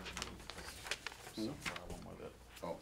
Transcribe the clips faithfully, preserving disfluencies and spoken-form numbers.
Some problem with it. Oh.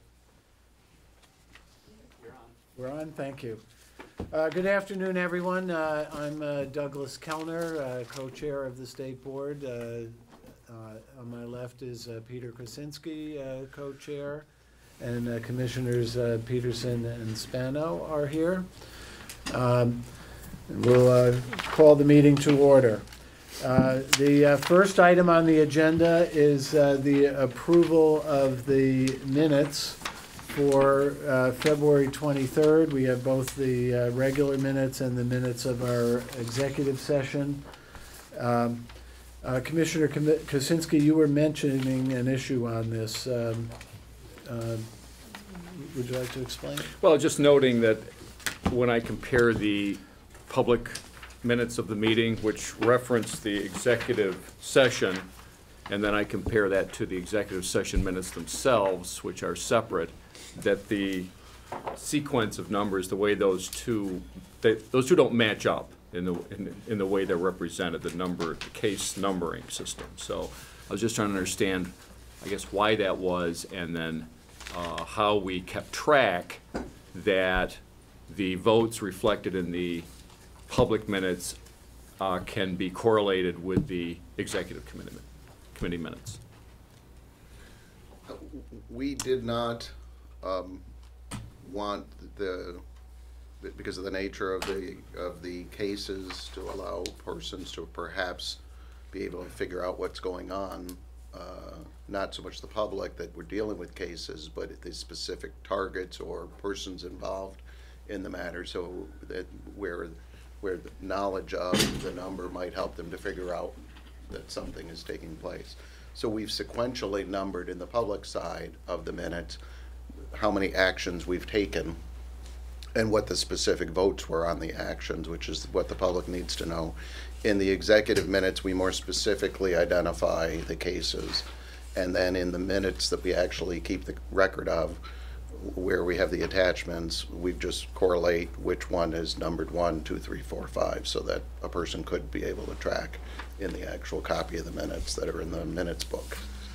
You're on. We're on, thank you. Uh, Good afternoon, everyone. Uh, I'm uh, Douglas Kellner, uh, co-chair of the State Board. Uh, uh, On my left is uh, Peter Krasinski, uh, co-chair, and uh, Commissioners uh, Peterson and Spano are here. Um, We'll uh, call the meeting to order. Uh, The uh, first item on the agenda is uh, the approval of the minutes for uh, February twenty-third. We have both the uh, regular minutes and the minutes of our executive session. Um, uh, Commissioner Kosinski, you were mentioning an issue on this. Um, uh, Would you like to explain? Well, just noting that when I compare the public minutes of the meeting, which reference the executive session, and then I compare that to the executive session minutes themselves, which are separate, that the sequence of numbers, the way those two, they, those two don't match up in the, in, in the way they're represented, the number, the case numbering system. So I was just trying to understand, I guess, why that was, and then uh, how we kept track that the votes reflected in the public minutes uh, can be correlated with the executive committee, committee minutes. We did not um, want the, because of the nature of the, of the cases, to allow persons to perhaps be able to figure out what's going on. Uh, not so much the public that we're dealing with cases, but the specific targets or persons involved in the matter, so that where where the knowledge of the number might help them to figure out that something is taking place. So we've sequentially numbered in the public side of the minutes how many actions we've taken and what the specific votes were on the actions, which is what the public needs to know. In the executive minutes, we more specifically identify the cases, and then in the minutes that we actually keep the record of, where we have the attachments, we just correlate which one is numbered one, two, three, four, five, so that a person could be able to track in the actual copy of the minutes that are in the minutes book.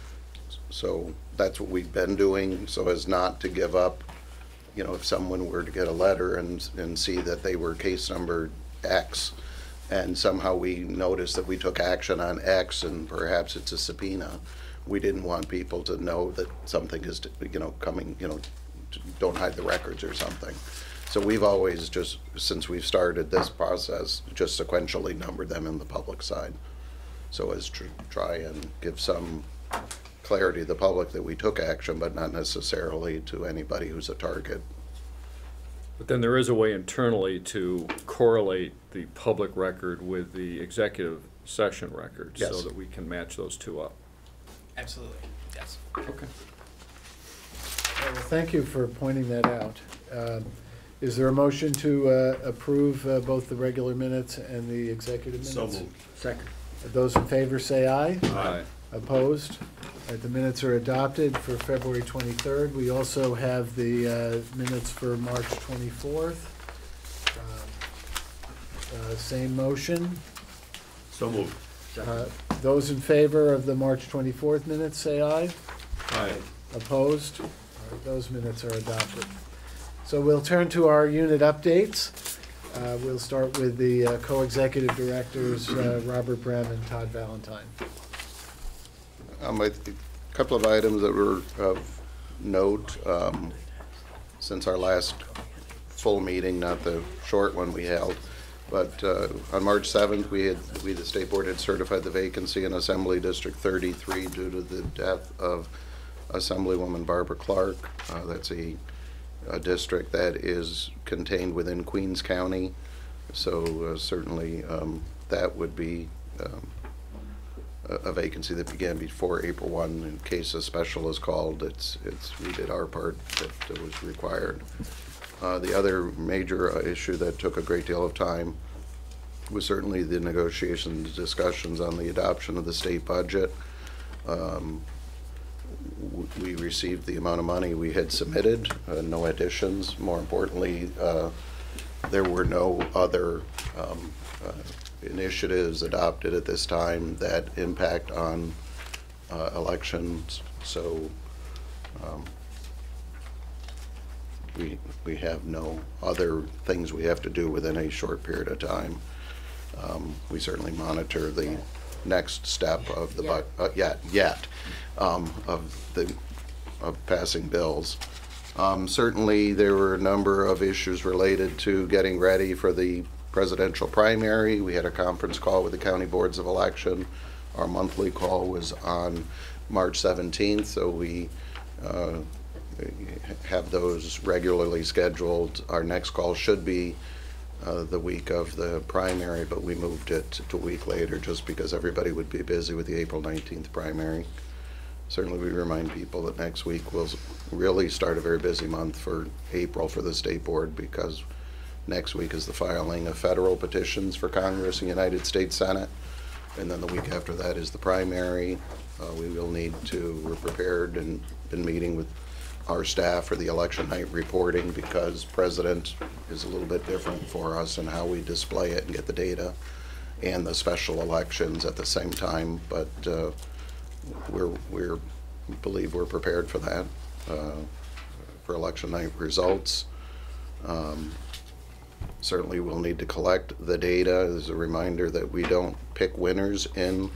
So that's what we've been doing, so as not to give up, you know, if someone were to get a letter and, and see that they were case number X, and somehow we noticed that we took action on X and perhaps it's a subpoena, we didn't want people to know that something is, you know, coming, you know, don't hide the records or something. So we've always just, since we've started this process, just sequentially numbered them in the public side, so as to try and give some clarity to the public that we took action, but not necessarily to anybody who's a target. But then there is a way internally to correlate the public record with the executive session record, Yes. so that we can match those two up. Absolutely, yes. Okay. Well, thank you for pointing that out. Um, Is there a motion to uh, approve uh, both the regular minutes and the executive minutes? So moved. Second. Those in favor say aye. Aye. Opposed? All right, the minutes are adopted for February twenty-third. We also have the uh, minutes for March twenty-fourth. Um, uh, Same motion. So moved. Uh, Those in favor of the March twenty-fourth minutes say aye. Aye. Opposed? All right, those minutes are adopted. So we'll turn to our unit updates. Uh, We'll start with the uh, co-executive directors, uh, Robert Brehm and Todd Valentine. Um, I think a couple of items that were of note um, since our last full meeting, not the short one we held. But uh, on March seventh, we had, we, the State Board, had certified the vacancy in Assembly District thirty-three due to the death of Assemblywoman Barbara Clark. Uh, that's a, a district that is contained within Queens County, so uh, certainly um, that would be um, a, a vacancy that began before April first. In case a special is called, it's, it's we did our part that, that was required. Uh, the other major uh, issue that took a great deal of time was certainly the negotiations, discussions on the adoption of the state budget. Um, we received the amount of money we had submitted, uh, no additions. More importantly, uh, there were no other um, uh, initiatives adopted at this time that impact on uh, elections, so um, we, we have no other things we have to do within a short period of time. Um, we certainly monitor the next step of the, bu- uh, yet, yet, um, of the, of passing bills. Um, certainly, there were a number of issues related to getting ready for the presidential primary. We had a conference call with the county boards of election. Our monthly call was on March seventeenth, so we uh, have those regularly scheduled. Our next call should be uh, the week of the primary, but we moved it to a week later just because everybody would be busy with the April nineteenth primary. Certainly, we remind people that next week will really start a very busy month for April for the state board, because next week is the filing of federal petitions for Congress and United States Senate, and then the week after that is the primary. Uh, we will need to, we're prepared and been meeting with our staff for the election night reporting, because president is a little bit different for us in how we display it and get the data, and the special elections at the same time, but uh, we're, we're, we believe we're prepared for that, uh, for election night results. Um, certainly we'll need to collect the data. As a reminder that we don't pick winners in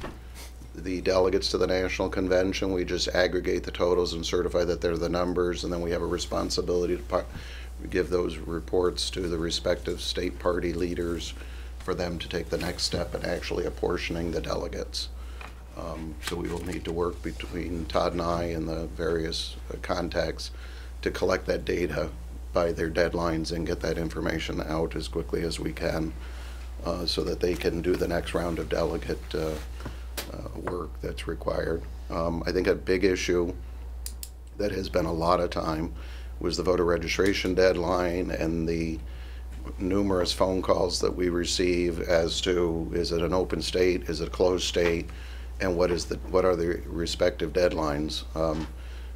the delegates to the national convention. We just aggregate the totals and certify that they're the numbers, and then we have a responsibility to give those reports to the respective state party leaders for them to take the next step in actually apportioning the delegates. Um, so we will need to work between Todd and I and the various uh, contacts to collect that data by their deadlines and get that information out as quickly as we can, uh, so that they can do the next round of delegate uh, uh, work that's required. Um, I think a big issue that has been a lot of time was the voter registration deadline and the numerous phone calls that we receive as to, is it an open state, is it a closed state, and what is the what are the respective deadlines. Um,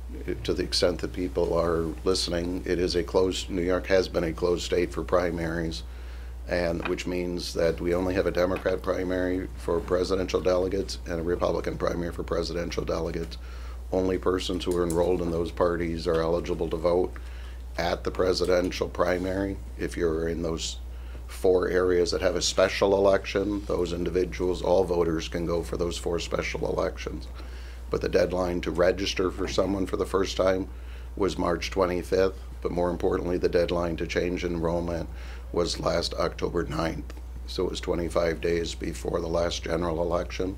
to the extent that people are listening, it is a closed, New York has been a closed state for primaries, and which means that we only have a Democrat primary for presidential delegates and a Republican primary for presidential delegates. Only persons who are enrolled in those parties are eligible to vote at the presidential primary. If you're in those four areas that have a special election, those individuals, all voters can go for those four special elections. But the deadline to register for someone for the first time was March twenty-fifth, but more importantly, the deadline to change enrollment was last October ninth. So it was twenty-five days before the last general election.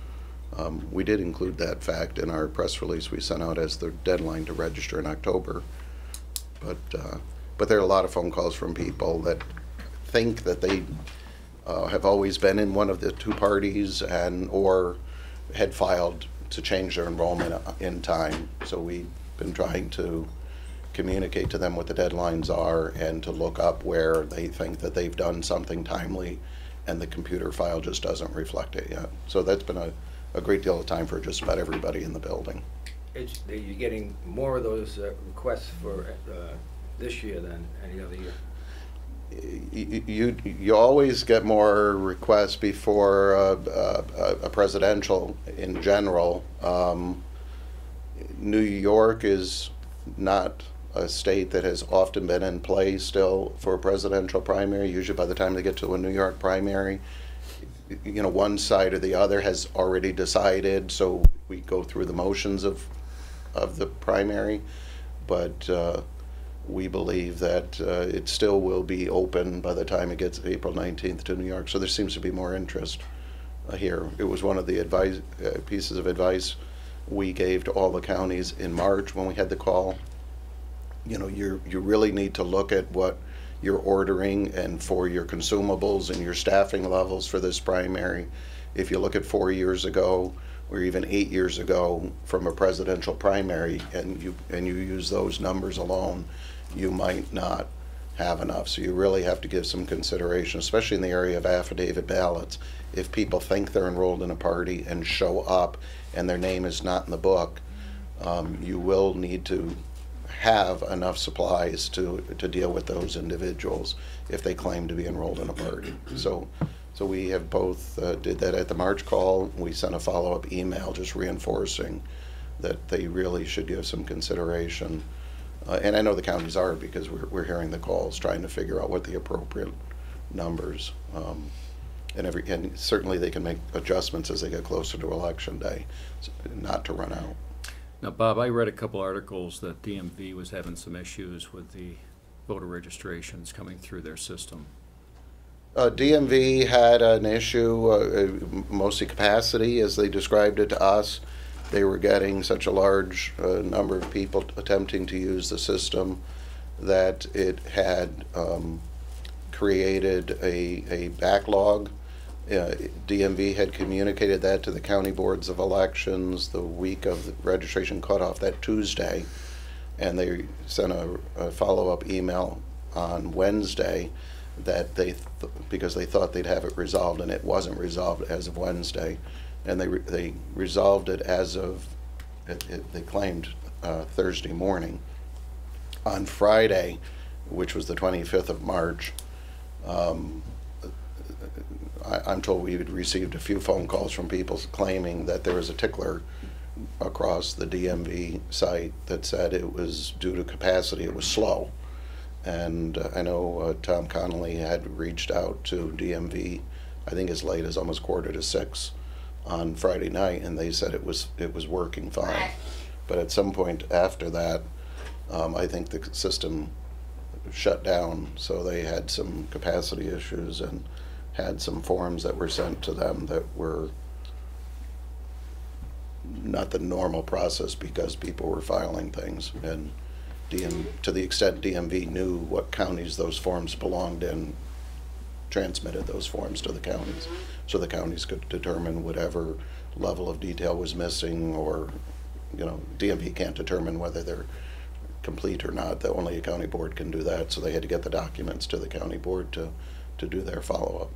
Um, we did include that fact in our press release we sent out as the deadline to register in October. But, uh, but there are a lot of phone calls from people that think that they uh, have always been in one of the two parties and or had filed to change their enrollment in time. So we've been trying to communicate to them what the deadlines are and to look up where they think that they've done something timely and the computer file just doesn't reflect it yet. So that's been a, a great deal of time for just about everybody in the building. It's, you're getting more of those uh, requests for uh, this year than any other year. You, you, you always get more requests before uh, uh, a presidential in general. Um, New York is not a state that has often been in play still for a presidential primary. Usually by the time they get to a New York primary, you know, one side or the other has already decided, so we go through the motions of of the primary, but uh, we believe that uh, it still will be open by the time it gets April nineteenth to New York. So there seems to be more interest uh, here. It was one of the advice uh, pieces of advice we gave to all the counties in March when we had the call. You know, you you really need to look at what you're ordering and for your consumables and your staffing levels for this primary. If you look at four years ago or even eight years ago from a presidential primary and you and you use those numbers alone, you might not have enough. So you really have to give some consideration, especially in the area of affidavit ballots. If people think they're enrolled in a party and show up and their name is not in the book, um, you will need to have enough supplies to to deal with those individuals if they claim to be enrolled in a party. So So we have both uh, did that at the March call. We sent a follow-up email just reinforcing that they really should give some consideration. Uh, and I know the counties are, because we're, we're hearing the calls, trying to figure out what the appropriate numbers. Um, and every and certainly they can make adjustments as they get closer to election day, so not to run out. Now, Bob, I read a couple articles that D M V was having some issues with the voter registrations coming through their system. Uh, D M V had an issue, uh, mostly capacity, as they described it to us. They were getting such a large uh, number of people attempting to use the system that it had um, created a, a backlog. Uh, D M V had communicated that to the county boards of elections the week of the registration cutoff, that Tuesday, and they sent a, a follow-up email on Wednesday that they, th because they thought they'd have it resolved, and it wasn't resolved as of Wednesday, and they re they resolved it as of, it, it, they claimed uh, Thursday morning. On Friday, which was the twenty-fifth of March, um, I, I'm told we had received a few phone calls from people claiming that there was a tickler across the D M V site that said it was due to capacity, it was slow. And uh, I know uh, Tom Connolly had reached out to D M V, I think as late as almost quarter to six on Friday night, and they said it was it was working fine. But at some point after that, um, I think the system shut down, so they had some capacity issues and had some forms that were sent to them that were not the normal process because people were filing things. And D M, to the extent D M V knew what counties those forms belonged in, transmitted those forms to the counties, so the counties could determine whatever level of detail was missing, or, you know, D M V can't determine whether they're complete or not. That only a county board can do that, so they had to get the documents to the county board to, to do their follow-up.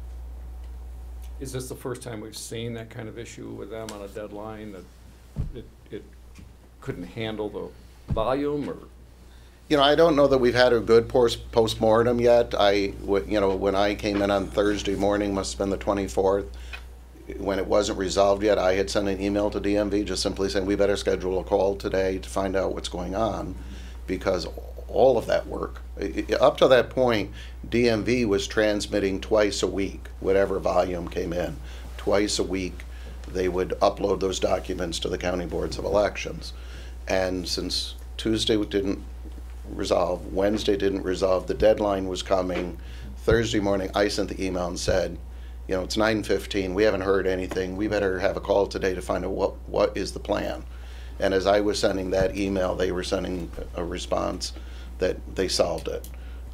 Is this the first time we've seen that kind of issue with them on a deadline, that it, it couldn't handle the volume, or? You know, I don't know that we've had a good post postmortem yet. I, you know, when I came in on Thursday morning, must have been the twenty-fourth, when it wasn't resolved yet, I had sent an email to D M V just simply saying we better schedule a call today to find out what's going on, because all of that work, up to that point, D M V was transmitting twice a week, whatever volume came in. Twice a week, they would upload those documents to the county boards of elections. And since Tuesday didn't resolve, Wednesday didn't resolve, the deadline was coming. Thursday morning, I sent the email and said, you know, it's nine fifteen, we haven't heard anything, we better have a call today to find out what, what is the plan. And as I was sending that email, they were sending a response that they solved it.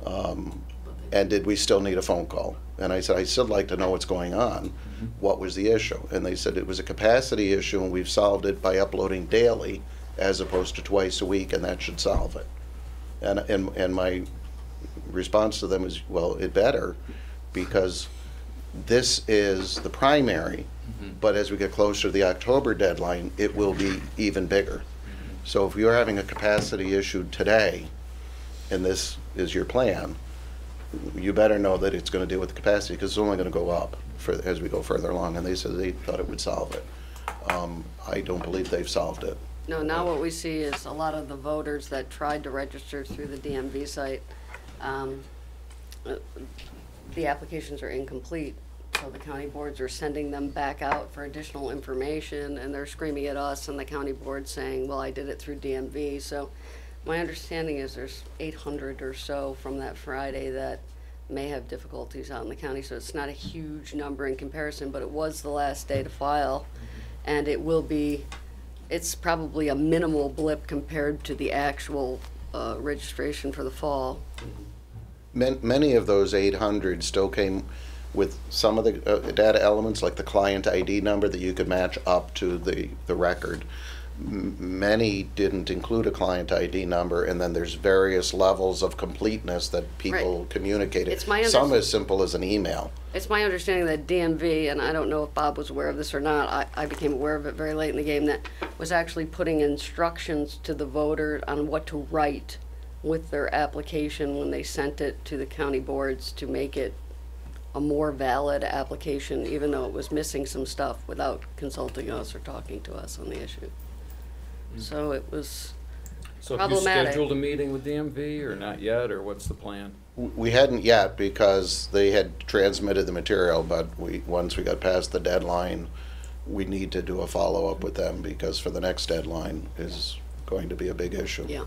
Um, and did we still need a phone call? And I said, I'd still like to know what's going on. Mm-hmm. What was the issue? And they said it was a capacity issue, and we've solved it by uploading daily as opposed to twice a week, and that should solve it. And, and, and my response to them is, well, it better, because this is the primary, mm-hmm. but as we get closer to the October deadline, it will be even bigger. Mm-hmm. So if you're having a capacity issue today, and this is your plan, you better know that it's going to deal with the capacity, because it's only going to go up for, as we go further along. And they said they thought it would solve it. Um, I don't believe they've solved it. No, now what we see is a lot of the voters that tried to register through the D M V site, um, uh, the applications are incomplete. So the county boards are sending them back out for additional information, and they're screaming at us and the county board saying, well, I did it through D M V. So my understanding is there's eight hundred or so from that Friday that may have difficulties out in the county. So it's not a huge number in comparison, but it was the last day to file, and it will be, it's probably a minimal blip compared to the actual uh, registration for the fall. Man, many of those eight hundred still came with some of the uh, data elements, like the client I D number that you could match up to the, the record. M many didn't include a client I D number, and then there's various levels of completeness that people Right. communicated. It's my Some as simple as an email. It's my understanding that D M V, and I don't know if Bob was aware of this or not, I, I became aware of it very late in the game, that was actually putting instructions to the voter on what to write with their application when they sent it to the county boards to make it a more valid application, even though it was missing some stuff without consulting us or talking to us on the issue. So it was, So have you Problematic. scheduled a meeting with D M V or not yet, or what's the plan? W- We hadn't yet because they had transmitted the material, but we, once we got past the deadline, we need to do a follow-up with them because for the next deadline is going to be a big issue. yeah,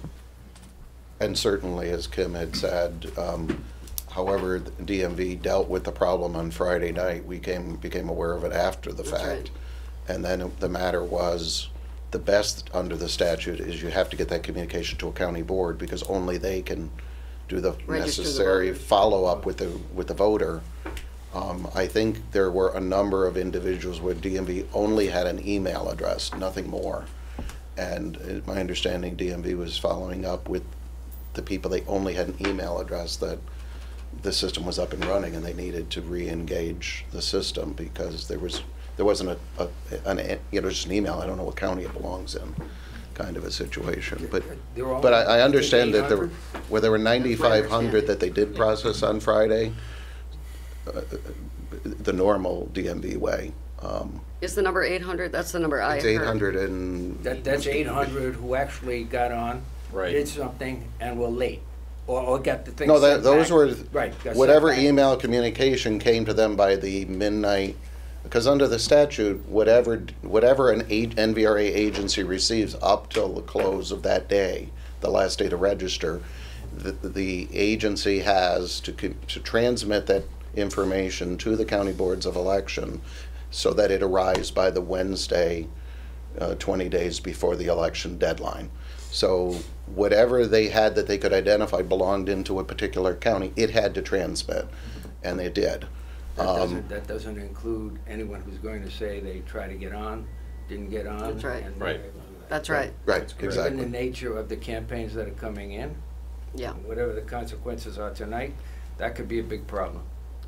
And certainly, as Kim had said, um, however, the D M V dealt with the problem on Friday night, we came, became aware of it after the That's fact. right. And then the matter was, the best under the statute is you have to get that communication to a county board because only they can do the Register the necessary voters. follow-up with the, with the voter. Um, I think there were a number of individuals where D M V only had an email address, nothing more. And uh, my understanding, D M V was following up with the people, they only had an email address, that the system was up and running and they needed to re-engage the system because there was, there wasn't a, a, an, you know, just an email, I don't know what county it belongs in, kind of a situation. But, They're all- but I, I understand that there, eight hundred? where there were ninety-five hundred that they did process on Friday, uh, the normal D M V way. Um, is the number eight hundred? That's the number I It's heard. eight hundred and, That, that's eight hundred who actually got on, Right. did something, and were late, or, or got the thing no, sent that, those back. were, Right. got sent whatever back. email communication came to them by the midnight, because under the statute, whatever, whatever an a- N V R A agency receives up till the close of that day, the last day to register, the, the agency has to, co- to transmit that information to the county boards of election so that it arrives by the Wednesday, uh, twenty days before the election deadline. So whatever they had that they could identify belonged into a particular county, it had to transmit, and they did. That Um, doesn't, that doesn't include anyone who's going to say they try to get on, didn't get on. That's right. and- Right. That's right, Right, Given the exactly. nature of the campaigns that are coming in, yeah. whatever the consequences are tonight, that could be a big problem.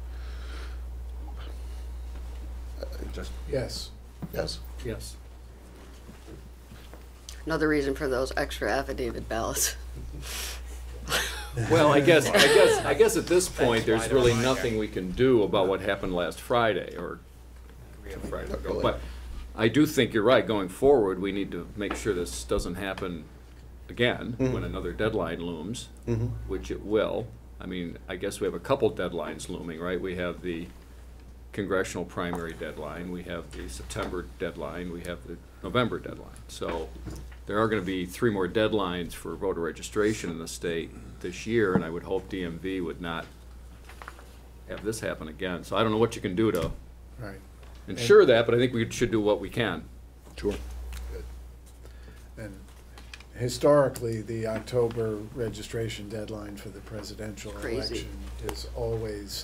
Just, Yes. Yes. yes. Another reason for those extra affidavit ballots. Well, I guess, I guess, I guess at this point, Thanks, why there's don't really I? nothing we can do about what happened last Friday, or two Fridays ago. But I do think you're right, going forward, we need to make sure this doesn't happen again when another deadline looms, Mhm. which it will. I mean, I guess we have a couple deadlines looming, right? We have the congressional primary deadline, we have the September deadline, we have the November deadline. So there are gonna be three more deadlines for voter registration in the state this year, and I would hope D M V would not have this happen again. So I don't know what you can do to Right. ensure that, but I think we should do what we can. Sure. And historically, the October registration deadline for the presidential Crazy. election is always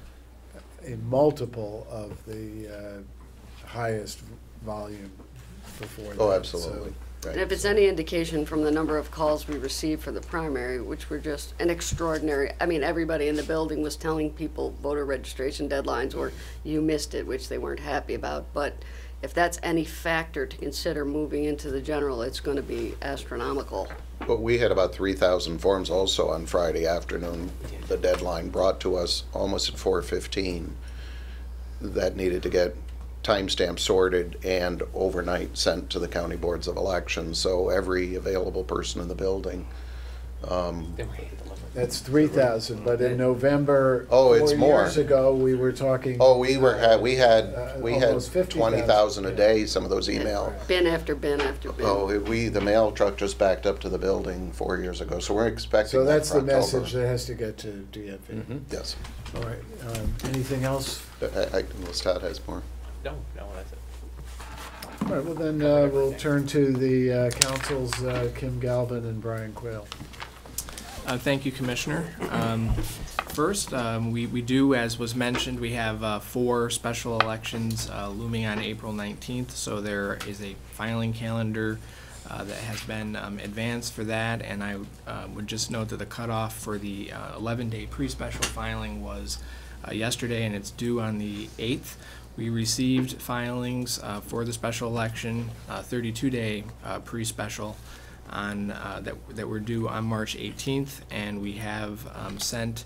a multiple of the uh, highest volume before that. Oh, So- absolutely. Right. And if it's any indication from the number of calls we received for the primary, which were just an extraordinary, I mean, everybody in the building was telling people voter registration deadlines or you missed it, which they weren't happy about. But if that's any factor to consider moving into the general, it's gonna be astronomical. But we had about three thousand forms also on Friday afternoon, the deadline brought to us almost at four fifteen, that needed to get timestamp sorted and overnight sent to the county boards of elections. So every available person in the building, um, That's three thousand, but in November, Oh, it's four more. years ago, we were talking. oh, we were, had we had, Uh, we had almost fifty thousand, twenty thousand a yeah. day, some of those email. Bin after bin after bin. Oh, we, the mail truck just backed up to the building four years ago, so we're expecting So that that's for the October. message that has to get to D M V. Mhm. Yes. All right, um, anything else? I, I, unless Todd has more. No, no, that's it. All right, well then, uh, we'll turn to the uh, councils, uh, Kim Galvin and Brian Quayle. Uh, Thank you, Commissioner. Um, First, um, we we do, as was mentioned, we have uh, four special elections uh, looming on April nineteenth, so there is a filing calendar uh, that has been um, advanced for that, and I uh, would just note that the cutoff for the eleven-day pre-special filing was uh, yesterday, and it's due on the eighth. We received filings uh, for the special election, thirty-two day uh, pre-special, on, uh, that, that were due on March eighteenth, and we have um, sent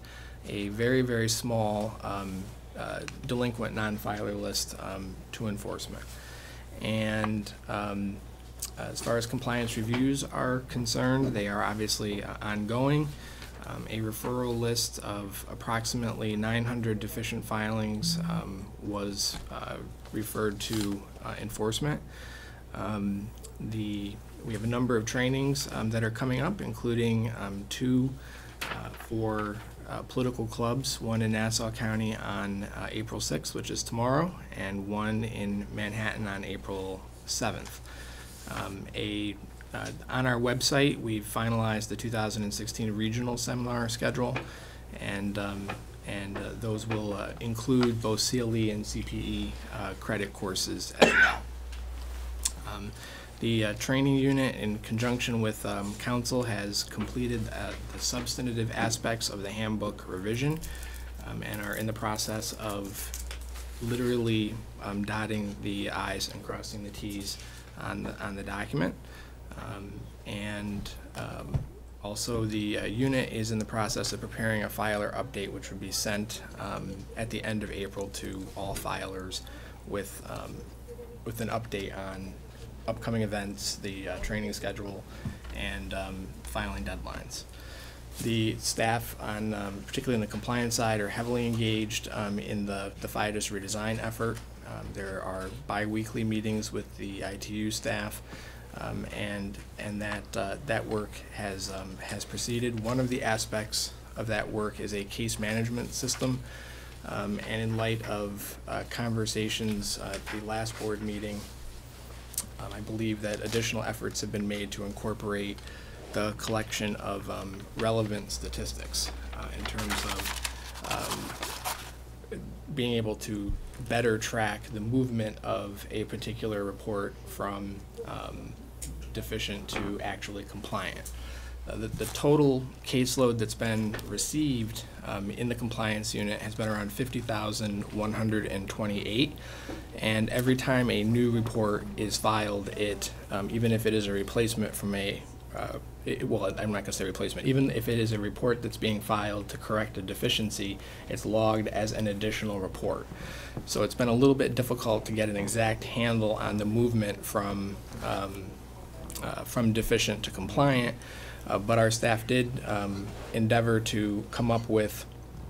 a very, very small um, uh, delinquent non-filer list um, to enforcement. And um, as far as compliance reviews are concerned, they are obviously uh, ongoing. Um, a referral list of approximately nine hundred deficient filings um, was uh, referred to uh, enforcement. Um, the, we have a number of trainings um, that are coming up, including um, two uh, for uh, political clubs, one in Nassau County on uh, April sixth, which is tomorrow, and one in Manhattan on April seventh. Um, a Uh, on our website, we've finalized the two thousand sixteen regional seminar schedule, and um, and uh, those will uh, include both C L E and C P E uh, credit courses as well. Um, the uh, training unit, in conjunction with um, council, has completed uh, the substantive aspects of the handbook revision, um, and are in the process of literally um, dotting the I's and crossing the T's on the, on the document. Um, and um, also the uh, unit is in the process of preparing a filer update, which would be sent um, at the end of April to all filers with, um, with an update on upcoming events, the uh, training schedule, and um, filing deadlines. The staff, on, um, particularly on the compliance side, are heavily engaged um, in the, the FIDUS redesign effort. Um, there are bi-weekly meetings with the I T U staff. Um, and and that uh, that work has um, has proceeded. One of the aspects of that work is a case management system, um, and in light of uh, conversations uh, at the last board meeting, um, I believe that additional efforts have been made to incorporate the collection of um, relevant statistics uh, in terms of um, being able to better track the movement of a particular report from um, deficient to actually compliant. Uh, the, the total caseload that's been received um, in the compliance unit has been around fifty thousand one hundred twenty-eight, and every time a new report is filed, it, um, even if it is a replacement from a Uh, it, well, I'm not going to say replacement. Even if it is a report that's being filed to correct a deficiency, it's logged as an additional report. So it's been a little bit difficult to get an exact handle on the movement from um, uh, from deficient to compliant, uh, but our staff did um, endeavor to come up with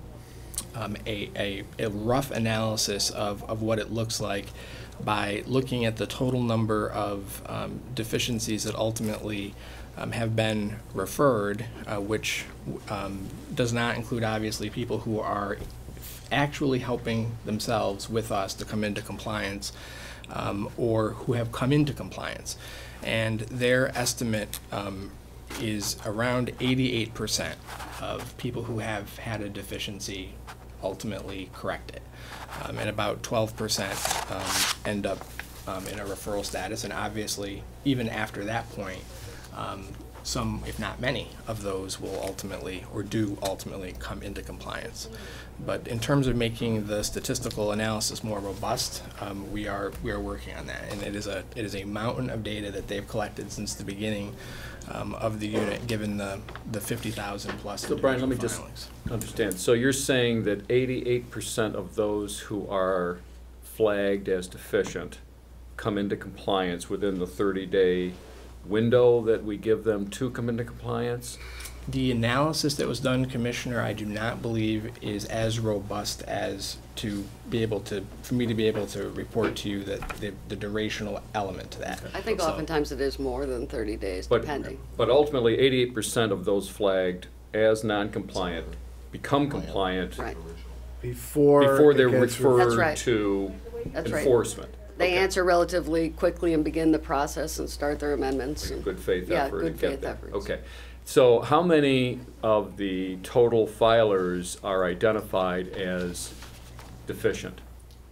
um, a, a, a rough analysis of, of what it looks like by looking at the total number of um, deficiencies that ultimately Um, have been referred, uh, which um, does not include obviously people who are actually helping themselves with us to come into compliance, um, or who have come into compliance. And their estimate um, is around eighty-eight percent of people who have had a deficiency ultimately correct it. Um, and about twelve percent um, end up um, in a referral status, and obviously even after that point, Um, some, if not many, of those will ultimately, or do ultimately, come into compliance. But in terms of making the statistical analysis more robust, um, we are we are working on that, and it is a it is a mountain of data that they've collected since the beginning um, of the unit, given the the fifty thousand plus. So Brian, let me just filings. understand. So you're saying that eighty-eight percent of those who are flagged as deficient come into compliance within the thirty-day window that we give them to come into compliance? The analysis that was done, Commissioner, I do not believe is as robust as to be able to, for me to be able to report to you that the, the durational element to that. I think So- oftentimes it is more than thirty days, But, depending. but ultimately, eighty-eight percent of those flagged as non-compliant become compliant Right, Before. before it they're gets That's referred right. to That's right. enforcement. They Okay. answer relatively quickly and begin the process and start their amendments. Like a and- good faith Yeah, effort good to get faith there. efforts. Okay. So how many of the total filers are identified as deficient?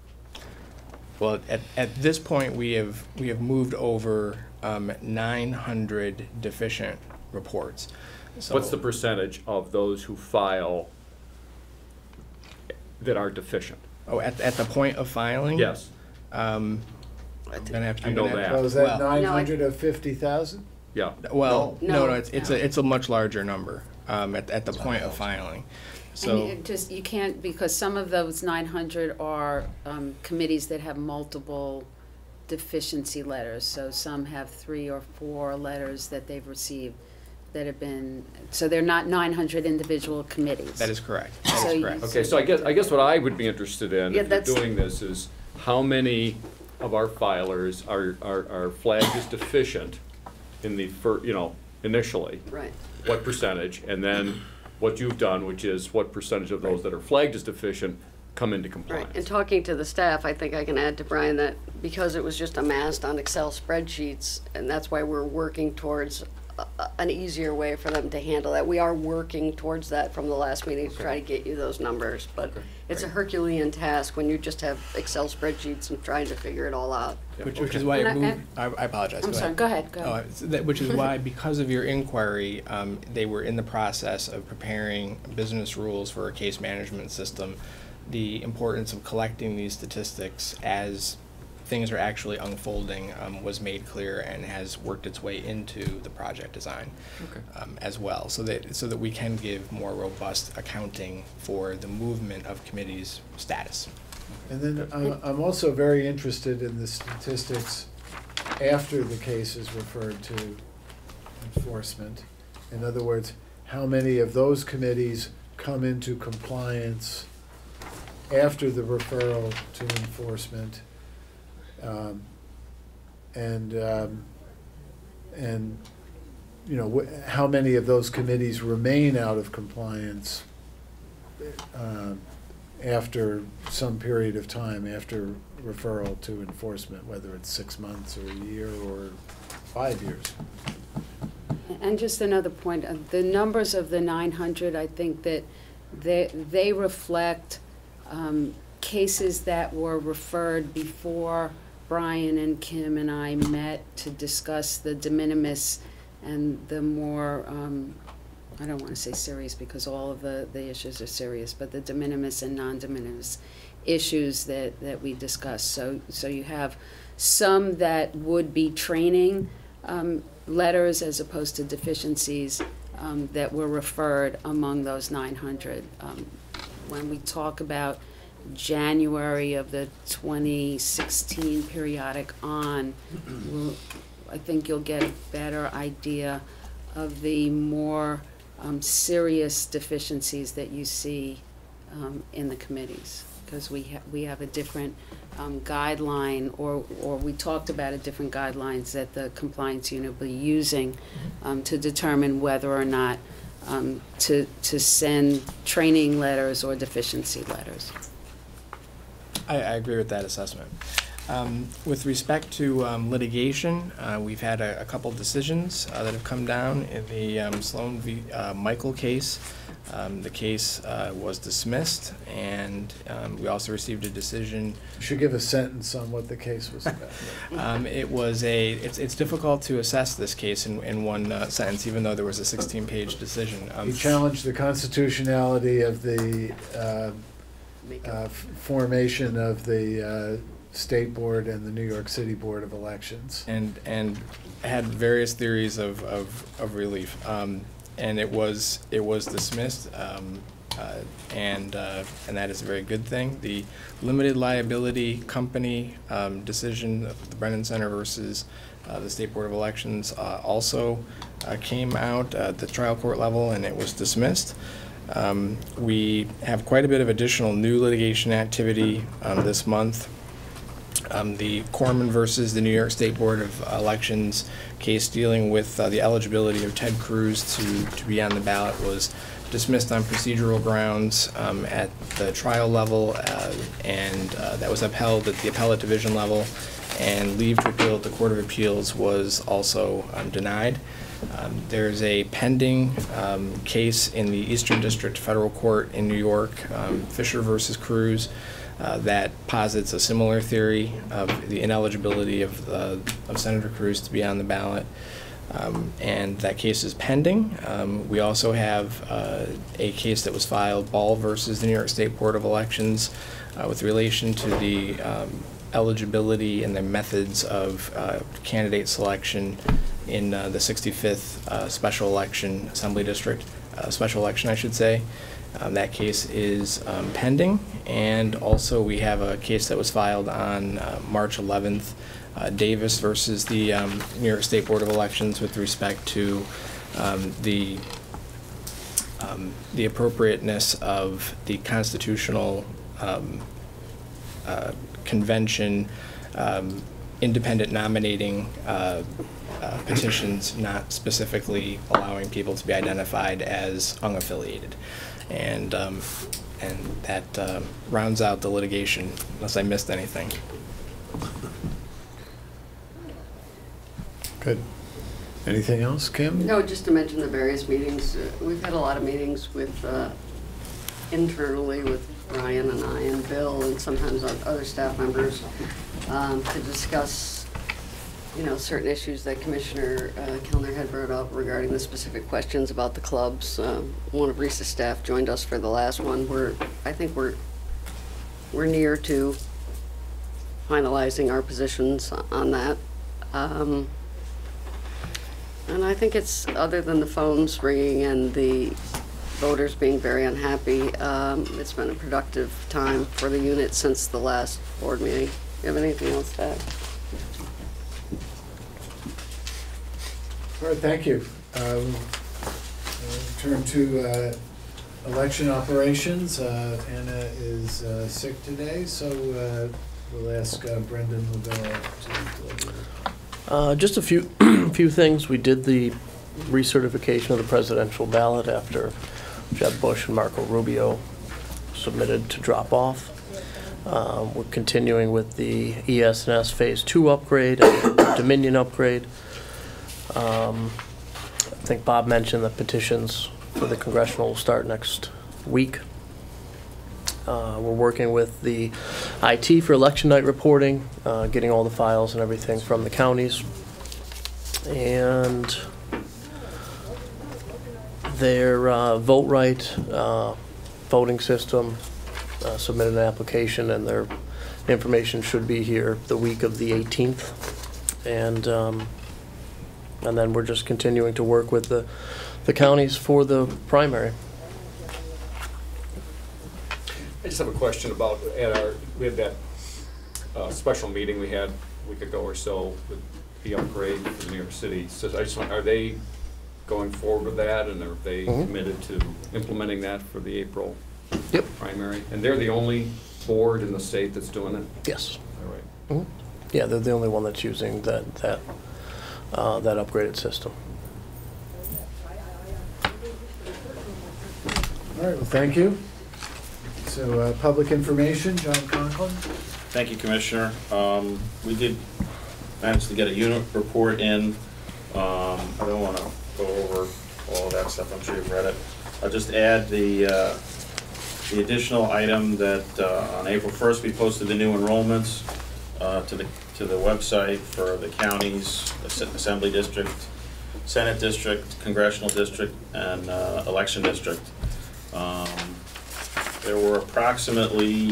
Well, at, at this point, we have, we have moved over um, nine hundred deficient reports. So What's the percentage of those who file that are deficient? Oh, at, at the point of filing? Yes. Um, I'm gonna have to. You know I'm gonna have that. to- So is that well- nine hundred of fifty thousand? Yeah. Well, No. no, no, No. it's, it's a, it's a much larger number, um, at, at the point of filing. So. And it just, you can't, because some of those nine hundred are um, committees that have multiple deficiency letters. So some have three or four letters that they've received that have been, so they're not nine hundred individual committees. That is correct. That So is you- correct. Okay, so I guess, I guess what I would be interested in, Yeah, if you're that's- doing this, is how many of our filers are, are, are flagged as deficient in the fir, you know, initially? Right. What percentage, and then what you've done, which is what percentage of those that are flagged as deficient come into Right, compliance? and talking to the staff, I think I can add to Brian that because it was just amassed on Excel spreadsheets, and that's why we're working towards a- a- an easier way for them to handle that. We are working towards that from the last meeting to try to get you those numbers, but it's a Herculean task when you just have Excel spreadsheets and trying to figure it all out. Yeah, Which, which okay. is why And it I- moved, I, I apologize. I'm sorry, go ahead, go Oh, ahead. it's that- which is why, because of your inquiry, um, they were in the process of preparing business rules for a case management system. The importance of collecting these statistics as things are actually unfolding um, was made clear and has worked its way into the project design Okay. um, as well, so that so that we can give more robust accounting for the movement of committees' status. And then I'm, I'm also very interested in the statistics after the case is referred to enforcement. In other words, how many of those committees come into compliance after the referral to enforcement? Um, and, um, and, you know, wh- how many of those committees remain out of compliance um, after some period of time, after referral to enforcement, whether it's six months or a year or five years. And just another point, uh, the numbers of the nine hundred, I think that they, they reflect um, cases that were referred before Brian and Kim and I met to discuss the de minimis and the more, um, I don't want to say serious because all of the, the issues are serious, but the de minimis and non-de minimis issues that, that we discussed. So, so you have some that would be training um, letters as opposed to deficiencies um, that were referred among those nine hundred. Um, when we talk about January of the twenty sixteen periodic on, we'll, I think you'll get a better idea of the more um, serious deficiencies that you see um, in the committees, because we ha we have a different um, guideline, or or we talked about a different guidelines that the compliance unit will be using um, to determine whether or not um, to to send training letters or deficiency letters. I, I agree with that assessment. Um, with respect to um, litigation, uh, we've had a, a couple decisions uh, that have come down in the um, Sloan v. Uh, Michael case. Um, the case uh, was dismissed, and um, we also received a decision. You should give a sentence on what the case was about. Um, it was a. It's it's difficult to assess this case in in one uh, sentence, even though there was a sixteen-page decision. Um, He challenged the constitutionality of the uh, Make it- uh, f- formation of the uh, State Board and the New York City Board of Elections. and and had various theories of of, of relief. Um, and it was it was dismissed, um, uh, and uh, and that is a very good thing. The limited liability company um, decision, the Brennan Center versus uh, the State Board of Elections, uh, also uh, came out at the trial court level, and it was dismissed. Um, we have quite a bit of additional new litigation activity um, this month. Um, the Corman versus the New York State Board of Elections case dealing with uh, the eligibility of Ted Cruz to, to be on the ballot was dismissed on procedural grounds um, at the trial level, uh, and uh, that was upheld at the appellate division level, and leave to appeal at the Court of Appeals was also um, denied. Um, there's a pending um, case in the Eastern District Federal Court in New York, um, Fisher versus Cruz, uh, that posits a similar theory of the ineligibility of, uh, of Senator Cruz to be on the ballot. Um, and that case is pending. Um, we also have uh, a case that was filed, Ball versus the New York State Board of Elections, uh, with relation to the um, eligibility and the methods of uh, candidate selection in uh, the sixty-fifth uh, special election assembly district, uh, special election I should say. Um, That case is um, pending, and also we have a case that was filed on uh, March eleventh, uh, Davis versus the um, New York State Board of Elections with respect to um, the um, the appropriateness of the constitutional um, uh, convention um, independent nominating uh, uh, petitions, not specifically allowing people to be identified as unaffiliated. And, um, and that uh, rounds out the litigation, unless I missed anything. Good. Anything else, Kim? No, just to mention the various meetings. Uh, We've had a lot of meetings with, uh, internally with Ryan and I and Bill and sometimes our other staff members um, to discuss, you know, certain issues that Commissioner uh, Kellner had brought up regarding the specific questions about the clubs. Um, One of Risa's staff joined us for the last one. We're, I think we're, we're near to finalizing our positions on that. Um, And I think it's, other than the phones ringing and the voters being very unhappy, um, it's been a productive time for the unit since the last board meeting. You have anything else to add? All right, thank you. Um, uh, Turn to uh, election operations. Uh, Anna is uh, sick today, so uh, we'll ask uh, Brendan Lavella to deliver. Uh, just a few, few things. We did the recertification of the presidential ballot after Jeb Bush and Marco Rubio submitted to drop off. Um, we're continuing with the E S N S Phase Two upgrade and Dominion upgrade. Um, I think Bob mentioned the petitions for the congressional will start next week. Uh, we're working with the I T for election night reporting, uh, getting all the files and everything from the counties. And their uh, vote right uh, voting system uh, submitted an application, and their information should be here the week of the eighteenth. And um, and then we're just continuing to work with the, the counties for the primary. I just have a question about, at our, we had that uh, special meeting we had a week ago or so with the upgrade for New York City. So I just want, are they going forward with that, and are they Mhm. committed to implementing that for the April Yep. primary? And they're the only board in the state that's doing it? Yes. All right. Mhm. Yeah, they're the only one that's using that, that, uh, that upgraded system. All right, well, thank you. So, uh, public information, John Conklin. Thank you, Commissioner. Um, we did manage to get a unit report in. Um, I don't wanna go over all of that stuff, I'm sure you've read it. I'll just add the, uh, the additional item that, uh, on April first, we posted the new enrollments, uh, to the, to the website for the counties, the Assembly District, Senate District, Congressional District, and, uh, Election District. Um, There were approximately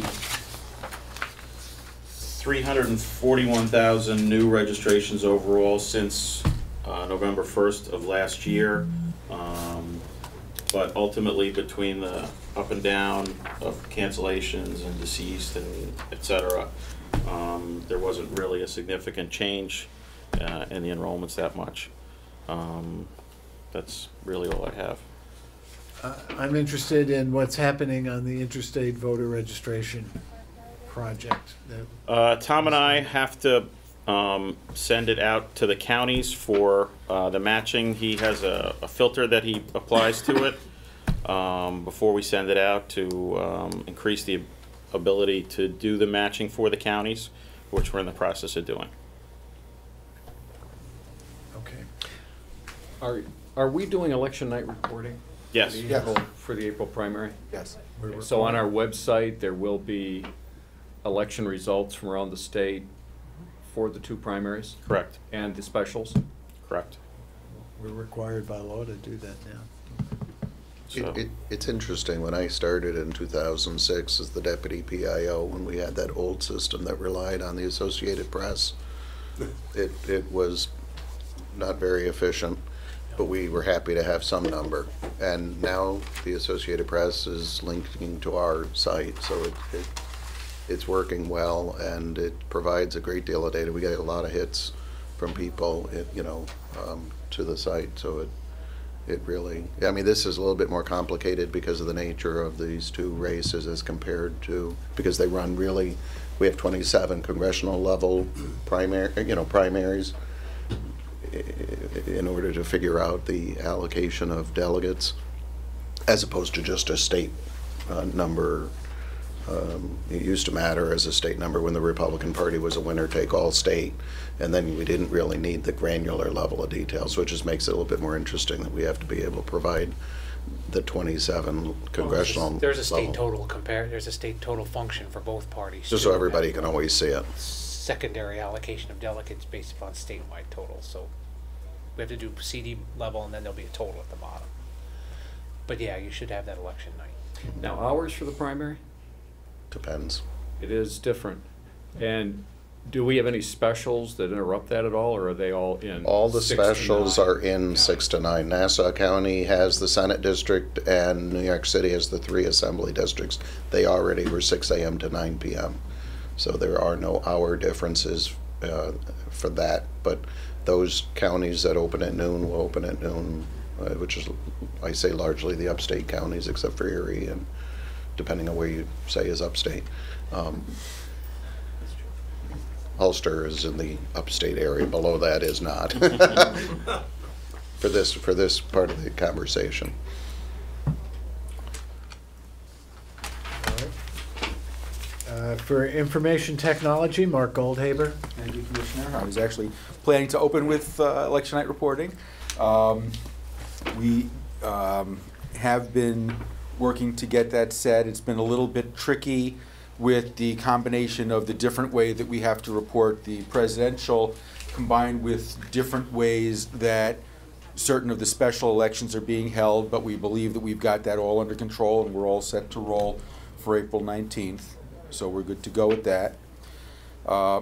three hundred forty-one thousand new registrations overall since uh, November first of last year. Um, but ultimately, between the up and down of cancellations and deceased and et cetera, um, there wasn't really a significant change uh, in the enrollments that much. Um, that's really all I have. Uh, I'm interested in what's happening on the interstate voter registration project. that- Uh, Tom and I have to um, send it out to the counties for uh, the matching. He has a, a filter that he applies to it um, before we send it out to um, increase the ability to do the matching for the counties, which we're in the process of doing. Okay. Are, are we doing election night reporting? Yes. For the Yes. April- For the April primary? Yes. So on our website, there will be election results from around the state for the two primaries Correct. and the specials? Correct. We're required by law to do that now. So, It, it, it's interesting, when I started in two thousand six as the deputy P I O, when we had that old system that relied on the Associated Press, it, it was not very efficient. but we were happy to have some number. And now the Associated Press is linking to our site, so it, it it's working well, and it provides a great deal of data. We get a lot of hits from people, it, you know, um, to the site, so it it really, I mean, this is a little bit more complicated because of the nature of these two races as compared to, because they run really, we have twenty-seven congressional level primary, you know, primaries in order to figure out the allocation of delegates, as opposed to just a state uh, number. Um, it used to matter as a state number when the Republican Party was a winner-take-all state, and then we didn't really need the granular level of details, which just makes it a little bit more interesting that we have to be able to provide the twenty-seven congressional Well, there's a state level. total compare, there's a state total function for both parties. Just so too. everybody can always see it. Secondary allocation of delegates based upon statewide totals, so we have to do C D level and then there'll be a total at the bottom. But yeah, you should have that election night. Now, hours for the primary? Depends. It is different. And do we have any specials that interrupt that at all, or are they all in? All the six to specials nine? are in six to nine. Nassau County has the Senate district, and New York City has the three assembly districts. They already were six A M to nine P M So there are no hour differences uh, for that. But those counties that open at noon will open at noon, uh, which is, I say, largely the upstate counties, except for Erie, and depending on where you say is upstate. Um, Ulster is in the upstate area. Below that is not. for this for this part of the conversation. Uh, For information technology, Mark Goldhaber. Thank you, Commissioner. I was actually planning to open with uh, election night reporting. Um, we um, have been working to get that set. It's been a little bit tricky with the combination of the different way that we have to report the presidential, combined with different ways that certain of the special elections are being held, but we believe that we've got that all under control and we're all set to roll for April nineteenth. So we're good to go with that. Uh,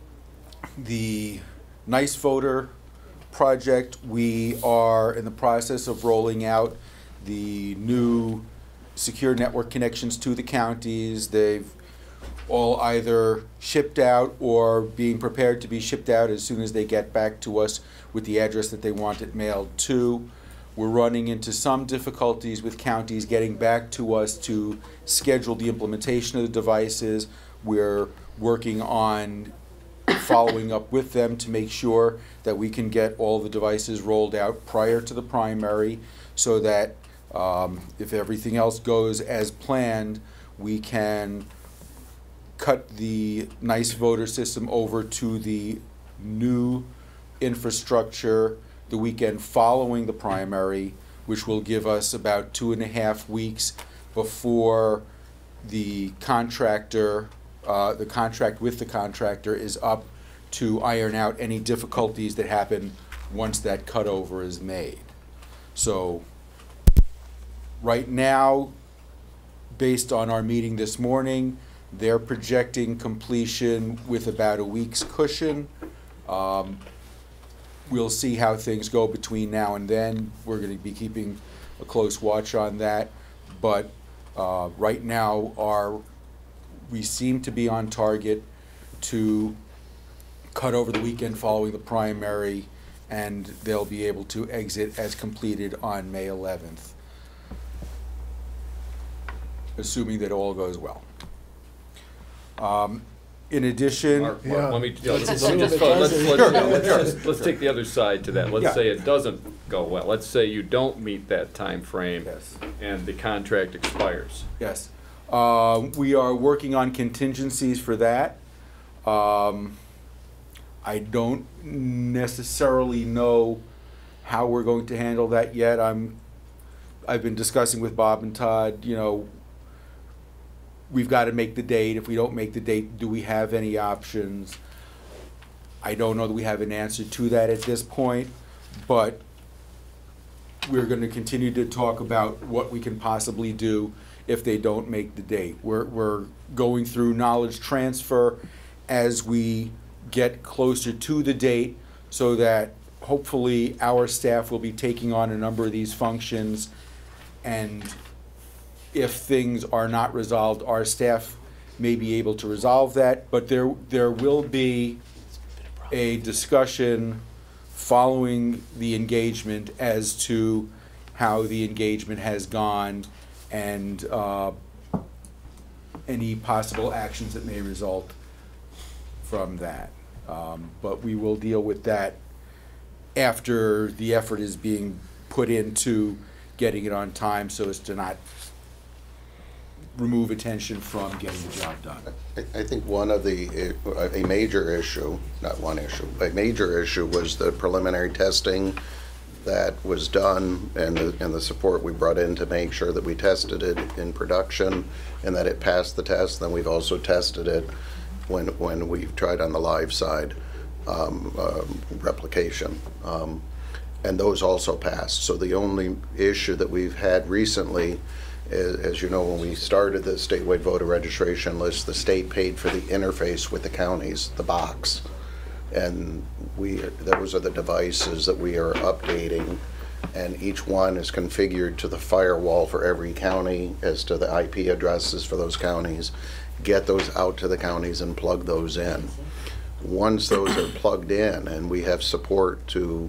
the Nice Voter project, we are in the process of rolling out the new secure network connections to the counties. They've all either shipped out or being prepared to be shipped out as soon as they get back to us with the address that they want it mailed to. We're running into some difficulties with counties getting back to us to schedule the implementation of the devices. We're working on following up with them to make sure that we can get all the devices rolled out prior to the primary, so that um, if everything else goes as planned, we can cut the Nice Voter system over to the new infrastructure the weekend following the primary, which will give us about two and a half weeks before the contractor, uh, the contract with the contractor is up to iron out any difficulties that happen once that cutover is made. So right now, based on our meeting this morning, they're projecting completion with about a week's cushion. Um, we'll see how things go between now and then. We're going to be keeping a close watch on that. But uh, right now, our we seem to be on target to cut over the weekend following the primary, and they'll be able to exit as completed on May eleventh, assuming that all goes well. Um, in addition, Mark, Yeah. Mark, let me, yeah, let's, Let's let me assume just, it go- let's, doesn't. let's, yeah, let's just, let's take the other side to that. Let's Yeah. say it doesn't go well. Let's say you don't meet that time frame, Yes. and the contract expires. Yes. Um, we are working on contingencies for that. Um, I don't necessarily know how we're going to handle that yet. I'm, I've been discussing with Bob and Todd, you know, we've got to make the date. If we don't make the date, do we have any options? I don't know that we have an answer to that at this point, but we're going to continue to talk about what we can possibly do if they don't make the date. We're, we're going through knowledge transfer as we get closer to the date, so that hopefully our staff will be taking on a number of these functions, and if things are not resolved, our staff may be able to resolve that, but there, there will be a discussion following the engagement as to how the engagement has gone and uh, any possible actions that may result from that. Um, but we will deal with that after the effort is being put into getting it on time so as to not remove attention from getting the job done. I, I think one of the, a major issue, not one issue, a major issue was the preliminary testing that was done and the, and the support we brought in to make sure that we tested it in production and that it passed the test. Then we've also tested it when, when we've tried on the live side, um, uh, replication. Um, and those also passed. So the only issue that we've had recently is, as you know, when we started the statewide voter registration list, the state paid for the interface with the counties, the box. And we, those are the devices that we are updating, and each one is configured to the firewall for every county as to the I P addresses for those counties. Get those out to the counties and plug those in. Once those are plugged in and we have support to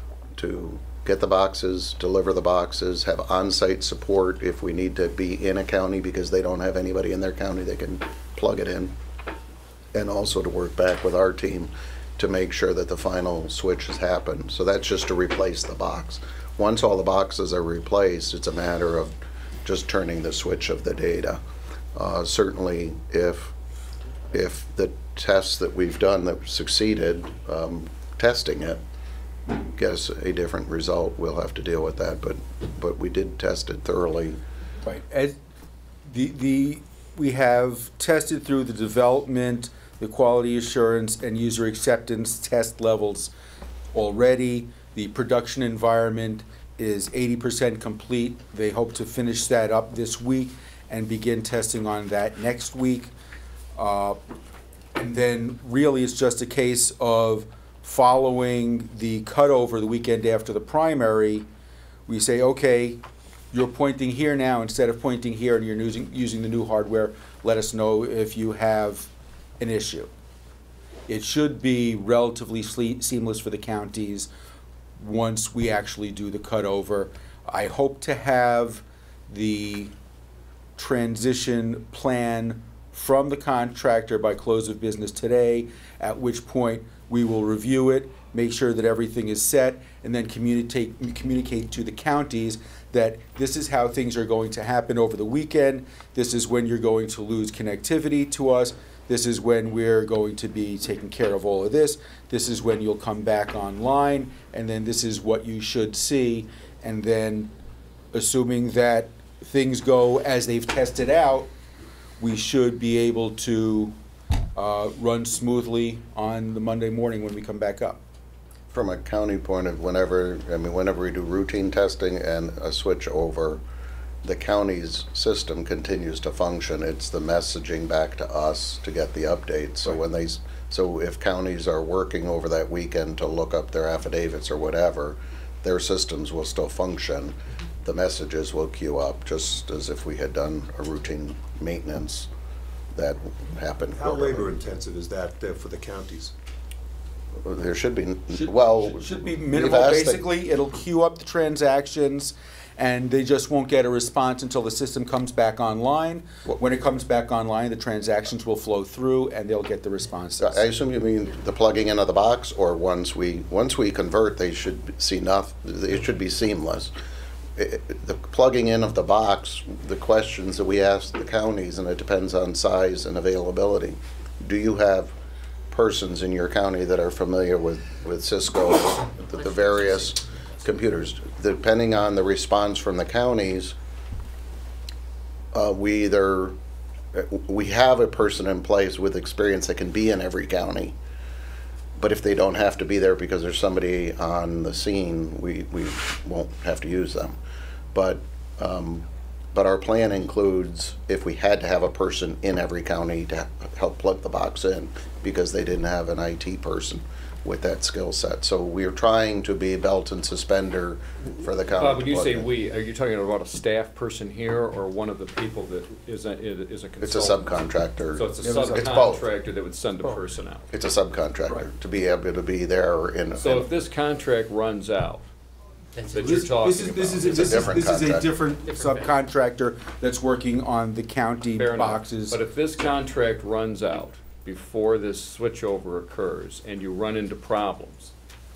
to get the boxes, deliver the boxes, have on-site support if we need to be in a county because they don't have anybody in their county they can plug it in, and also to work back with our team to make sure that the final switch has happened. So that's just to replace the box. Once all the boxes are replaced, it's a matter of just turning the switch of the data. Uh, certainly if if the tests that we've done that succeeded, um, testing it, gets a different result, we'll have to deal with that, but but we did test it thoroughly. Right. As the the we have tested through the development, the quality assurance, and user acceptance test levels already. The production environment is eighty percent complete. They hope to finish that up this week and begin testing on that next week. Uh, and then really it's just a case of following the cutover the weekend after the primary. We say, okay, you're pointing here now instead of pointing here, and you're using, using the new hardware. Let us know if you have an issue. It should be relatively seamless for the counties once we actually do the cutover. I hope to have the transition plan from the contractor by close of business today, at which point we will review it, make sure that everything is set, and then communicate communicate to the counties that this is how things are going to happen over the weekend. This is when you're going to lose connectivity to us. This is when we're going to be taking care of all of this. This is when you'll come back online, and then this is what you should see. And then, assuming that things go as they've tested out, we should be able to uh, run smoothly on the Monday morning when we come back up. From a county point of whenever, I mean, whenever we do routine testing and a switch over, the county's system continues to function. It's the messaging back to us to get the updates. So when they, so if counties are working over that weekend to look up their affidavits or whatever, their systems will still function. The messages will queue up just as if we had done a routine maintenance that happened. How labor intensive is that uh, for the counties? There should be, Should, well, should, should be we've minimal. asked that- Basically, it'll queue up the transactions, and they just won't get a response until the system comes back online. When it comes back online, the transactions will flow through, and they'll get the responses. I assume you mean the plugging in of the box, or once we once we convert, they should see nothing. It should be seamless. It, the plugging in of the box, the questions that we ask the counties, and it depends on size and availability. Do you have persons in your county that are familiar with with Cisco, the, the various computers? Depending on the response from the counties, uh, we either we have a person in place with experience that can be in every county, but if they don't have to be there because there's somebody on the scene, we, we won't have to use them. But um, but our plan includes if we had to have a person in every county to help plug the box in because they didn't have an I T person with that skill set. So we're trying to be belt and suspender for the county. Bob, when to you plug say in. we, are you talking about a staff person here or one of the people that is a, is a consultant? It's a subcontractor. So it's a It's both. subcontractor that would send a person out. It's a subcontractor Right. to be able to be there in. So in- if this contract runs out, That's that it. you're This- talking this is- about. This is, It's a this is, different this is a contract. different Different subcontractor that's working on the county Fair enough. boxes. But if this contract runs out before this switchover occurs and you run into problems,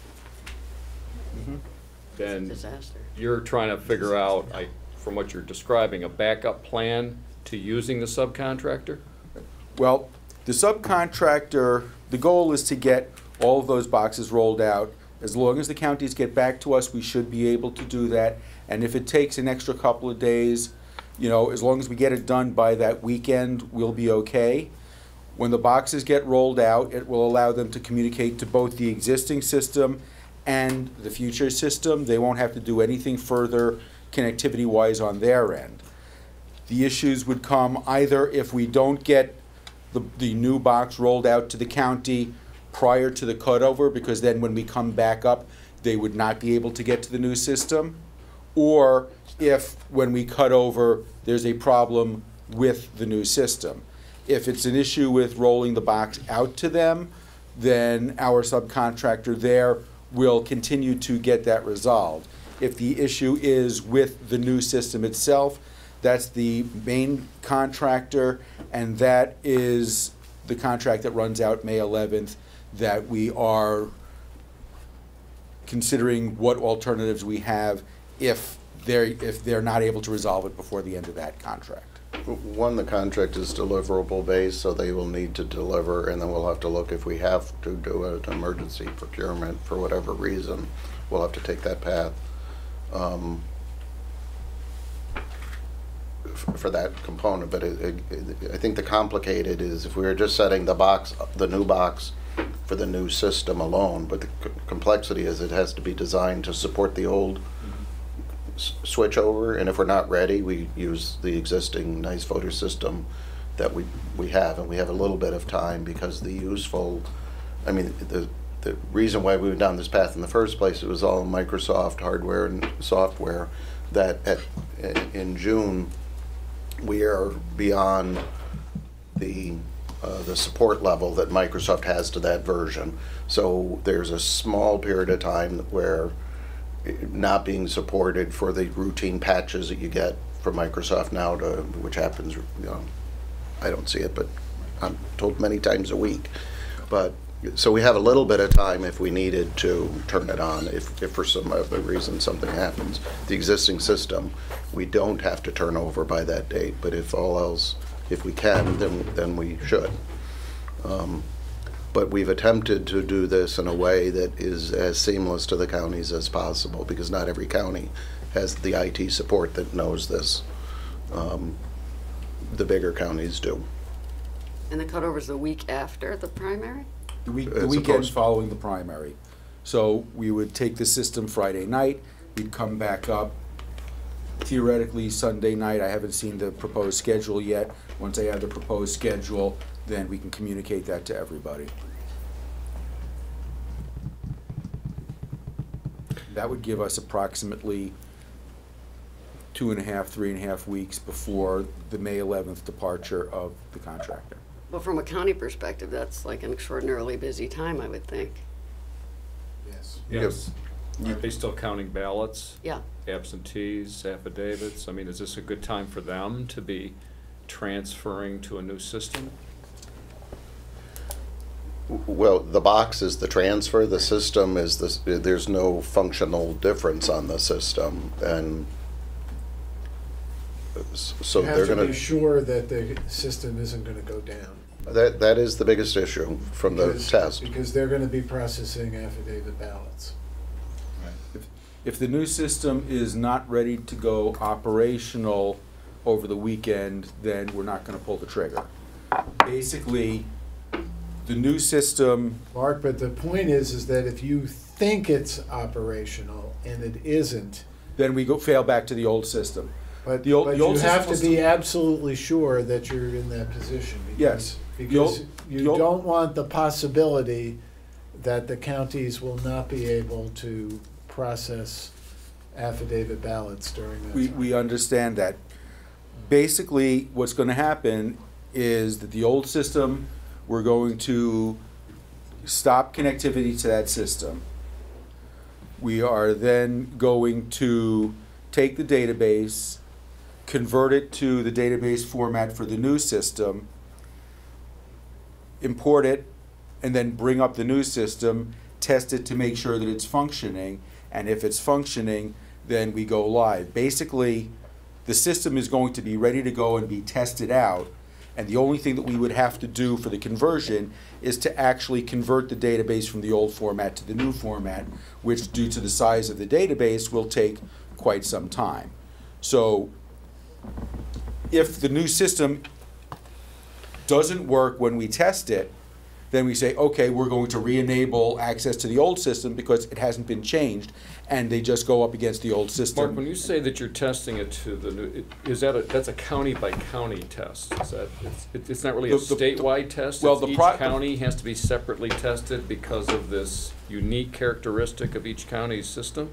then Disaster. you're trying to figure out, I, from what you're describing, a backup plan to using the subcontractor? Well, the subcontractor, the goal is to get all of those boxes rolled out. As long as the counties get back to us, we should be able to do that. And if it takes an extra couple of days, you know, as long as we get it done by that weekend, we'll be okay. When the boxes get rolled out, it will allow them to communicate to both the existing system and the future system. They won't have to do anything further connectivity-wise on their end. The issues would come either if we don't get the, the new box rolled out to the county prior to the cutover, because then when we come back up, they would not be able to get to the new system, or if when we cut over, there's a problem with the new system. If it's an issue with rolling the box out to them, then our subcontractor there will continue to get that resolved. If the issue is with the new system itself, that's the main contractor, and that is the contract that runs out May eleventh, that we are considering what alternatives we have if they're, if they're not able to resolve it before the end of that contract. One, the contract is deliverable based, so they will need to deliver, and then we'll have to look if we have to do an emergency procurement for whatever reason. We'll have to take that path. Um, f- for that component, but it, it, I think the complicated is if we were just setting the box, the new box for the new system alone, but the c- complexity is it has to be designed to support the old s- switch over, and if we're not ready, we use the existing nice voter system that we, we have, and we have a little bit of time because the useful, I mean, the, the reason why we went down this path in the first place, it was all Microsoft hardware and software that at, in June, we are beyond the uh, the support level that Microsoft has to that version. So there's a small period of time where it not being supported for the routine patches that you get from Microsoft now, to which happens, you know, I don't see it, but I'm told many times a week. But so we have a little bit of time if we needed to turn it on, if, if for some other reason something happens. The existing system, we don't have to turn over by that date, but if all else, if we can, then, then we should. Um, but we've attempted to do this in a way that is as seamless to the counties as possible, because not every county has the I T support that knows this. Um, the bigger counties do. And the cutover's the week after the primary? The week, As the weekend opposed- following the primary. So we would take the system Friday night, we'd come back up theoretically Sunday night. I haven't seen the proposed schedule yet. Once I have the proposed schedule, then we can communicate that to everybody. That would give us approximately two and a half, three and a half weeks before the May eleventh departure of the contractor. Well, from a county perspective, that's like an extraordinarily busy time, I would think. Yes. Yes. Are they still counting ballots? Yeah. Absentees, affidavits? I mean, is this a good time for them to be transferring to a new system? Well, the box is the transfer, the system is this, there's no functional difference on the system, and s- so You they're have to gonna, be sure that the system isn't gonna go down. that, that is the biggest issue from the Because- test. Because they're gonna be processing affidavit ballots. If, if the new system is not ready to go operational over the weekend, then we're not gonna pull the trigger. Basically, the new system, Mark, but the point is, is that if you think it's operational and it isn't, then we go, fail back to the old system. But, The old- but the old you have system to was- be absolutely sure that you're in that position. because- Yes. The Because old- you the old- don't want the possibility that the counties will not be able to process affidavit ballots during that We, time. we understand that. Basically, what's gonna happen is that the old system, we're going to stop connectivity to that system. We are then going to take the database, convert it to the database format for the new system, import it, and then bring up the new system, test it to make sure that it's functioning, and if it's functioning, then we go live. Basically, the system is going to be ready to go and be tested out, and the only thing that we would have to do for the conversion is to actually convert the database from the old format to the new format, which due to the size of the database will take quite some time. So if the new system doesn't work when we test it, then we say, okay, we're going to re-enable access to the old system because it hasn't been changed, and they just go up against the old system. Mark, when you say that you're testing it to the new, it- is that a, that's a county by county test? Is that, it's, it- it's not really a The- the- the- statewide test? well, It's the each pro- county has to be separately tested because of this unique characteristic of each county's system?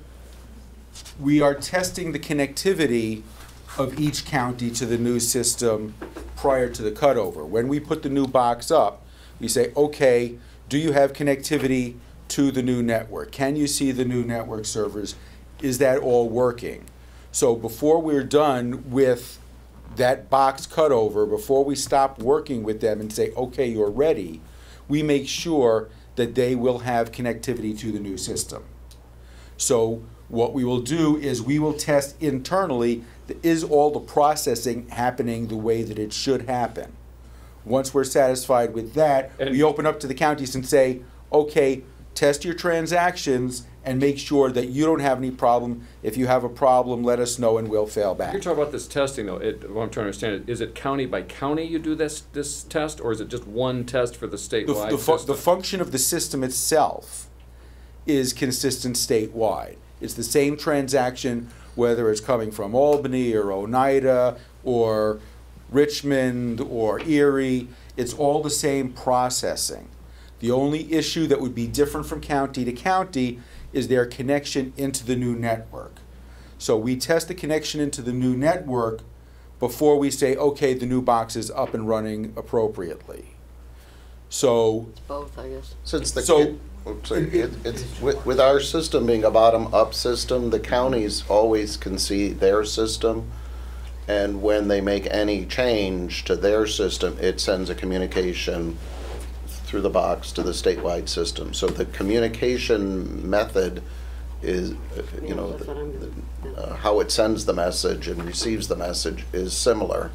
We are testing the connectivity of each county to the new system prior to the cutover. When we put the new box up, we say, okay, do you have connectivity to the new network? Can you see the new network servers? Is that all working? So before we're done with that box cutover, before we stop working with them and say, okay, you're ready, we make sure that they will have connectivity to the new system. So what we will do is we will test internally, is all the processing happening the way that it should happen? Once we're satisfied with that, And- we open up to the counties and say, okay, test your transactions and make sure that you don't have any problem. If you have a problem, let us know and we'll fail back. You're talking about this testing though, it, what I'm trying to understand, is it county by county you do this, this test, or is it just one test for the The, statewide the, fu- system? the function of the system itself is consistent statewide. It's the same transaction, whether it's coming from Albany or Oneida or Richmond or Erie. It's all the same processing. The only issue that would be different from county to county is their connection into the new network. So we test the connection into the new network before we say, okay, the new box is up and running appropriately. So, It's both, I guess. Since the, So- it- oops, it- it's, with, with our system being a bottom-up system, the counties always can see their system. And when they make any change to their system, it sends a communication through the box to the statewide system. So the communication method is, uh, you know, That's what I'm- the- uh, how it sends the message and receives the message is similar.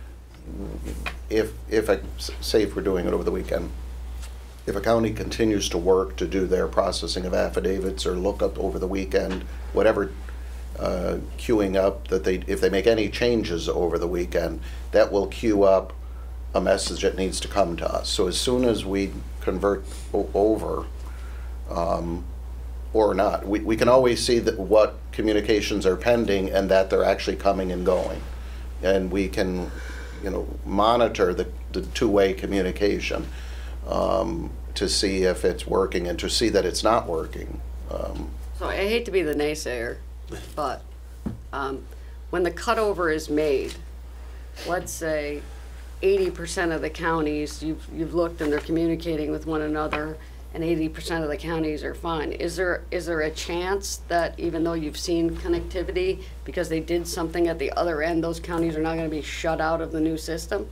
If, if, I- say if we're doing it over the weekend, if a county continues to work to do their processing of affidavits or look up over the weekend, whatever uh, queuing up, that they, if they make any changes over the weekend, that will queue up a message that needs to come to us. So as soon as we convert o- over, um, or not, we, we can always see that what communications are pending and that they're actually coming and going. And we can, you know, monitor the, the two-way communication um, to see if it's working and to see that it's not working. Um, So I hate to be the naysayer, but um, when the cutover is made, let's say eighty percent of the counties, you've, you've looked and they're communicating with one another, and eighty percent of the counties are fine. Is there, is there a chance that even though you've seen connectivity, because they did something at the other end, those counties are not gonna be shut out of the new system?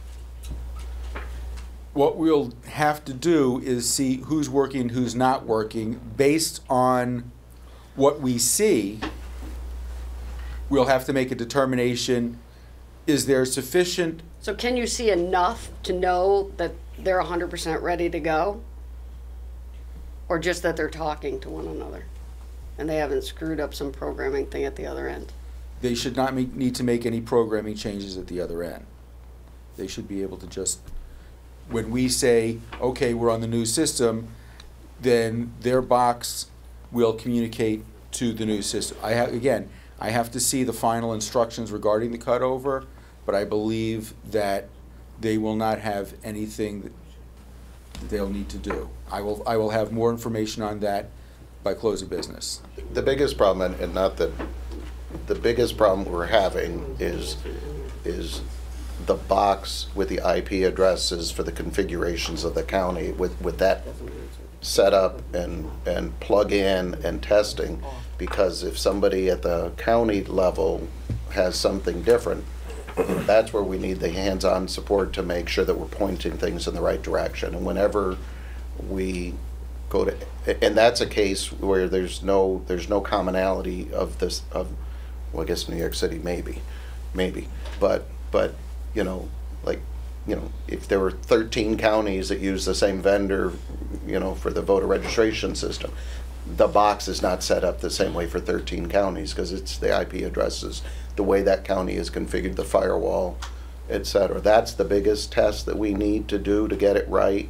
what we'll have to do is see who's working, who's not working. Based on what we see, we'll have to make a determination, is there sufficient, So can you see enough to know that they're one hundred percent ready to go? Or just that they're talking to one another and they haven't screwed up some programming thing at the other end? they should not make, need to make any programming changes at the other end. They should be able to just, when we say, okay, we're on the new system, then their box will communicate to the new system. I have, again, I have to see the final instructions regarding the cutover, but I believe that they will not have anything that they'll need to do. I will, I will have more information on that by close of business. The biggest problem, and- and not that, the biggest problem we're having is, is the box with the I P addresses for the configurations of the county, with, with that set up and, and plug in and testing, because if somebody at the county level has something different, that's where we need the hands-on support to make sure that we're pointing things in the right direction. And whenever we go to, and that's a case where there's no, there's no commonality of this, of, well, I guess New York City maybe, maybe, but, but, you know, like, you know, if there were thirteen counties that use the same vendor, you know, for the voter registration system, the box is not set up the same way for thirteen counties, because it's the I P addresses, the way that county is configured, the firewall, et cetera. That's the biggest test that we need to do to get it right.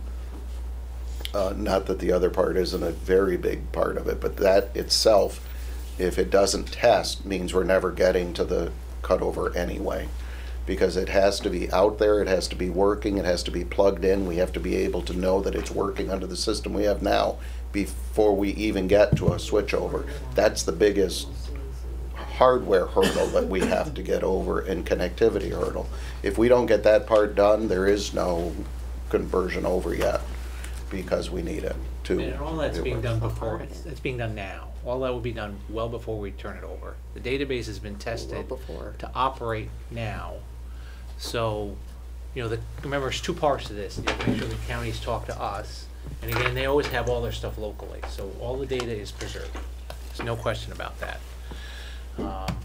Uh, not that the other part isn't a very big part of it, but that itself, if it doesn't test, means we're never getting to the cutover anyway. Because it has to be out there, it has to be working, it has to be plugged in, we have to be able to know that it's working under the system we have now before we even get to a switchover. That's the biggest hardware hurdle that we have to get over, and connectivity hurdle. If we don't get that part done, there is no conversion over yet, because we need it to. And all that's being done before, it's, it's being done now. All that will be done well before we turn it over. The database has been tested before. to operate now. So, you know, the, remember, there's two parts to this. You have to make sure the counties talk to us. And again, they always have all their stuff locally. So all the data is preserved. There's no question about that. Um,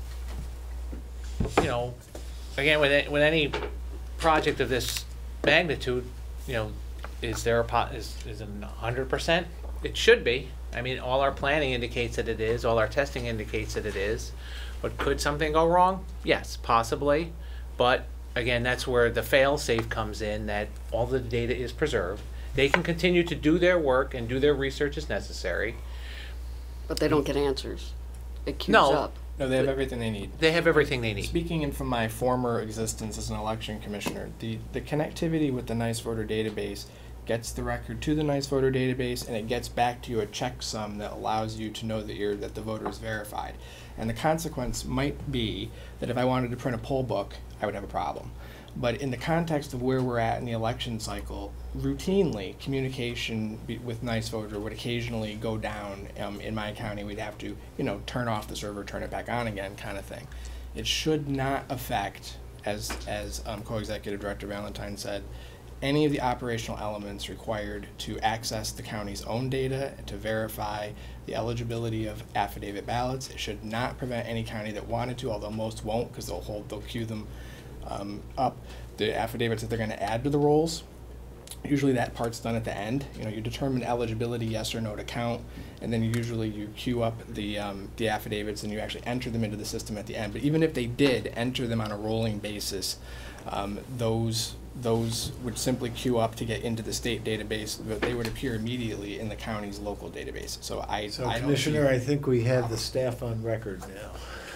you know, again, with, a- with any project of this magnitude, you know, is there a pot, is, is it a hundred percent? It should be. I mean, all our planning indicates that it is, all our testing indicates that it is. But could something go wrong? Yes, possibly. But again, that's where the fail-safe comes in, that all the data is preserved. They can continue to do their work and do their research as necessary. But they don't get answers. It queues No. up. No, they have everything they need. They have everything they need. Speaking in from my former existence as an election commissioner, the, the connectivity with the NICE voter database gets the record to the NICE voter database, and it gets back to you a checksum that allows you to know that you're that the voter is verified. And the consequence might be that if I wanted to print a poll book, I would have a problem. But in the context of where we're at in the election cycle, routinely communication be, with NICE voter would occasionally go down. Um, in my county, we'd have to, you know, turn off the server, turn it back on again, kind of thing. It should not affect, as as um, Co-Executive Director Valentine said, any of the operational elements required to access the county's own data and to verify the eligibility of affidavit ballots. It should not prevent any county that wanted to, although most won't, because they'll hold, they'll queue them um, up, the affidavits that they're going to add to the rolls. Usually that part's done at the end. You know, you determine eligibility, yes or no to count, and then usually you queue up the um, the affidavits and you actually enter them into the system at the end. But even if they did enter them on a rolling basis, um, those those would simply queue up to get into the state database, but they would appear immediately in the county's local database. So I, So I don't Commissioner, see- I think we have the staff on record now.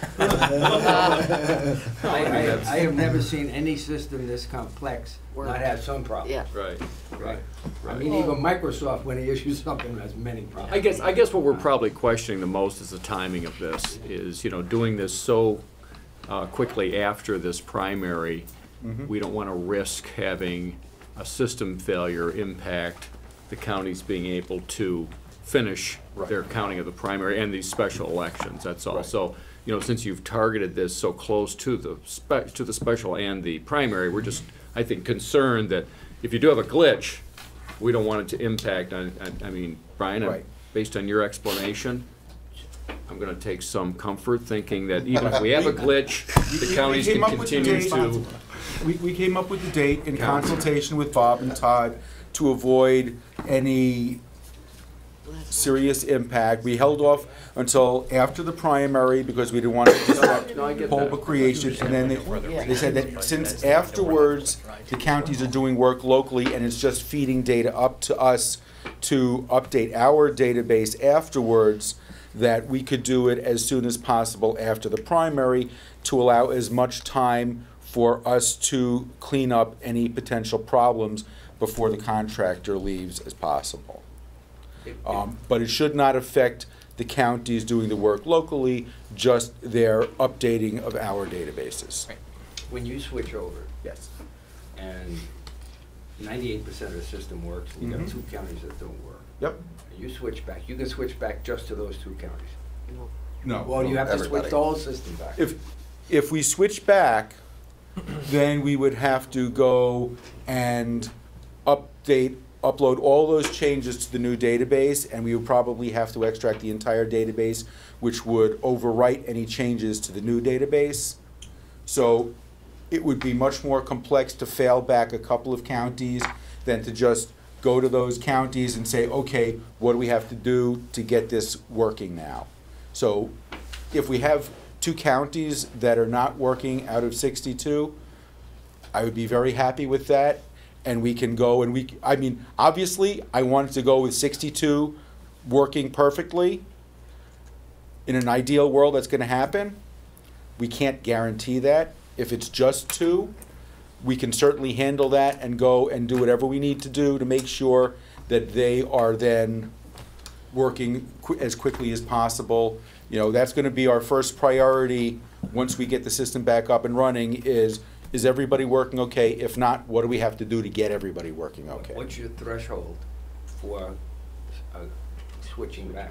I, I, I have never seen any system this complex Work. not have some problem. Yeah. Right. Right. I mean, even Microsoft, when they issue something, has many problems. I guess, I guess what we're probably questioning the most is the timing of this, is, you know, doing this so uh, quickly after this primary. We don't want to risk having a system failure impact the counties being able to finish their counting of the primary and these special elections, that's all. Right. So, you know, since you've targeted this so close to the spe- to the special and the primary, we're just, I think, concerned that if you do have a glitch, we don't want it to impact on, I, I mean, Brian, I'm- Right. based on your explanation, I'm gonna take some comfort thinking that even if we have a glitch, the We- counties we can came up with the continue date. to. We, we came up with the date in consultation with Bob and Todd to avoid any serious impact. We held off until after the primary because we didn't want to disrupt No, I get poll that. book creation. And then they, they said that since afterwards, the counties are doing work locally and it's just feeding data up to us to update our database afterwards, that we could do it as soon as possible after the primary to allow as much time for us to clean up any potential problems before the contractor leaves as possible. Um, but it should not affect the counties doing the work locally, just their updating of our databases. Right. When you switch over, Yes. and ninety-eight percent of the system works, and you've got Mhm. two counties that don't work. Yep. And you switch back, you can switch back just to those two counties. No. Well, you have to switch Everybody. the whole system back. If, if we switch back, then we would have to go and update, upload all those changes to the new database, and we would probably have to extract the entire database, which would overwrite any changes to the new database. So it would be much more complex to fail back a couple of counties than to just go to those counties and say, okay, what do we have to do to get this working now? So if we have two counties that are not working out of sixty-two, I would be very happy with that. And we can go and we, I mean, obviously, I wanted to go with sixty-two working perfectly. In an ideal world, that's gonna happen. We can't guarantee that. If it's just two, we can certainly handle that and go and do whatever we need to do to make sure that they are then working qu- as quickly as possible. You know, that's gonna be our first priority once we get the system back up and running is, is everybody working okay? If not, what do we have to do to get everybody working okay? What's your threshold for uh, switching back?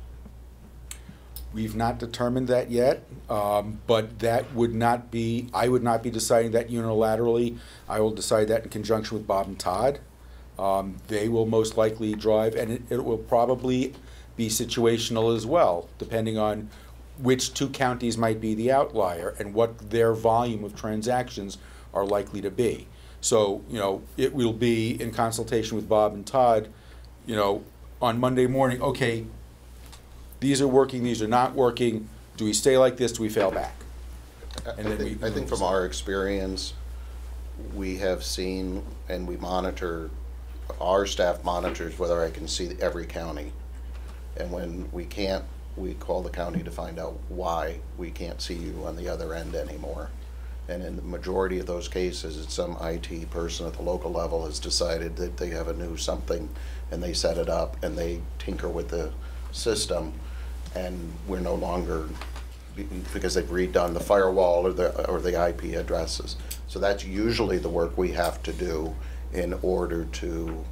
We've not determined that yet, um, but that would not be, I would not be deciding that unilaterally. I will decide that in conjunction with Bob and Todd. Um, they will most likely drive, and it, it will probably be situational as well, depending on which two counties might be the outlier and what their volume of transactions are likely to be. So, you know, it will be in consultation with Bob and Todd, you know, on Monday morning, okay, these are working, these are not working, do we stay like this, do we fail back? I And then think, we I think move from our experience, we have seen and we monitor, our staff monitors whether I can see every county. And when we can't, we call the county to find out why we can't see you on the other end anymore. And in the majority of those cases, it's some I T person at the local level has decided that they have a new something and they set it up and they tinker with the system, and we're no longer, because they've redone the firewall or the, or the I P addresses. So that's usually the work we have to do in order to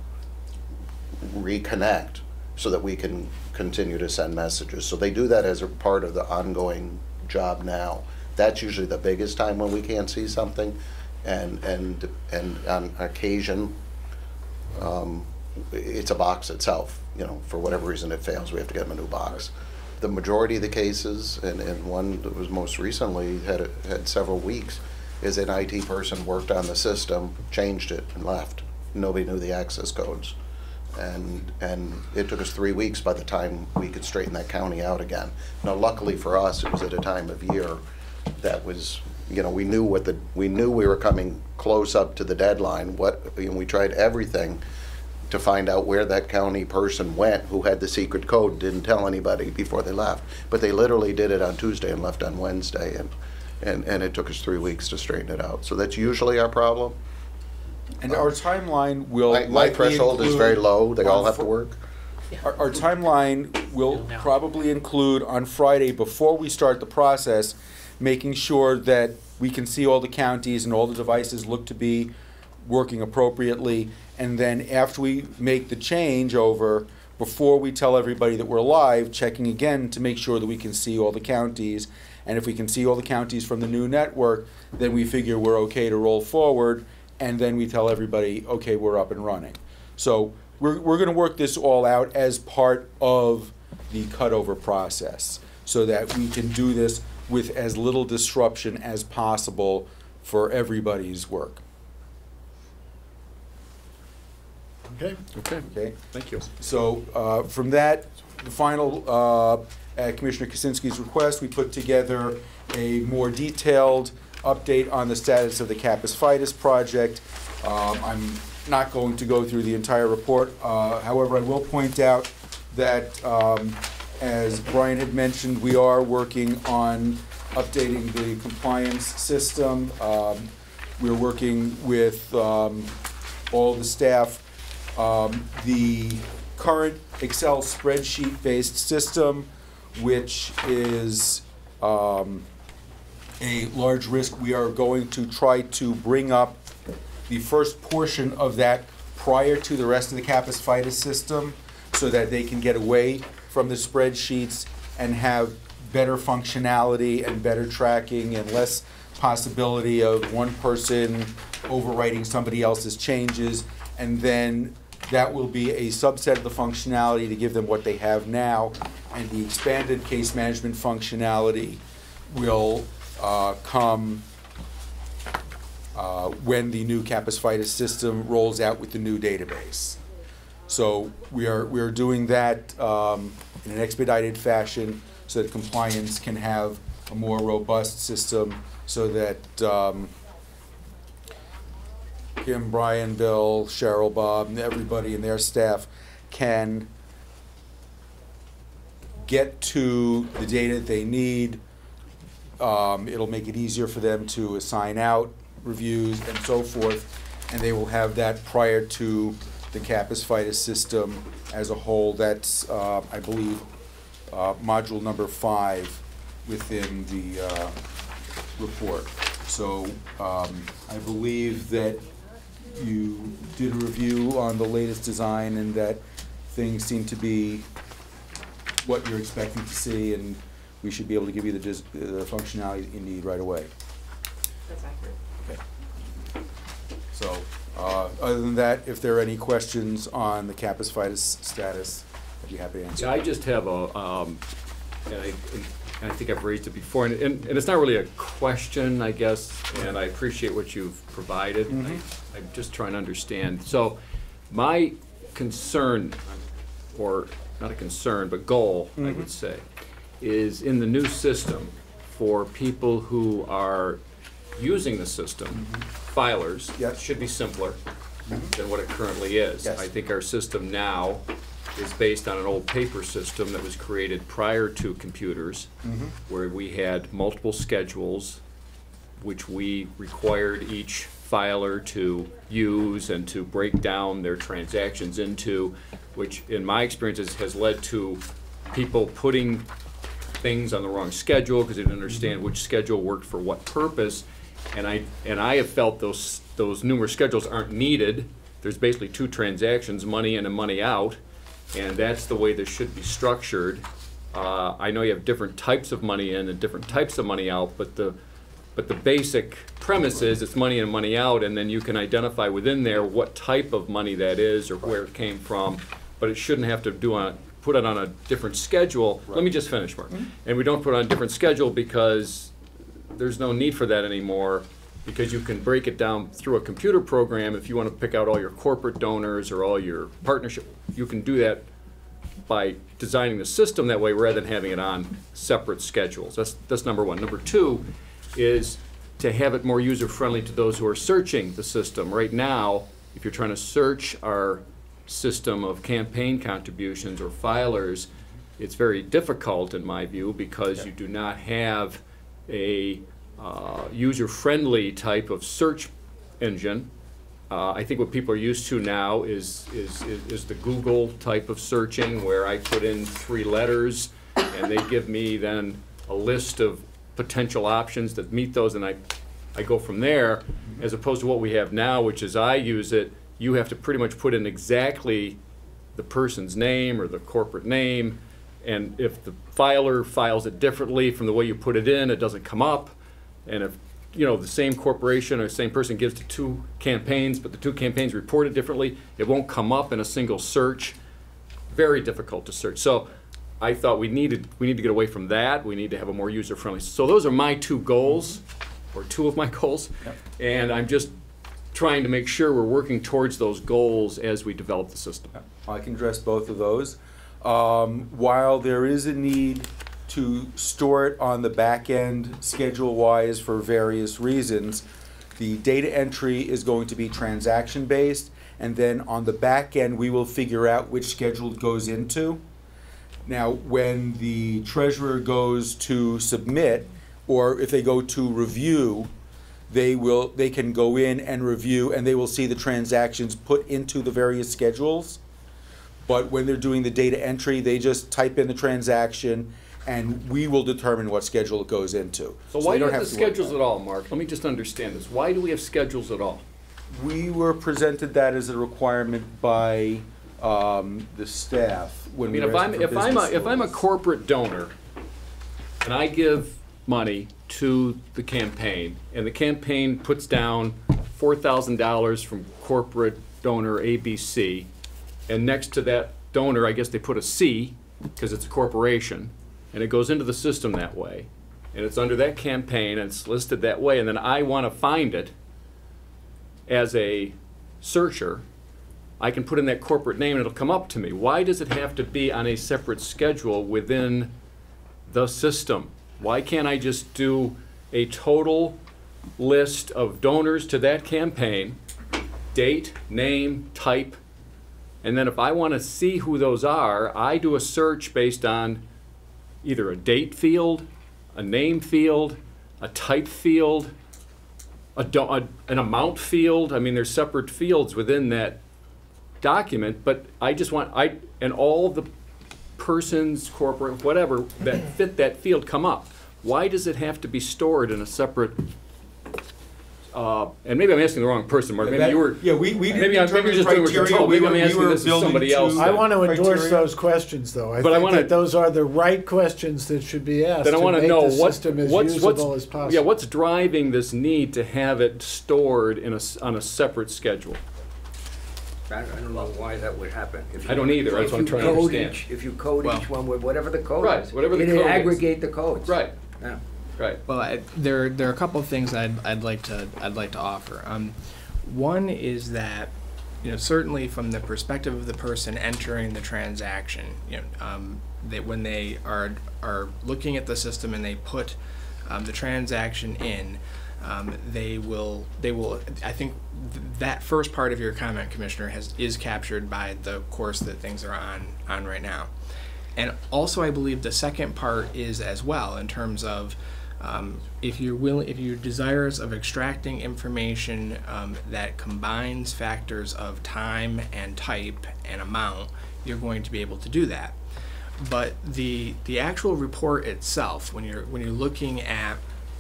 reconnect so that we can continue to send messages. So they do that as a part of the ongoing job now. That's usually the biggest time when we can't see something, and and and on occasion, um, it's a box itself. You know, for whatever reason it fails, we have to get them a new box. The majority of the cases, and, and one that was most recently had had several weeks, is an I T person worked on the system, changed it, and left. Nobody knew the access codes. And and it took us three weeks by the time we could straighten that county out again. Now, luckily for us, it was at a time of year that was, you know, we knew what the we knew we were coming close up to the deadline. What, you know, we tried everything to find out where that county person went who had the secret code, didn't tell anybody before they left. But they literally did it on Tuesday and left on Wednesday, and and and it took us three weeks to straighten it out. So that's usually our problem. And our timeline will My, my likely threshold is include very low. They all on have to Fri- work. Our, our timeline will Now. probably include on Friday, before we start the process, making sure that we can see all the counties and all the devices look to be working appropriately. And then after we make the change over, before we tell everybody that we're live, checking again to make sure that we can see all the counties. And if we can see all the counties from the new network, then we figure we're okay to roll forward. And then we tell everybody, okay, we're up and running. So we're, we're gonna work this all out as part of the cutover process so that we can do this with as little disruption as possible for everybody's work. Okay. Okay. Okay. Thank you. So uh, from that, the final, uh, at Commissioner Kosinski's request, we put together a more detailed update on the status of the Capus Fidus project. Um, I'm not going to go through the entire report. Uh, however, I will point out that um, as Brian had mentioned, we are working on updating the compliance system. Um, we're working with um, all the staff. Um, the current Excel spreadsheet-based system, which is um, a large risk, we are going to try to bring up the first portion of that prior to the rest of the Capus Fidus system so that they can get away from the spreadsheets and have better functionality and better tracking and less possibility of one person overwriting somebody else's changes. And then that will be a subset of the functionality to give them what they have now. And the expanded case management functionality will uh, come uh, when the new Capus Fidus system rolls out with the new database. So we are, we are doing that um, in an expedited fashion so that compliance can have a more robust system so that um, Kim, Brian, Bill, Cheryl, Bob, and everybody and their staff can get to the data that they need. Um, it'll make it easier for them to assign out reviews and so forth, and they will have that prior to the Capus Fidus system as a whole. That's, uh, I believe, uh, module number five within the uh, report. So um, I believe that you did a review on the latest design and that things seem to be what you're expecting to see, and we should be able to give you the, dis the functionality that you need right away. That's accurate. Okay. So, uh, other than that, if there are any questions on the Capus Fidus status, I'd be happy to answer. Yeah, I just have a, um, and I, and I think I've raised it before, and, and, and it's not really a question, I guess, and I appreciate what you've provided. Mm-hmm. I, I'm just trying to understand. So, my concern, or not a concern, but goal, mm-hmm. I would say, is in the new system for people who are using the system, mm-hmm. filers, yes. should be simpler mm-hmm. than what it currently is. Yes. I think our system now is based on an old paper system that was created prior to computers, mm-hmm. where we had multiple schedules, which we required each filer to use and to break down their transactions into, which in my experiences has led to people putting things on the wrong schedule because they didn't understand mm-hmm. which schedule worked for what purpose. And I and I have felt those those numerous schedules aren't needed. There's basically two transactions, money in and money out, and that's the way this should be structured. Uh, I know you have different types of money in and different types of money out, but the but the basic premise is it's money in and money out, and then you can identify within there what type of money that is or where it came from. But it shouldn't have to do on put it on a different schedule. Right. Let me just finish, Mark. Mm-hmm. And we don't put it on a different schedule because there's no need for that anymore, because you can break it down through a computer program. If you want to pick out all your corporate donors or all your partnership, you can do that by designing the system that way rather than having it on separate schedules. That's, that's number one. Number two is to have it more user-friendly to those who are searching the system. Right now, if you're trying to search our system of campaign contributions or filers, it's very difficult in my view because okay. you do not have a uh, user-friendly type of search engine. Uh, I think what people are used to now is, is, is, is the Google type of searching where I put in three letters and they give me then a list of potential options that meet those, and I, I go from there, as opposed to what we have now, which is I use it, you have to pretty much put in exactly the person's name or the corporate name, and if the filer files it differently from the way you put it in, it doesn't come up. And if you know the same corporation or the same person gives to two campaigns, but the two campaigns reported differently, it won't come up in a single search. Very difficult to search. So I thought we needed we need to get away from that. We need to have a more user-friendly. So those are my two goals, or two of my goals, yep. and I'm just trying to make sure we're working towards those goals as we develop the system. I can address both of those. Um, while there is a need to store it on the back end schedule-wise for various reasons, the data entry is going to be transaction-based, and then on the back end we will figure out which schedule it goes into. Now, when the treasurer goes to submit, or if they go to review, they will, they can go in and review, and they will see the transactions put into the various schedules. But when they're doing the data entry, they just type in the transaction, and we will determine what schedule it goes into. So why they do don't you have the to worry schedules about at all, Mark? Let me just understand this. Why do we have schedules at all? it. We were presented that as a requirement by um, the staff I when mean, we if were I'm, asking for if I'm a, business if I'm a rules. corporate donor, and I give money to the campaign, and the campaign puts down four thousand dollars from corporate donor A B C, and next to that donor, I guess they put a C, because it's a corporation, and it goes into the system that way, and it's under that campaign, and it's listed that way, and then I want to find it as a searcher, I can put in that corporate name and it'll come up to me. Why does it have to be on a separate schedule within the system? Why can't I just do a total list of donors to that campaign, date, name, type, and then if I want to see who those are, I do a search based on either a date field, a name field, a type field, a, do a an amount field. I mean, there's separate fields within that document, but I just want, I and all the persons, corporate, whatever, that fit that field come up. Why does it have to be stored in a separate, uh, and maybe I'm asking the wrong person, Mark, maybe That- you were, Yeah, we, we maybe didn't I'm, maybe you're determine just doing what you're criteria. told, We maybe were- I'm we asking were this as building somebody to- else. I want to endorse criteria. those questions, though. I But I think wanna- that those are the right questions that should be asked Then I to want to make know the what, system as what's, usable what's, as possible. yeah, what's driving this need to have it stored in a, s- on a separate schedule? I I don't know why that would happen. If I you- don't either. That's if what I'm you trying to code understand. each- If you code Well- each one with whatever the code Right, is. whatever the it'd code is. aggregate the codes. Right, Yeah. right. Well, I, there there are a couple of things I'd I'd like to I'd like to offer. Um, one is that, you know, certainly from the perspective of the person entering the transaction, you know, um, that when they are are looking at the system and they put um, the transaction in, um, they will they will. I think th that first part of your comment, Commissioner, has is captured by the course that things are on on right now. And also, I believe the second part is as well, in terms of um, if you're willing, if you're desirous of extracting information um, that combines factors of time and type and amount, you're going to be able to do that. But the the actual report itself, when you're when you're looking at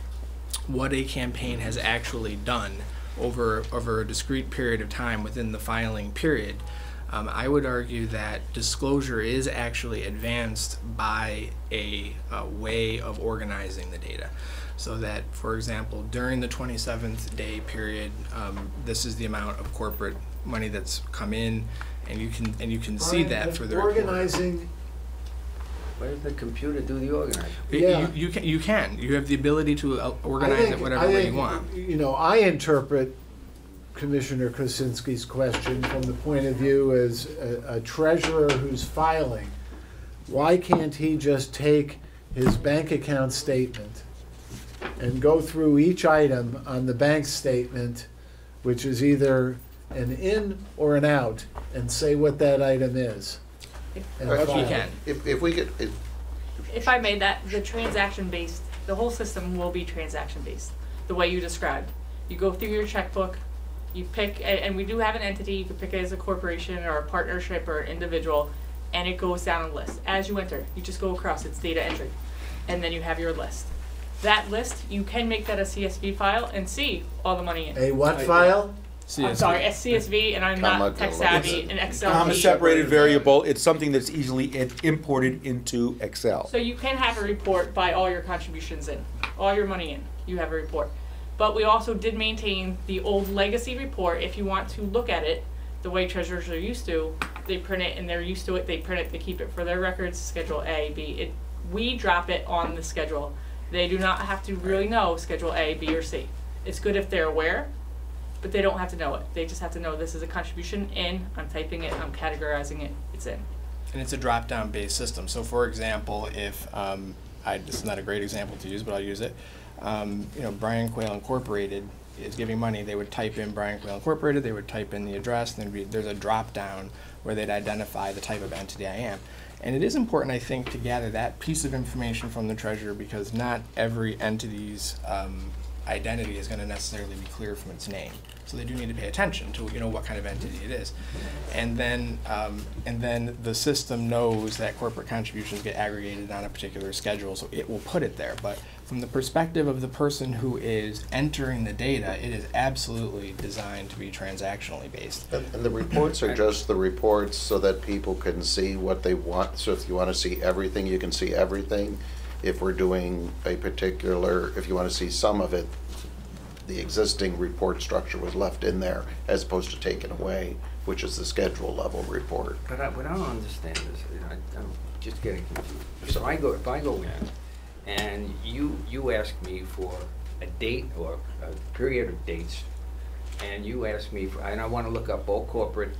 what a campaign has actually done over over a discrete period of time within the filing period, Um, I would argue that disclosure is actually advanced by a, a way of organizing the data. So that, for example, during the twenty-seventh day period, um, this is the amount of corporate money that's come in, and you can and you can see Brian, that the for the report. organizing. Why does the computer do the organizing? You- Yeah. You, you can you can you have the ability to uh, I organize think- it whatever I way think, you want. You know, I interpret Commissioner Krasinski's question from the point of view as a, a treasurer who's filing. Why can't he just take his bank account statement and go through each item on the bank statement, which is either an in or an out, and say what that item is? And Right. file You it? can. If, if we could, if, If I made that, the transaction-based, the whole system will be transaction-based, the way you described. You go through your checkbook, you pick, a- and we do have an entity, you could pick it as a corporation or a partnership or an individual, and it goes down a list. As you enter, you just go across, it's data entry, and then you have your list. That list, you can make that a C S V file and see all the money in. A what file? I'm sorry, a C S V, and I'm Comma, not tech comma, savvy, an Excel Comma sheet. separated variable, it's something that's easily in- imported into Excel. So you can have a report by all your contributions in, all your money in, you have a report. But we also did maintain the old legacy report. If you want to look at it the way treasurers are used to, they print it and they're used to it, they print it, they keep it for their records, Schedule A, B. It, we drop it on the schedule. They do not have to really know Schedule A, B, or C. It's good if they're aware, but they don't have to know it. They just have to know this is a contribution in, I'm typing it, I'm categorizing it, it's in. And it's a drop-down based system. So for example, if, um, I, this is not a great example to use, but I'll use it. Um, you know, Brian Quayle Incorporated is giving money. They would type in Brian Quayle Incorporated, they would type in the address, and there'd be, there's a drop-down where they'd identify the type of entity I am. And it is important, I think, to gather that piece of information from the treasurer, because not every entity's um, identity is going to necessarily be clear from its name. So they do need to pay attention to, you know, what kind of entity it is. And then, um, and then the system knows that corporate contributions get aggregated on a particular schedule, so it will put it there. But from the perspective of the person who is entering the data, it is absolutely designed to be transactionally based. And, and the reports are just the reports so that people can see what they want. So if you want to see everything, you can see everything. If we're doing a particular, if you want to see some of it, the existing report structure was left in there as opposed to taken away, which is the schedule level report. But I, what I don't understand is, I, I'm just getting confused. If I go, if I go in and you, you ask me for a date or a period of dates, and you ask me for, and I want to look up all corporate,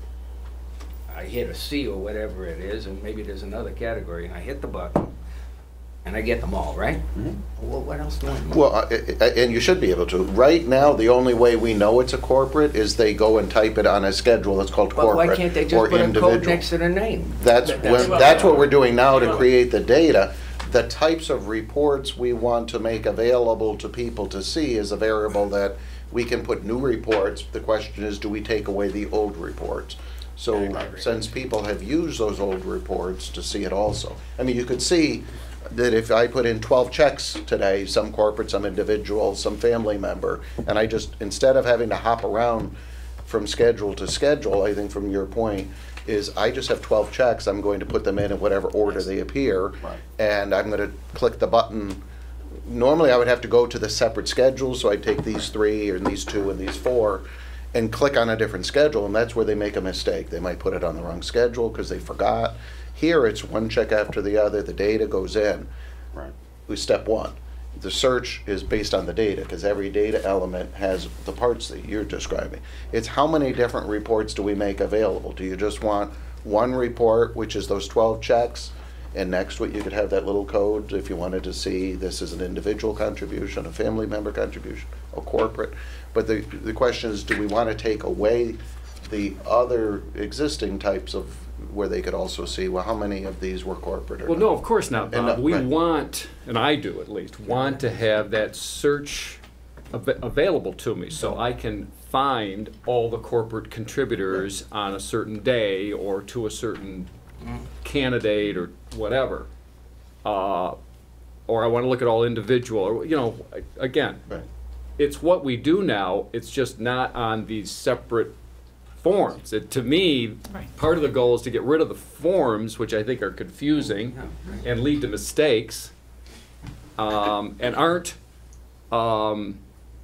I hit a C or whatever it is, and maybe there's another category, and I hit the button, and I get them all, right? Mm-hmm. Well, what else do I know? Well, uh, uh, and you should be able to. Right now, the only way we know it's a corporate is they go and type it on a schedule that's called But corporate why can't they or just put a individual. code next to the name? That's, That- when, what- that's what we're doing now to Well- create the data. The types of reports we want to make available to people to see is a variable that we can put new reports. The question is, do we take away the old reports? So since people have used those old reports to see it also. I mean, you could see that if I put in twelve checks today, some corporate, some individual, some family member, and I just, instead of having to hop around from schedule to schedule, I think from your point, is I just have twelve checks, I'm going to put them in in whatever order they appear, Right. and I'm gonna click the button. Normally, I would have to go to the separate schedules, so I'd take these three, and these two, and these four, and click on a different schedule, and that's where they make a mistake. They might put it on the wrong schedule because they forgot. Here, it's one check after the other, the data goes in. Right. With step one. The search is based on the data, because every data element has the parts that you're describing. It's how many different reports do we make available? Do you just want one report, which is those twelve checks, and next week you could have that little code if you wanted to see this is an individual contribution, a family member contribution, a corporate. But the, the question is, do we want to take away the other existing types of, where they could also see, well, how many of these were corporate or Well, not? no, of course not, And, Bob. uh, We right. want, and I do at least, want to have that search av- available to me so I can find all the corporate contributors on a certain day or to a certain candidate or whatever. Uh, Or I want to look at all individual, or, you know, a- again, Right. it's what we do now, it's just not on these separate forms. It, to me, Right. part of the goal is to get rid of the forms, which I think are confusing and lead to mistakes, um, and aren't, um,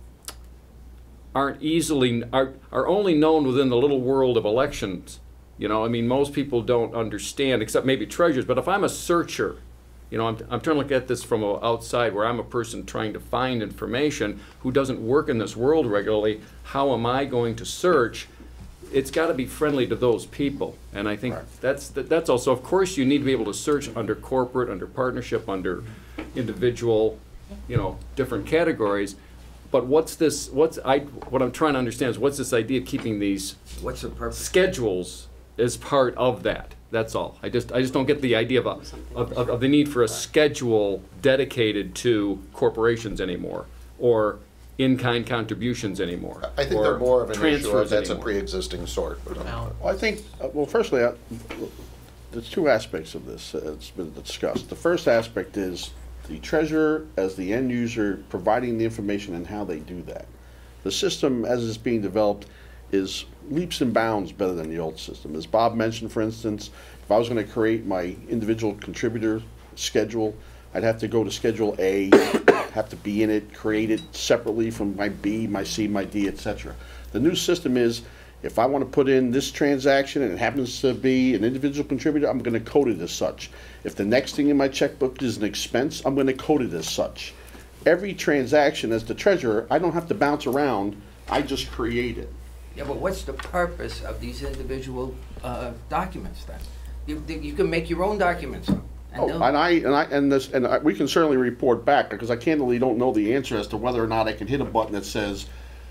aren't easily, are, are only known within the little world of elections. You know, I mean, most people don't understand, except maybe treasurers, but if I'm a searcher, you know, I'm, I'm trying to look at this from a- outside, where I'm a person trying to find information who doesn't work in this world regularly. How am I going to search? It's got to be friendly to those people, and I think Right. that's that, that's also. Of course, you need to be able to search under corporate, under partnership, under individual, you know, different categories. But what's this? What's I? What I'm trying to understand is what's this idea of keeping these What's the purpose? schedules as part of that? That's all. I just, I just don't get the idea of, a, of, of of the need for a schedule dedicated to corporations anymore, or in-kind contributions anymore. I think or they're more of an issue of transfers that's a anymore. pre-existing sort. but, um, Well, Well, I think, uh, well, firstly, uh, there's two aspects of this uh, that's been discussed. The first aspect is the treasurer as the end user providing the information and how they do that. The system, as it's being developed, is leaps and bounds better than the old system. As Bob mentioned, for instance, if I was going to create my individual contributor schedule, I'd have to go to Schedule A, have to be in it, create it separately from my B, my C, my D, et cetera. The new system is, if I want to put in this transaction and it happens to be an individual contributor, I'm going to code it as such. If the next thing in my checkbook is an expense, I'm going to code it as such. Every transaction, as the treasurer, I don't have to bounce around, I just create it. Yeah, but what's the purpose of these individual uh, documents then? You, you can make your own documents. and Oh, they'll- and I, and I, and this, and I, we can certainly report back, because I candidly don't know the answer as to whether or not I can hit a button that says,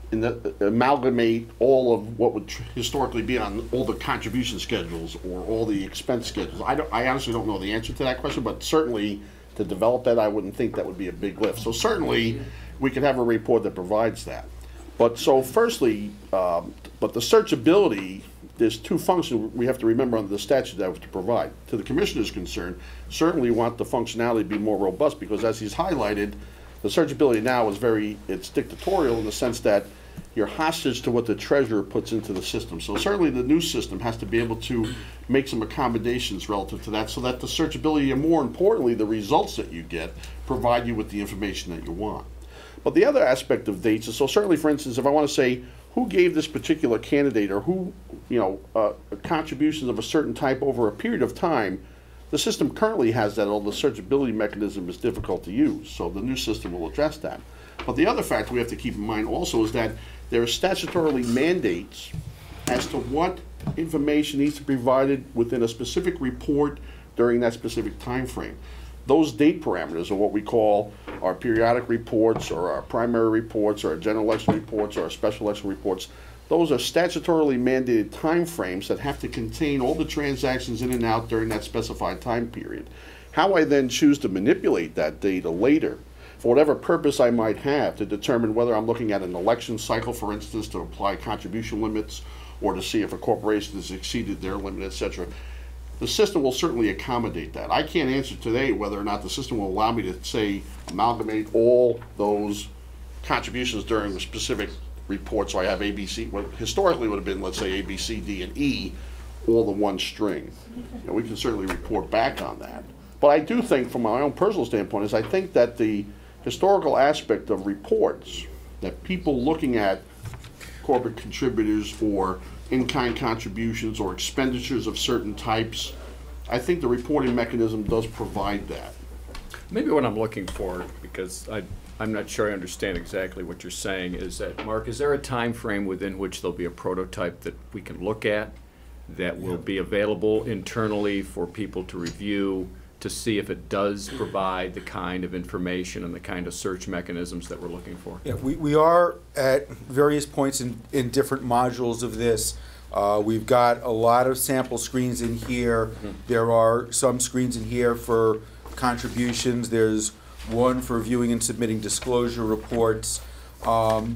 in the, amalgamate all of what would tr- historically be on all the contribution schedules or all the expense schedules. I don't, I honestly don't know the answer to that question, but certainly to develop that, I wouldn't think that would be a big lift. So certainly, we could have a report that provides that. But so firstly, um, but the searchability, there's two functions we have to remember under the statute that we have to provide. To the commissioner's concern, certainly want the functionality to be more robust, because as he's highlighted, the searchability now is very, it's dictatorial in the sense that you're hostage to what the treasurer puts into the system. So certainly the new system has to be able to make some accommodations relative to that, so that the searchability and, more importantly, the results that you get provide you with the information that you want. But the other aspect of dates is, so certainly, for instance, if I want to say who gave this particular candidate or who, you know, uh, contributions of a certain type over a period of time, the system currently has that, although the searchability mechanism is difficult to use. So the new system will address that. But the other factor we have to keep in mind also is that there are statutorily mandates as to what information needs to be provided within a specific report during that specific time frame. Those date parameters are what we call our periodic reports or our primary reports or our general election reports or our special election reports. Those are statutorily mandated time frames that have to contain all the transactions in and out during that specified time period. How I then choose to manipulate that data later, for whatever purpose I might have, to determine whether I'm looking at an election cycle, for instance, to apply contribution limits, or to see if a corporation has exceeded their limit, et cetera. The system will certainly accommodate that. I can't answer today whether or not the system will allow me to, say, amalgamate all those contributions during a specific report, so I have A, B, C, what historically would have been, let's say, A, B, C, D, and E, all the one string. You know, we can certainly report back on that. But I do think, from my own personal standpoint, is I think that the historical aspect of reports, that people looking at corporate contributors or in-kind contributions or expenditures of certain types, I think the reporting mechanism does provide that. Maybe what I'm looking for, because I, I'm not sure I understand exactly what you're saying, is that, Mark, is there a time frame within which there'll be a prototype that we can look at that will be available internally for people to review, to see if it does provide the kind of information and the kind of search mechanisms that we're looking for? Yeah, we, we are at various points in, in different modules of this. Uh, we've got a lot of sample screens in here. Mm-hmm. There are some screens in here for contributions. There's one for viewing and submitting disclosure reports. Um,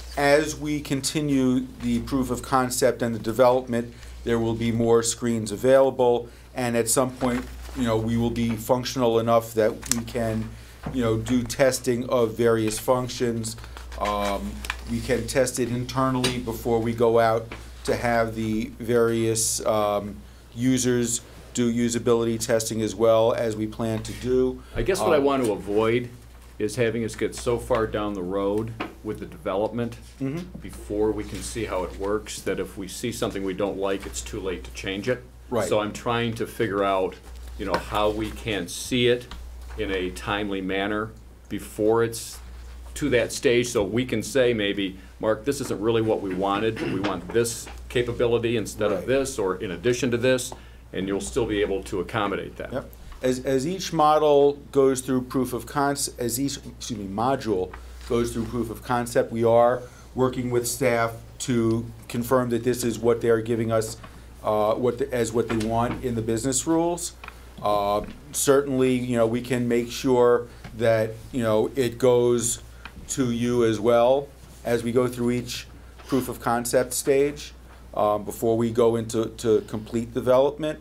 as we continue the proof of concept and the development, there will be more screens available, and at some point, you know, we will be functional enough that we can, you know, do testing of various functions. Um, we can test it internally before we go out to have the various um, users do usability testing as well, as we plan to do. I guess what um, I want to avoid is having us get so far down the road with the development mm-hmm. before we can see how it works, that if we see something we don't like, it's too late to change it. Right. So I'm trying to figure out, you know, how we can see it in a timely manner before it's to that stage, so we can say maybe, Mark, this isn't really what we wanted, we want this capability instead Right. of this, or in addition to this, and you'll still be able to accommodate that. Yep. As, as each model goes through proof of concept, as each, excuse me, module goes through proof of concept, we are working with staff to confirm that this is what they're giving us, uh, what the, as what they want in the business rules. Uh, certainly, you know, we can make sure that, you know, it goes to you as well as we go through each proof of concept stage um, before we go into to complete development.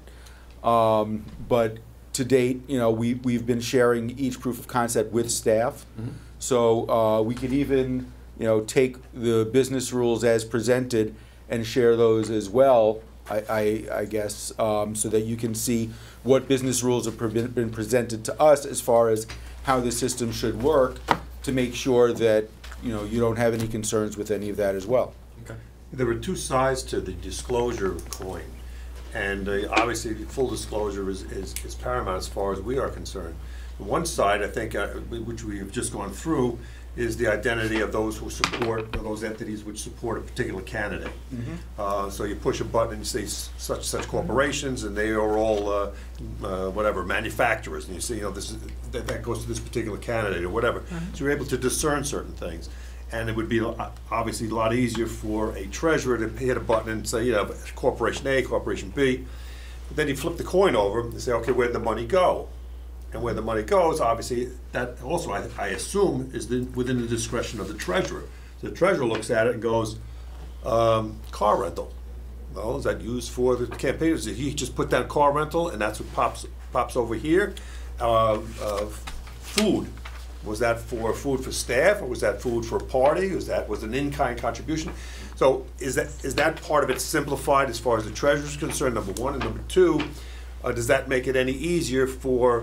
Um, but to date, you know, we, we've been sharing each proof of concept with staff. Mm-hmm. So uh, we could even, you know, take the business rules as presented and share those as well, I, I, I guess, um, so that you can see what business rules have pre- been presented to us as far as how the system should work, to make sure that, you know, you don't have any concerns with any of that as well. Okay. There were two sides to the disclosure coin, and uh, obviously full disclosure is, is, is paramount as far as we are concerned. One side, I think, uh, which we have just gone through, is the identity of those who support, or those entities which support a particular candidate. Mm-hmm. Uh, so you push a button and you say such such corporations, and they are all uh, uh, whatever manufacturers, and you say, you know, this is that, that goes to this particular candidate or whatever. Mm-hmm. So you're able to discern certain things. And it would be uh, obviously a lot easier for a treasurer to hit a button and say, you know, Corporation A, Corporation B. But then you flip the coin over and say, okay, where'd the money go? And where the money goes, obviously, that also, I, I assume, is the, within the discretion of the treasurer. So the treasurer looks at it and goes, um, car rental. Well, is that used for the campaign? Did he just put down car rental and that's what pops pops over here? Uh, uh, food. Was that for food for staff, or was that food for a party? Was that was an in-kind contribution? So is that is that part of it simplified as far as the treasurer is concerned? Number one, and number two, uh, does that make it any easier for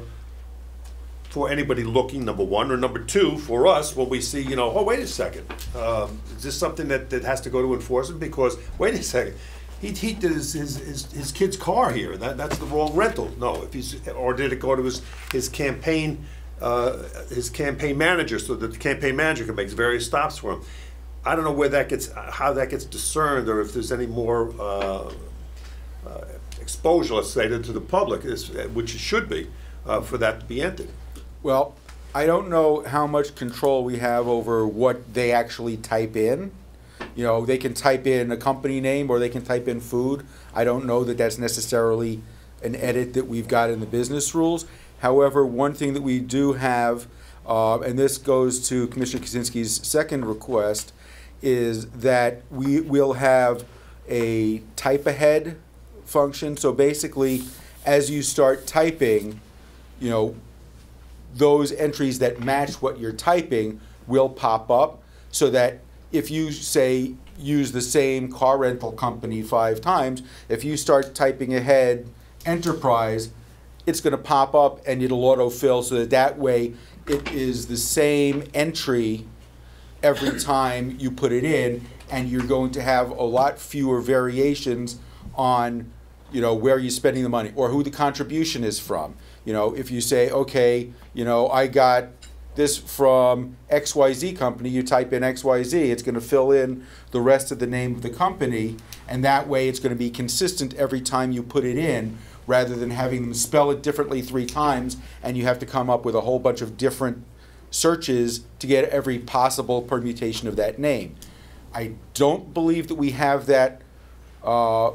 for anybody looking? Number one, or number two, for us when we see, you know, oh wait a second, um, is this something that, that has to go to enforcement? Because wait a second, he he did his his, his, his kid's car here. That that's the wrong rental. No, if he's or did it go to his his campaign? Uh, his campaign manager, so that the campaign manager can make various stops for him. I don't know where that gets, how that gets discerned, or if there's any more uh, uh, exposure, let's say, to, to the public, is, which it should be, uh, for that to be entered. Well, I don't know how much control we have over what they actually type in. You know, they can type in a company name or they can type in food. I don't know that that's necessarily an edit that we've got in the business rules. However, one thing that we do have, uh, and this goes to Commissioner Kaczynski's second request, is that we will have a type ahead function. So basically, as you start typing, you know, those entries that match what you're typing will pop up, so that if you say use the same car rental company five times, if you start typing ahead enterprise, it's going to pop up and it'll autofill, so that that way it is the same entry every time you put it in, and you're going to have a lot fewer variations on, you know, where you're spending the money or who the contribution is from. You know, if you say, okay, you know, I got this from X Y Z company, you type in X Y Z, it's going to fill in the rest of the name of the company, and that way it's going to be consistent every time you put it in, rather than having them spell it differently three times and you have to come up with a whole bunch of different searches to get every possible permutation of that name. I don't believe that we have that uh,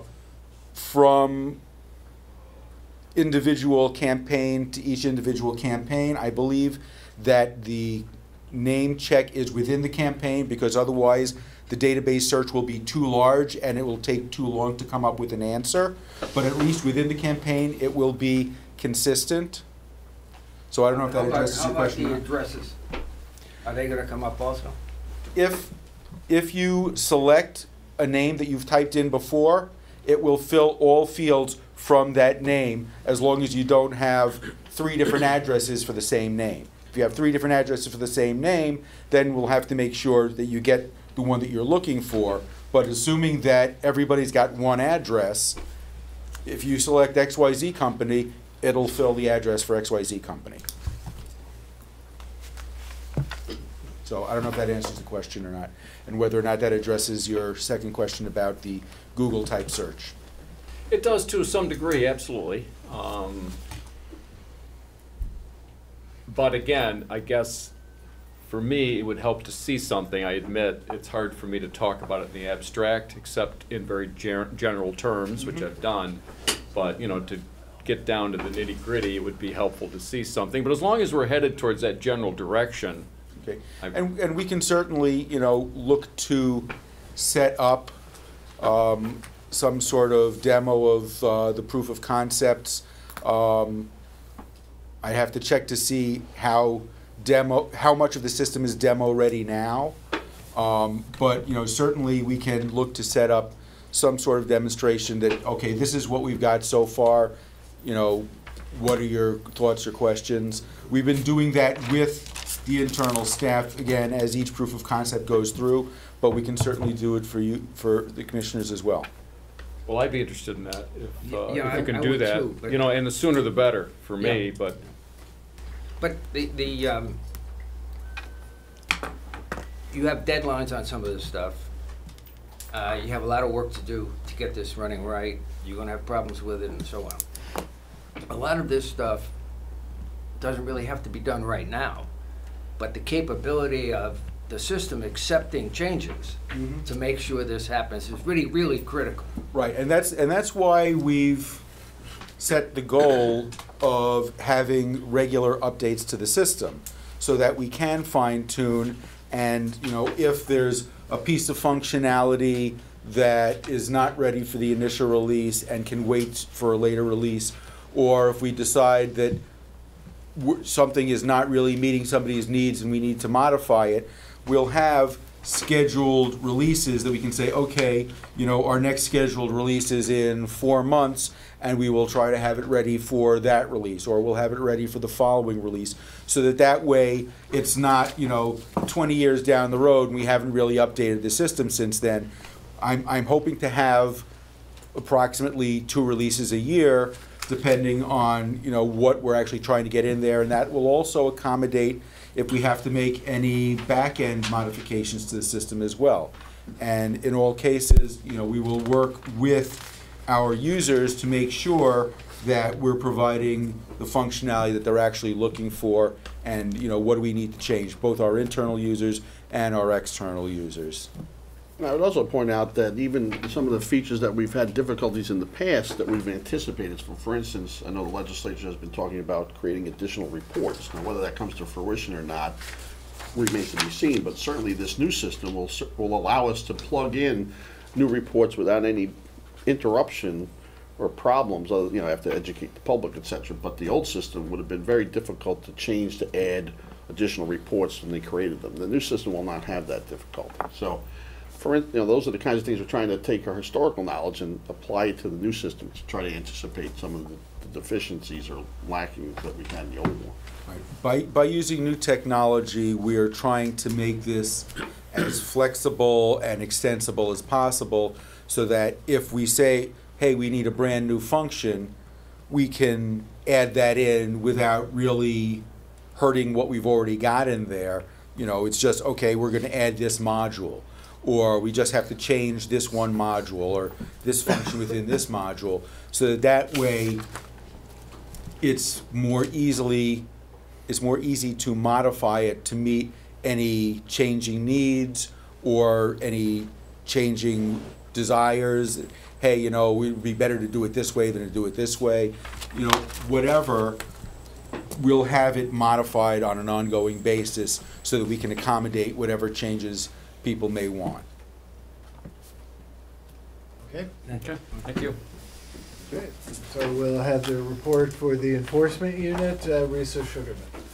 from individual campaign to each individual campaign. I believe that the name check is within the campaign, because otherwise the database search will be too large and it will take too long to come up with an answer. But at least within the campaign, it will be consistent. So I don't know if that addresses your question. How about the addresses? Are they going to come up also? If, if you select a name that you've typed in before, it will fill all fields from that name, as long as you don't have three different addresses for the same name. If you have three different addresses for the same name, then we'll have to make sure that you get the one that you're looking for. But assuming that everybody's got one address, if you select X Y Z company, it'll fill the address for X Y Z company. So I don't know if that answers the question or not, and whether or not that addresses your second question about the Google type search. It does to some degree, absolutely. Um, but again, I guess for me, it would help to see something. I admit it's hard for me to talk about it in the abstract, except in very ger general terms, which mm-hmm. I've done. But, you know, to get down to the nitty gritty, it would be helpful to see something. But as long as we're headed towards that general direction. Okay. And, and we can certainly, you know, look to set up um, some sort of demo of uh, the proof of concepts. Um, I have to check to see how demo, how much of the system is demo ready now. Um, but you know, certainly we can look to set up some sort of demonstration that, okay, this is what we've got so far. You know, what are your thoughts or questions? We've been doing that with the internal staff, again, as each proof of concept goes through, but we can certainly do it for you, for the commissioners as well. Well, I'd be interested in that, if, uh, yeah, if we I, can I do would that. too, you know, and the sooner the better for me, yeah. but. But the, the um, you have deadlines on some of this stuff. Uh, you have a lot of work to do to get this running right. You're going to have problems with it and so on. A lot of this stuff doesn't really have to be done right now, but the capability of the system accepting changes to make sure this happens is really, really critical. Right, and that's, and that's why we've set the goal of having regular updates to the system, so that we can fine tune, and, you know, if there's a piece of functionality that is not ready for the initial release and can wait for a later release, or if we decide that w- something is not really meeting somebody's needs and we need to modify it, we'll have scheduled releases that we can say, okay, you know, our next scheduled release is in four months, and we will try to have it ready for that release, or we'll have it ready for the following release, so that that way it's not, you know, twenty years down the road and we haven't really updated the system since then. I'm, I'm hoping to have approximately two releases a year, depending on, you know, what we're actually trying to get in there, and that will also accommodate if we have to make any back-end modifications to the system as well. And in all cases, you know, we will work with our users to make sure that we're providing the functionality that they're actually looking for, and, you know, what do we need to change, both our internal users and our external users. And I would also point out that even some of the features that we've had difficulties in the past that we've anticipated, for, for instance, I know the legislature has been talking about creating additional reports. Now, whether that comes to fruition or not remains to be seen, but certainly this new system will, will allow us to plug in new reports without any interruption or problems, other, you know, have to educate the public, et cetera. But the old system would have been very difficult to change, to add additional reports when they created them. The new system will not have that difficulty. So, for you know, those are the kinds of things we're trying to take our historical knowledge and apply it to the new system to try to anticipate some of the, the deficiencies or lackings that we had in the old one. Right. By, by using new technology, we are trying to make this as flexible and extensible as possible, so that if we say, hey, we need a brand new function, we can add that in without really hurting what we've already got in there. You know, it's just, okay, we're going to add this module, or we just have to change this one module or this function within this module, so that that way it's more easily, it's more easy to modify it to meet any changing needs or any changing desires. Hey, you know, it would be better to do it this way than to do it this way. You know, whatever, we'll have it modified on an ongoing basis so that we can accommodate whatever changes people may want. Okay, Okay, thank you. great. So we'll have the report for the enforcement unit, uh, Risa Sugarman.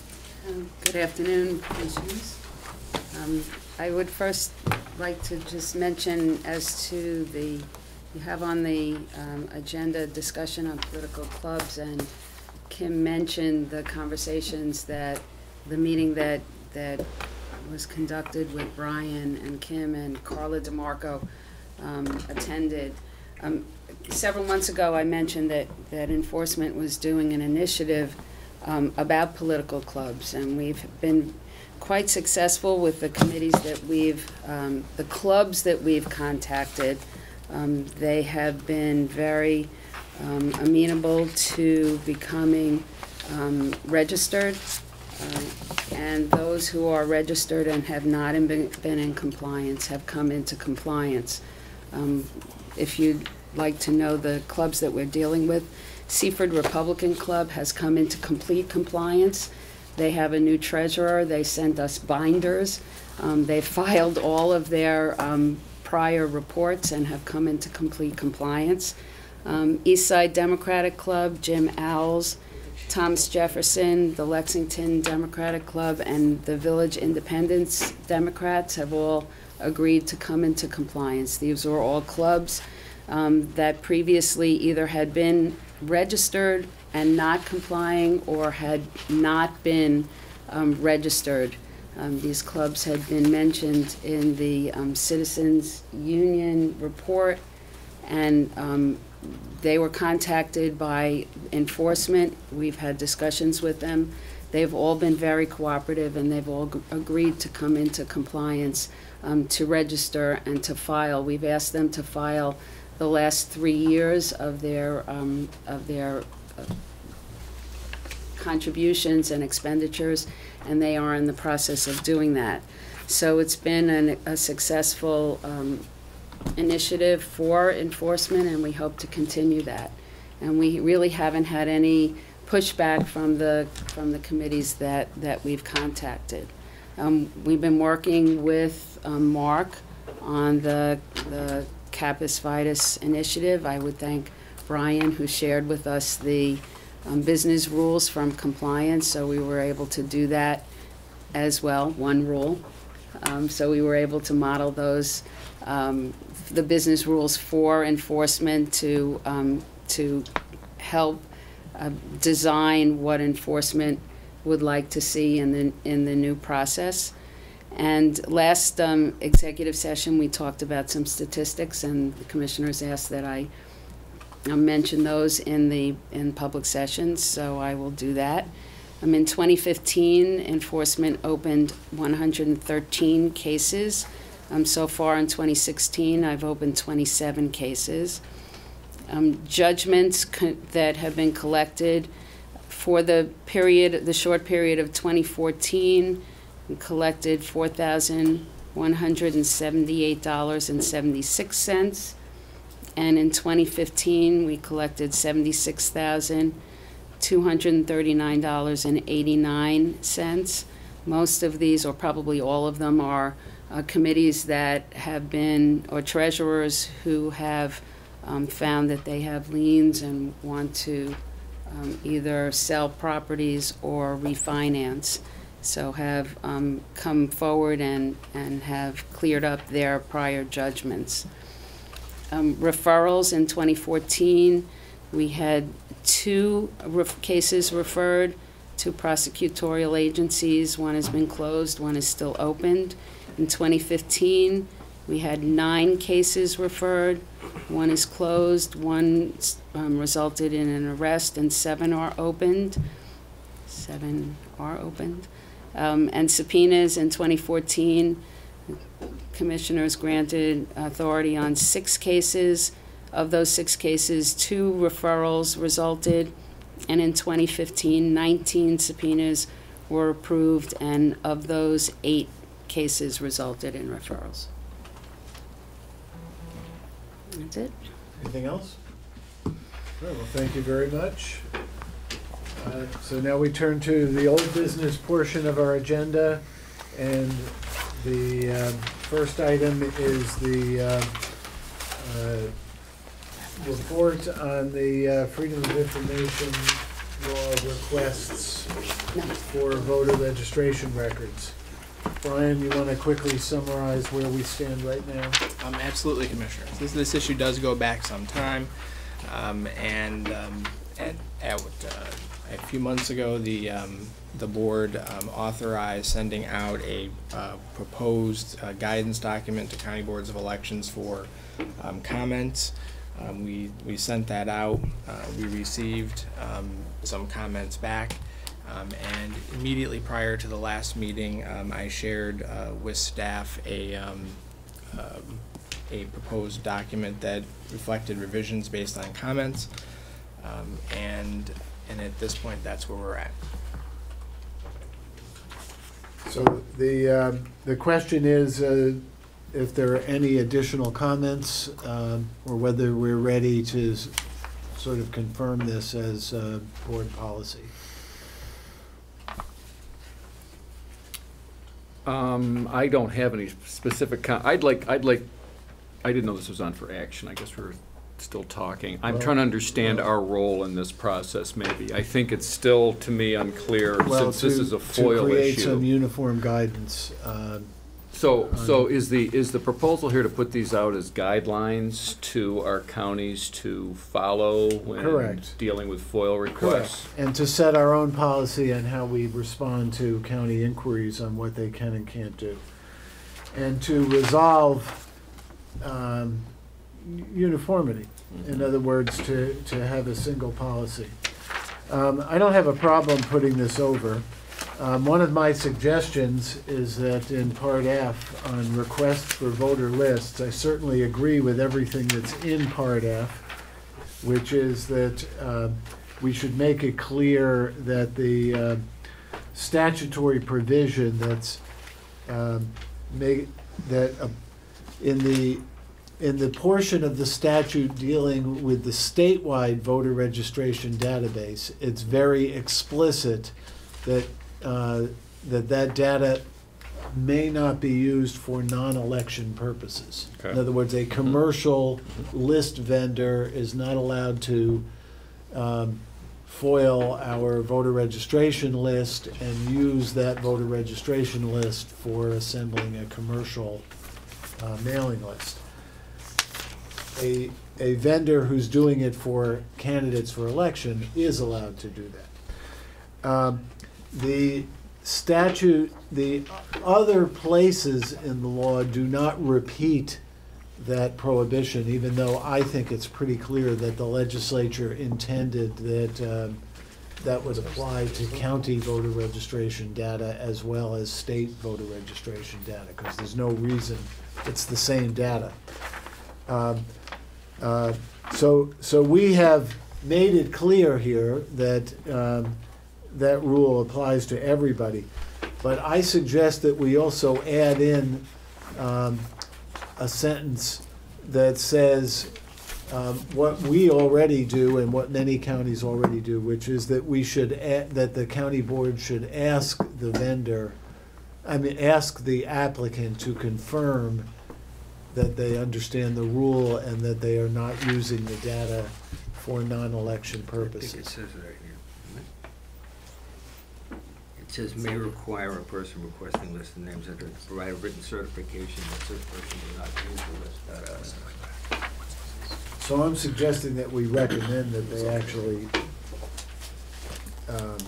Um, Good afternoon, Commissioners. Um, I would first like to just mention as to the, you have on the um, agenda discussion on political clubs, and Kim mentioned the conversations that, the meeting that, that was conducted with Brian and Kim and Carla DeMarco um, attended. Um, several months ago, I mentioned that, that enforcement was doing an initiative um, about political clubs, and we've been quite successful with the committees that we've, um, the clubs that we've contacted. Um, they have been very um, amenable to becoming um, registered, uh, and those who are registered and have not in been, been in compliance have come into compliance. Um, if you'd like to know the clubs that we're dealing with, Seaford Republican Club has come into complete compliance. They have a new treasurer. They sent us binders. Um, they filed all of their um, prior reports and have come into complete compliance. Um, Eastside Democratic Club, Jim Owls, Thomas Jefferson, the Lexington Democratic Club, and the Village Independence Democrats have all agreed to come into compliance. These were all clubs um, that previously either had been registered and not complying or had not been um, registered. Um, these clubs had been mentioned in the um, Citizens Union report, and um, they were contacted by enforcement. We've had discussions with them. They've all been very cooperative, and they've all g- agreed to come into compliance, um, to register and to file. We've asked them to file the last three years of their um, of their uh, contributions and expenditures, and they are in the process of doing that. So it's been an, a successful um, initiative for enforcement, and we hope to continue that. And we really haven't had any pushback from the from the committees that that we've contacted. Um, we've been working with um, Mark on the the Capus Vitus initiative. I would thank Brian, who shared with us the um, business rules from compliance, so we were able to do that as well, one rule. Um, so we were able to model those, um, the business rules for enforcement to, um, to help uh, design what enforcement would like to see in the, in the new process. And last um, executive session, we talked about some statistics, and the commissioners asked that I uh, mention those in the in public sessions, so I will do that. Um, in twenty fifteen, enforcement opened one hundred thirteen cases. Um, so far in twenty sixteen, I've opened twenty-seven cases. Um, judgments co that have been collected for the period, the short period of twenty fourteen, we collected four thousand one hundred seventy-eight dollars and seventy-six cents. And in twenty fifteen, we collected seventy-six thousand two hundred thirty-nine dollars and eighty-nine cents. Most of these, or probably all of them, are uh, committees that have been, or treasurers who have um, found that they have liens and want to um, either sell properties or refinance. So have um, come forward and, and have cleared up their prior judgments. Um, referrals in twenty fourteen, we had two ref cases referred to prosecutorial agencies. One has been closed, one is still opened. In twenty fifteen, we had nine cases referred. One is closed, one um, resulted in an arrest, and seven are opened. Seven are opened. Um, and subpoenas in twenty fourteen, commissioners granted authority on six cases. Of those six cases, two referrals resulted, and in twenty fifteen, nineteen subpoenas were approved, and of those, eight cases resulted in referrals. That's it. Anything else? All right, well, thank you very much. Uh, so now we turn to the old business portion of our agenda, and the uh, first item is the uh, uh, report on the uh, Freedom of Information law requests for voter registration records. Brian, you want to quickly summarize where we stand right now? Um, absolutely, Commissioner. This, this issue does go back some time, um, and um, at, at uh, a few months ago, the um, the board um, authorized sending out a uh, proposed uh, guidance document to county boards of elections for um, comments. Um, we we sent that out. Uh, we received um, some comments back. Um, and immediately prior to the last meeting, um, I shared uh, with staff a, um, uh, a proposed document that reflected revisions based on comments, um, and, and at this point, that's where we're at. So the, uh, the question is uh, if there are any additional comments um, or whether we're ready to s sort of confirm this as uh, board policy. Um, I don't have any specific com- I'd like, I'd like, I didn't know this was on for action. I guess we're still talking. I'm Well, trying to understand well- our role in this process, maybe. I think it's still, to me, unclear, Well, since this to- is a FOIL To create some issue. uniform guidance. uh, So, so on- is the, is the proposal here to put these out as guidelines to our counties to follow when Correct. dealing with FOIL Correct. requests? And to set our own policy on how we respond to county inquiries on what they can and can't do. And to resolve um, uniformity. In other words, to, to have a single policy. Um, I don't have a problem putting this over. Um, one of my suggestions is that in Part F, on requests for voter lists, I certainly agree with everything that's in Part F, which is that uh, we should make it clear that the uh, statutory provision that's um, make, that uh, in the, in the portion of the statute dealing with the statewide voter registration database, it's very explicit that, uh, that that data may not be used for non-election purposes. Okay. In other words, a commercial list vendor is not allowed to um, foil our voter registration list and use that voter registration list for assembling a commercial uh, mailing list. A, a vendor who's doing it for candidates for election is allowed to do that. Um, the statute, the other places in the law do not repeat that prohibition, even though I think it's pretty clear that the legislature intended that um, that would apply to county voter registration data as well as state voter registration data, because there's no reason, it's the same data. Um, uh, so, so we have made it clear here that um, that rule applies to everybody. But I suggest that we also add in um, a sentence that says um, what we already do and what many counties already do, which is that we should, add, that the county board should ask the vendor, I mean, ask the applicant to confirm that they understand the rule and that they are not using the data for non-election purposes. I think it says it right here. It says may require a person requesting list of names that provide a written certification that such person does not use the list. Uh, So I'm suggesting that we recommend that they actually, um,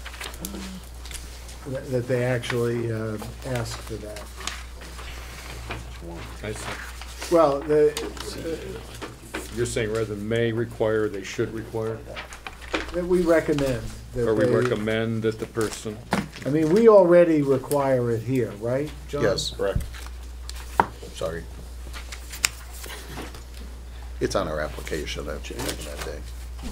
that that they actually uh, ask for that. I see. Well, the, You're saying rather than may require, they should require? that we recommend that Or we they- recommend that the person? I mean, we already require it here, right, John? Yes. Correct. Sorry. It's on our application that that day.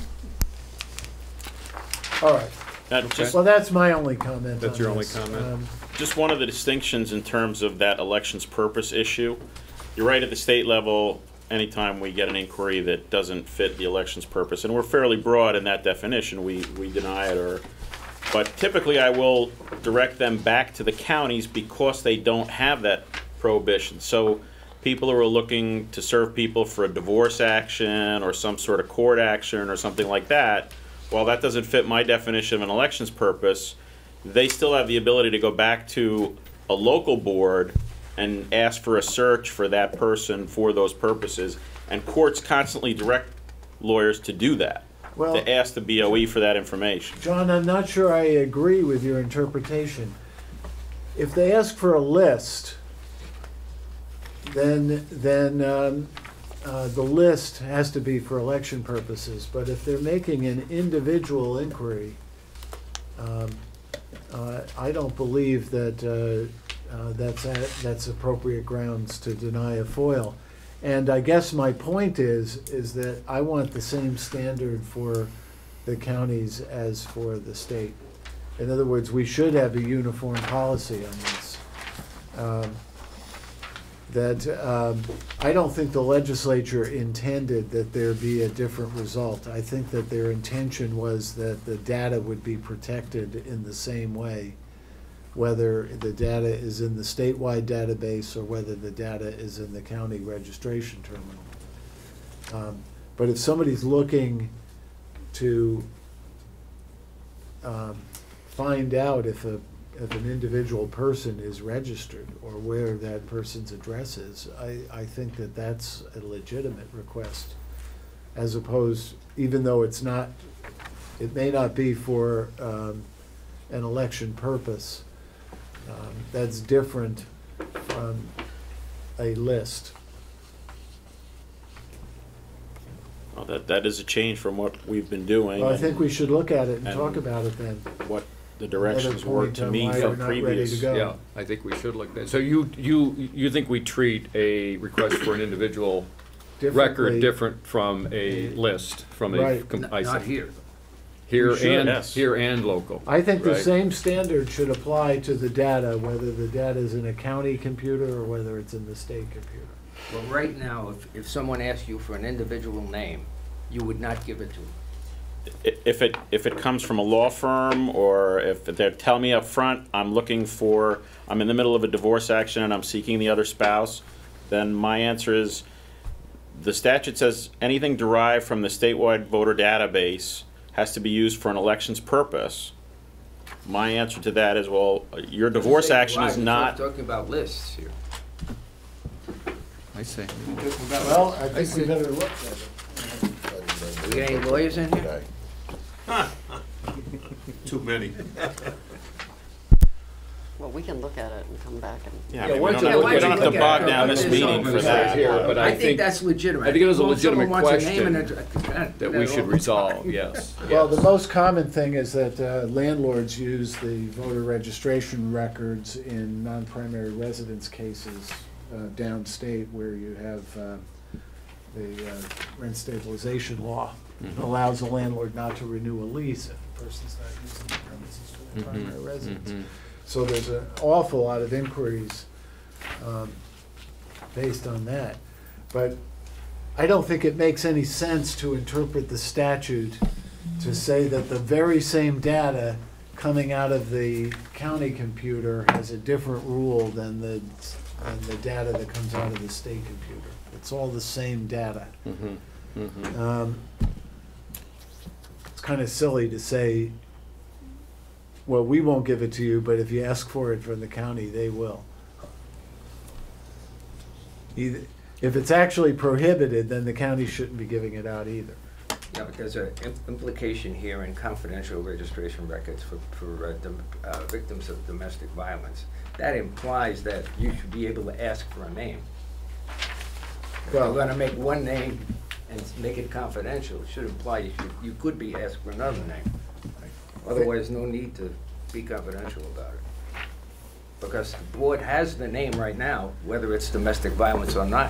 All right. That just, Well, that's my only comment That's on your only this. comment? Um, just one of the distinctions in terms of that elections purpose issue. You're right, at the state level, anytime we get an inquiry that doesn't fit the elections purpose, and we're fairly broad in that definition, we, we deny it or, but typically I will direct them back to the counties because they don't have that prohibition. So people who are looking to serve people for a divorce action or some sort of court action or something like that, while that doesn't fit my definition of an elections purpose, they still have the ability to go back to a local board and ask for a search for that person for those purposes. And courts constantly direct lawyers to do that, Well, to ask the B O E for that information. John, I'm not sure I agree with your interpretation. If they ask for a list, then, then um, uh, the list has to be for election purposes. But if they're making an individual inquiry, um, uh, I don't believe that uh, uh, that's, a- that's appropriate grounds to deny a FOIL. And I guess my point is, is that I want the same standard for the counties as for the state. In other words, we should have a uniform policy on this. Um, That, um, I don't think the legislature intended that there be a different result. I think that their intention was that the data would be protected in the same way, whether the data is in the statewide database or whether the data is in the county registration terminal. Um, But if somebody's looking to um, find out if a, if an individual person is registered or where that person's address is, I, I think that that's a legitimate request, as opposed, even though it's not, it may not be for um, an election purpose, um, that's different from a list. Well, that, that is a change from what we've been doing. Well, I think we should look at it and and talk about it then. What the directions Another were point to on me why from we're not ready previous. to go. Yeah, I think we should look at that. So you, you, you think we treat a request for an individual record Differently. different from a list, from a. Right. com- Not I not see. here. Here We should, and, yes. here and local. I think the Right. same standard should apply to the data, whether the data is in a county computer or whether it's in the state computer. Well, right now, if, if someone asked you for an individual name, you would not give it to them. I- If it, if it comes from a law firm, or if they tell me up front, I'm looking for, I'm in the middle of a divorce action and I'm seeking the other spouse, then my answer is, the statute says anything derived from the statewide voter database has to be used for an election's purpose. My answer to that is, well, your divorce action is not, We're talking about lists here. I see. Well, I think we better look at it. We got any lawyers in here? Too many. Well, we can look at it and come back and. yeah, I Yeah, mean, we why don't don't have, you we look don't at have it? to bog Okay, down okay, this okay, meeting so for it's that. here, but I I think think, that's legitimate. I think it is a Well, if someone legitimate wants a name question and a- that- that we that should all- resolve, yes. Well, the yes. most common thing is that uh, landlords use the voter registration records in non-primary residence cases uh, downstate where you have uh, the uh, rent stabilization law. Mhm. Allows a landlord not to renew a lease if the person's not using the premises for their Mhm, primary residence. mhm. So there's an awful lot of inquiries um, based on that. But I don't think it makes any sense to interpret the statute to say that the very same data coming out of the county computer has a different rule than the, than the data that comes out of the state computer. It's all the same data. Mhm, mhm. Um, It's kind of silly to say, well, we won't give it to you, but if you ask for it from the county, they will. Either, if it's actually prohibited, then the county shouldn't be giving it out either. Yeah, but there's an implication here in confidential registration records for, for uh, dom- uh, victims of domestic violence. That implies that you should be able to ask for a name. If you're Well- gonna make one name and make it confidential, it should imply you should, you could be asked for another name. Otherwise, no need to be confidential about it. Because the board has the name right now, whether it's domestic violence or not.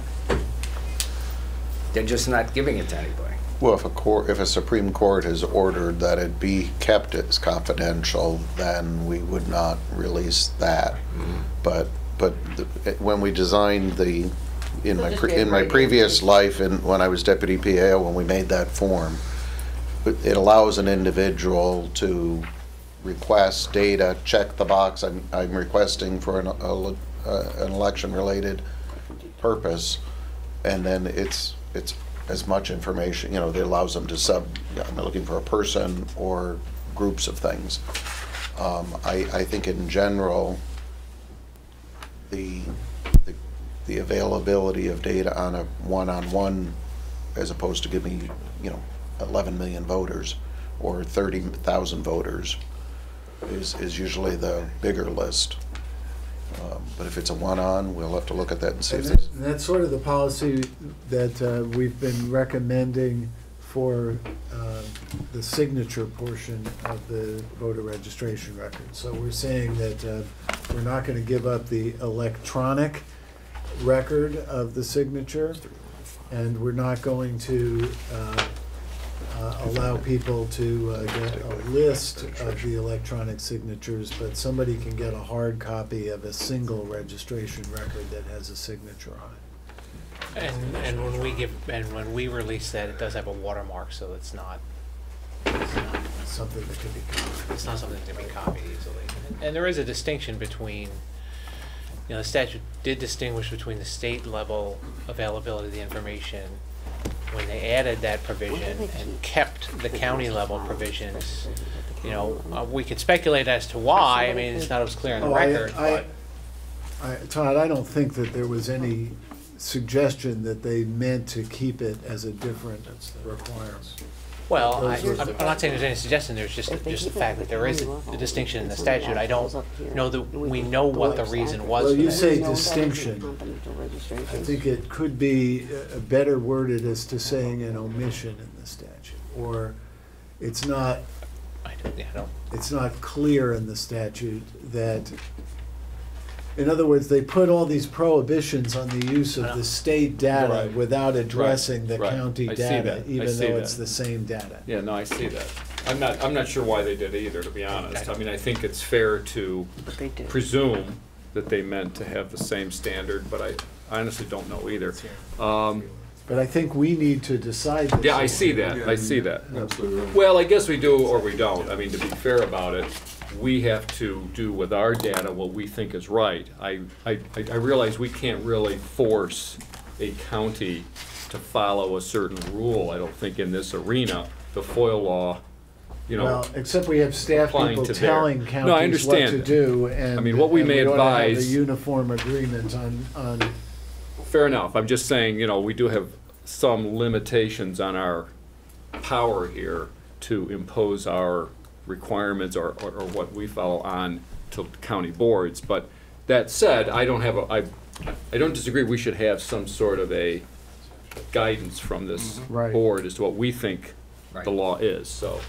They're just not giving it to anybody. Well, if a court, if a Supreme Court has ordered that it be kept as confidential, then we would not release that. But, but the- when we designed the, in my, pre- in my previous life, and when I was deputy P A O, when we made that form, it it allows an individual to request data, check the box, I'm, I'm requesting for an, a- uh, an election-related purpose, and then it's, it's as much information, you know, that allows them to sub, yeah, I'm looking for a person or groups of things. Um, I, I think in general, the, the, the availability of data on a one-on-one, as opposed to giving, you know, eleven million voters or thirty thousand voters, is, is usually the bigger list. Um, But if it's a one-on, we'll have to look at that and see if And there's. that- and that's sort of the policy that uh, we've been recommending for uh, the signature portion of the voter registration record. So we're saying that uh, we're not going to give up the electronic record of the signature, and we're not going to uh, uh, allow people to uh, get a list of the electronic signatures, but somebody can get a hard copy of a single registration record that has a signature on it. And, and when we give, and when we release that, it does have a watermark, so it's not, it's not, Something that can be copied. it's not something that can be copied easily. And there is a distinction between, you know, the statute did distinguish between the state level availability of the information when they added that provision and kept the county level provisions. You know, uh, we could speculate as to why, I mean, it's not as clear on the Oh, I- record, I- but. I, Todd, I don't think that there was any suggestion that they meant to keep it as a different requirement. Well, I, Those I'm are- I'm not saying there's any suggestion, there's just, just the fact that there is a a distinction in the statute. I don't know that we know what the reason was Well, for you that. say distinction. I think it could be uh, better worded as to saying an omission in the statute, or it's not, I don't, yeah, I don't, it's not clear in the statute that, in other words, they put all these prohibitions on the use of the state data Right. without addressing the Right. county I see data, that. I even see though that. it's the same data. Yeah, no, I see that. I'm not, I'm not sure why they did either, to be honest. I mean, I think it's fair to But they did. presume that they meant to have the same standard, but I honestly don't know either. Um, But I think we need to decide this. Yeah, I see that, I see that. Absolutely right. Well, I guess we do or we don't. I mean, to be fair about it, we have to do with our data what we think is right. I, I, I realize we can't really force a county to follow a certain rule, I don't think, in this arena. The FOIL law, you know. Well, except we have staff applying people to their- telling No, I counties what understand to that. do, and. I mean, what we and may ought to have advise- a uniform agreement on, on, Fair enough. I'm just saying, you know, we do have some limitations on our power here to impose our requirements or, or, or what we follow on to county boards. But that said, I don't have a, I, I don't disagree, we should have some sort of a guidance from this Right. board as to what we think the Right. law is, so.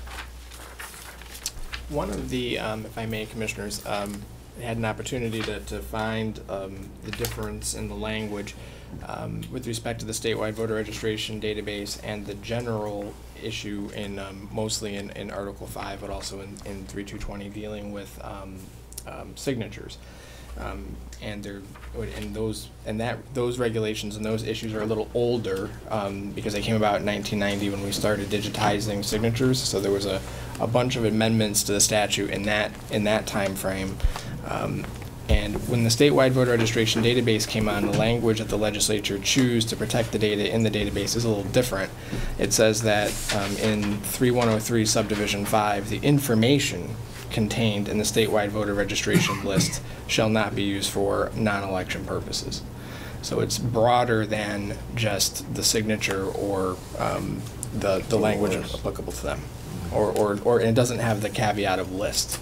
One of the, um, if I may, commissioners, um, had an opportunity to, to find um, the difference in the language um, with respect to the statewide voter registration database and the general issue in, um, mostly in, in Article five, but also in, in three two twenty dealing with um, um, signatures. Um, and they're, and those, and that, those regulations and those issues are a little older, um, because they came about in nineteen ninety when we started digitizing signatures, so there was a, a bunch of amendments to the statute in that, in that timeframe. Um, and when the statewide voter registration database came on, the language that the legislature choose to protect the data in the database is a little different. It says that, um, in three one oh three subdivision five, the information contained in the statewide voter registration list shall not be used for non-election purposes. So it's broader than just the signature or um, the, the language applicable to them. Or, or, or it doesn't have the caveat of list.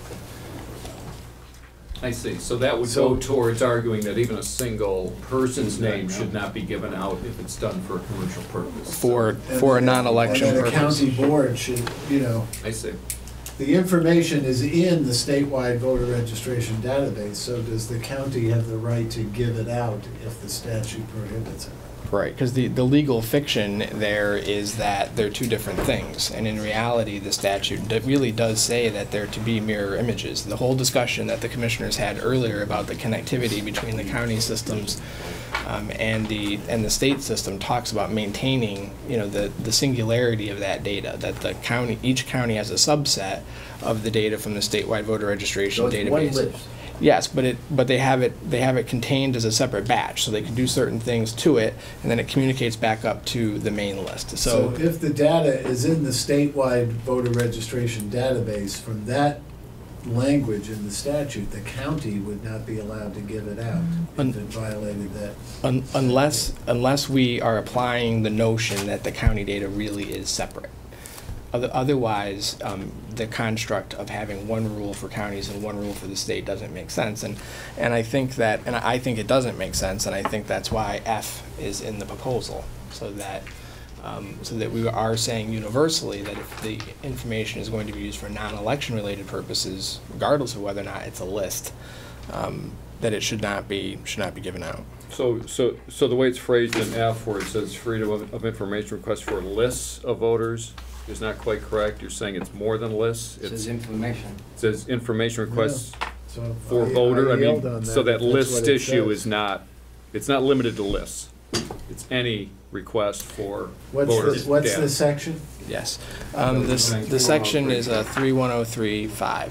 I see, so that would So- go towards arguing that even a single person's name should not be given out if it's done for a commercial purpose. For, for a non-election and then a purpose. county board should, you know, I see. the information is in the statewide voter registration database, so does the county have the right to give it out if the statute prohibits it? Right, because the, the legal fiction there is that they're two different things, and in reality, the statute d- really does say that they're to be mirror images. The whole discussion that the commissioners had earlier about the connectivity between the county systems um, and the and the state system talks about maintaining, you know, the the singularity of that data. That the county, each county has a subset of the data from the statewide voter registration So it's one database. list. Yes, but it, but they have it, they have it contained as a separate batch, so they can do certain things to it, and then it communicates back up to the main list, So so. if the data is in the statewide voter registration database, from that language in the statute, the county would not be allowed to give it out Un- if it violated that. Un- Unless, unless we are applying the notion that the county data really is separate. Other- Otherwise, um, the construct of having one rule for counties and one rule for the state doesn't make sense. And, and I think that, and I think it doesn't make sense, and I think that's why F is in the proposal, so that, um, so that we are saying universally that if the information is going to be used for non-election related purposes, regardless of whether or not it's a list, um, that it should not be, should not be given out. So, so, so the way it's phrased in F, where it says freedom of, of information request for lists of voters, is not quite correct. You're saying it's more than lists. It It's- says information. It says information requests So for I- voter. I yield mean, on so that if that's list what it issue says. is not, it's not limited to lists. It's any request for What's voters. the, what's data. the section? Yes. Um, this, the section is uh, three one oh three five.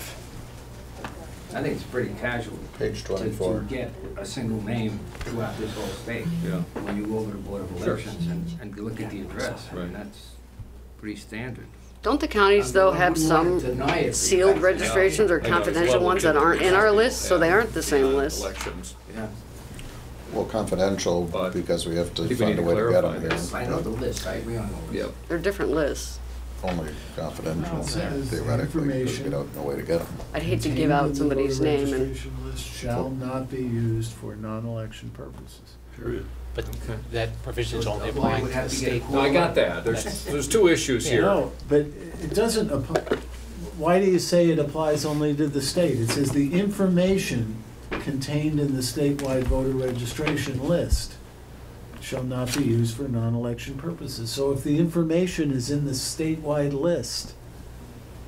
I think it's pretty casual. Page to- twenty-four. To get a single name throughout this whole state. Yeah. When you go over to Board of Elections and, and look at the address, I mean, Right. that's pretty standard. Don't the counties, though, I have wouldn't want some to deny it sealed because- registrations or I know, it's confidential level ones that aren't in our generation. list, so they aren't the same Yeah, list? Elections. Yeah, Well, confidential, But because we have I to think we find need a to way to get clarify them this. here. I know the list, I agree on the list. Yep. They're different lists. Only confidential, No, it says theoretically, because we information. don't know way to get them. I'd hate to give Contained in out the somebody's voter name and, registration list shall not be used for non-election purposes. But that provision is only Well, you applying would to the have to get a state. No, I got that. There's, there's two issues here. No, but it doesn't apply, why do you say it applies only to the state? It says the information contained in the statewide voter registration list shall not be used for non-election purposes. So if the information is in the statewide list,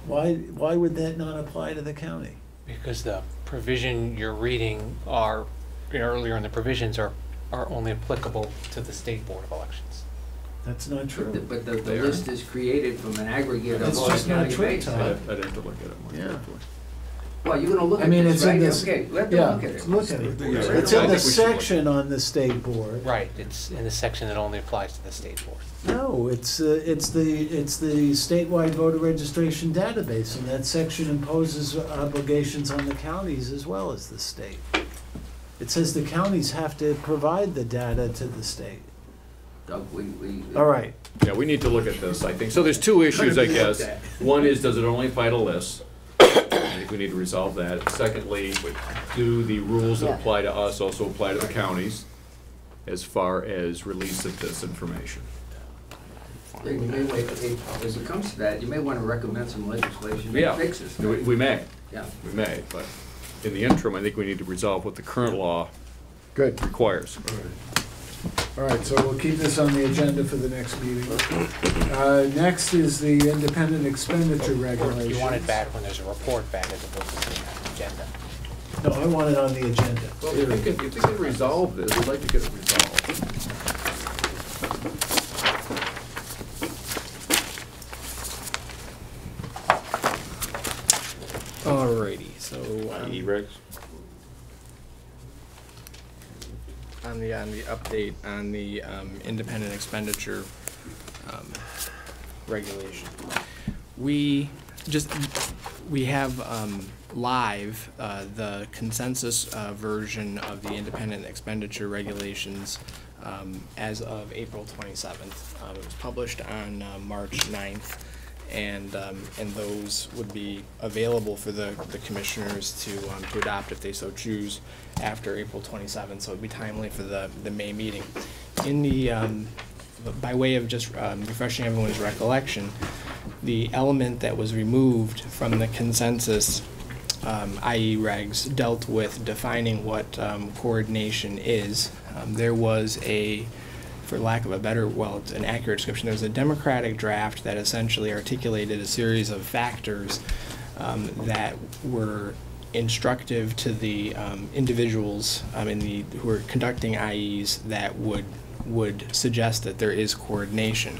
Why, why would that not apply to the county? Because the provision you're reading are, earlier in the provisions are, are only applicable to the State Board of Elections. That's not But the, true. but the, the They are. list is created from an aggregate of That's all just not county true, base. Tom. I'd I'd have to look at it more Yeah. carefully. Well, you're gonna look I at mean, this, it's in right? this. Okay, let them Yeah, look at it. look at it. Yeah. It's I in think the we should look. section on the state board. Right, it's in the section that only applies to the State Board. No, it's, uh, it's the, it's the statewide voter registration database, and that section imposes obligations on the counties as well as the state. It says the counties have to provide the data to the state. Doug, we, we. All right, Yeah, we need to look at this, I think. So there's two issues, I be looked guess. at. One is, does it only apply to lists? I think we need to resolve that. Secondly, do the rules that Yeah. apply to us also apply to the counties as far as release of this information? Yeah, you may, wait, if, as it comes to that, you may wanna recommend some legislation Yeah, that fixes. we we may, Yeah. we may, but in the interim, I think we need to resolve what the current law good. requires. All right, so we'll keep this on the agenda for the next meeting. Uh, next is the independent expenditure Or regulations. you want it back when there's a report back as opposed to the agenda. No, I want it on the agenda. Well, if we can, if we can resolve this, we'd like to get it resolved. Alrighty, so. um, E-regs? on the, on the update on the um, independent expenditure um, regulation. We just, we have um, live uh, the consensus uh, version of the independent expenditure regulations um, as of April twenty-seventh. Um, It was published on uh, March ninth, and, um, and those would be available for the, the commissioners to, um, to adopt if they so choose after April twenty-seventh, so it'd be timely for the, the May meeting. In the, um, by way of just um, refreshing everyone's recollection, the element that was removed from the consensus, um, I E regs, dealt with defining what um, coordination is. Um, there was a, for lack of a better, well, it's an accurate description, there was a Democratic draft that essentially articulated a series of factors um, that were instructive to the um, individuals um, in the, who are conducting I Es that would, would suggest that there is coordination.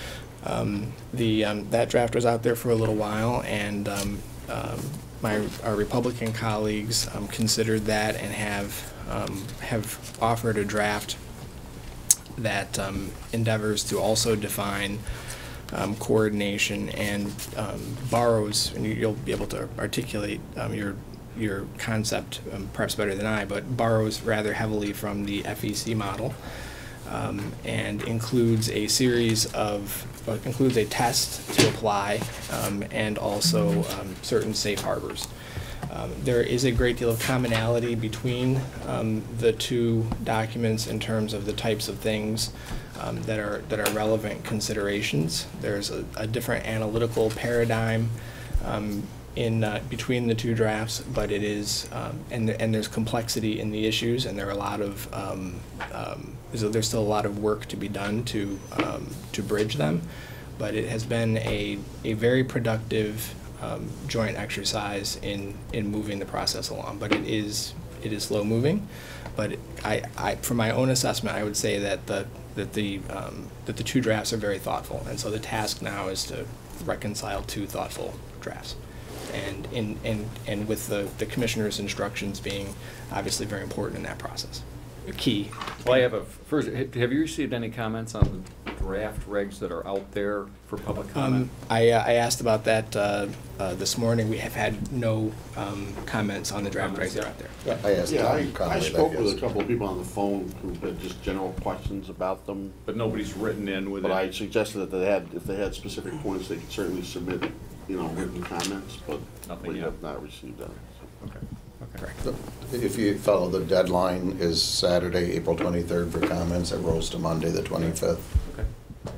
Um, the, um, that draft was out there for a little while, and um, um, my, our Republican colleagues um, considered that and have, um, have offered a draft that um, endeavors to also define um, coordination and um, borrows, and you- you'll be able to articulate um, your your concept um, perhaps better than I, but borrows rather heavily from the F E C model, um, and includes a series of, uh, includes a test to apply, um, and also um, certain safe harbors. Um, There is a great deal of commonality between um, the two documents in terms of the types of things um, that are, that are relevant considerations. There's a, a different analytical paradigm um, in, uh, between the two drafts, but it is, um, and, and there's complexity in the issues, and there are a lot of, um, um, there's, there's still a lot of work to be done to, um, to bridge them. But it has been a, a very productive um, joint exercise in, in moving the process along. But it is, it is slow moving. But I, I, from my own assessment, I would say that the, that the, um, that the two drafts are very thoughtful. And so the task now is to reconcile two thoughtful drafts. And in, and, and with the, the commissioner's instructions being obviously very important in that process. Key. Well, I have a, first, ha- have you received any comments on the draft regs that are out there for public comment? Um, I, uh, I asked about that uh, uh, this morning. We have had no um, comments on the draft regs that are out there. I asked Yeah, Tom I, Conley I that spoke with a yesterday. couple of people on the phone who had just general questions about them, But nobody's written in with it? but I suggested that they had, if they had specific points, they could certainly submit, you know, written comments, but Nothing we yet. have not received that. so. Okay, okay. Correct. If you follow, the deadline is Saturday, April twenty-third for comments. It rolls to Monday, the twenty-fifth. Okay.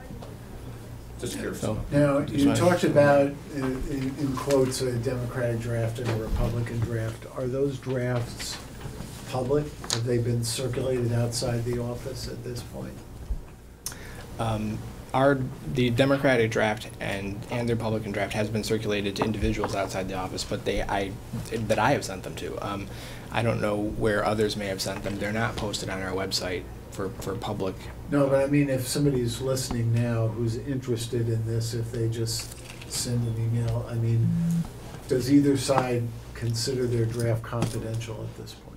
Just curious. So, Now, Just you wanted- talked about, uh, in in quotes, a Democratic draft and a Republican draft. Are those drafts public? Have they been circulated outside the office at this point? Um, our, the Democratic draft and, and the Republican draft has been circulated to individuals outside the office, but they, I, that I have sent them to. Um, I don't know where others may have sent them. They're not posted on our website for, for public. No, but I mean, if somebody's listening now who's interested in this, if they just send an email, I mean, does either side consider their draft confidential at this point?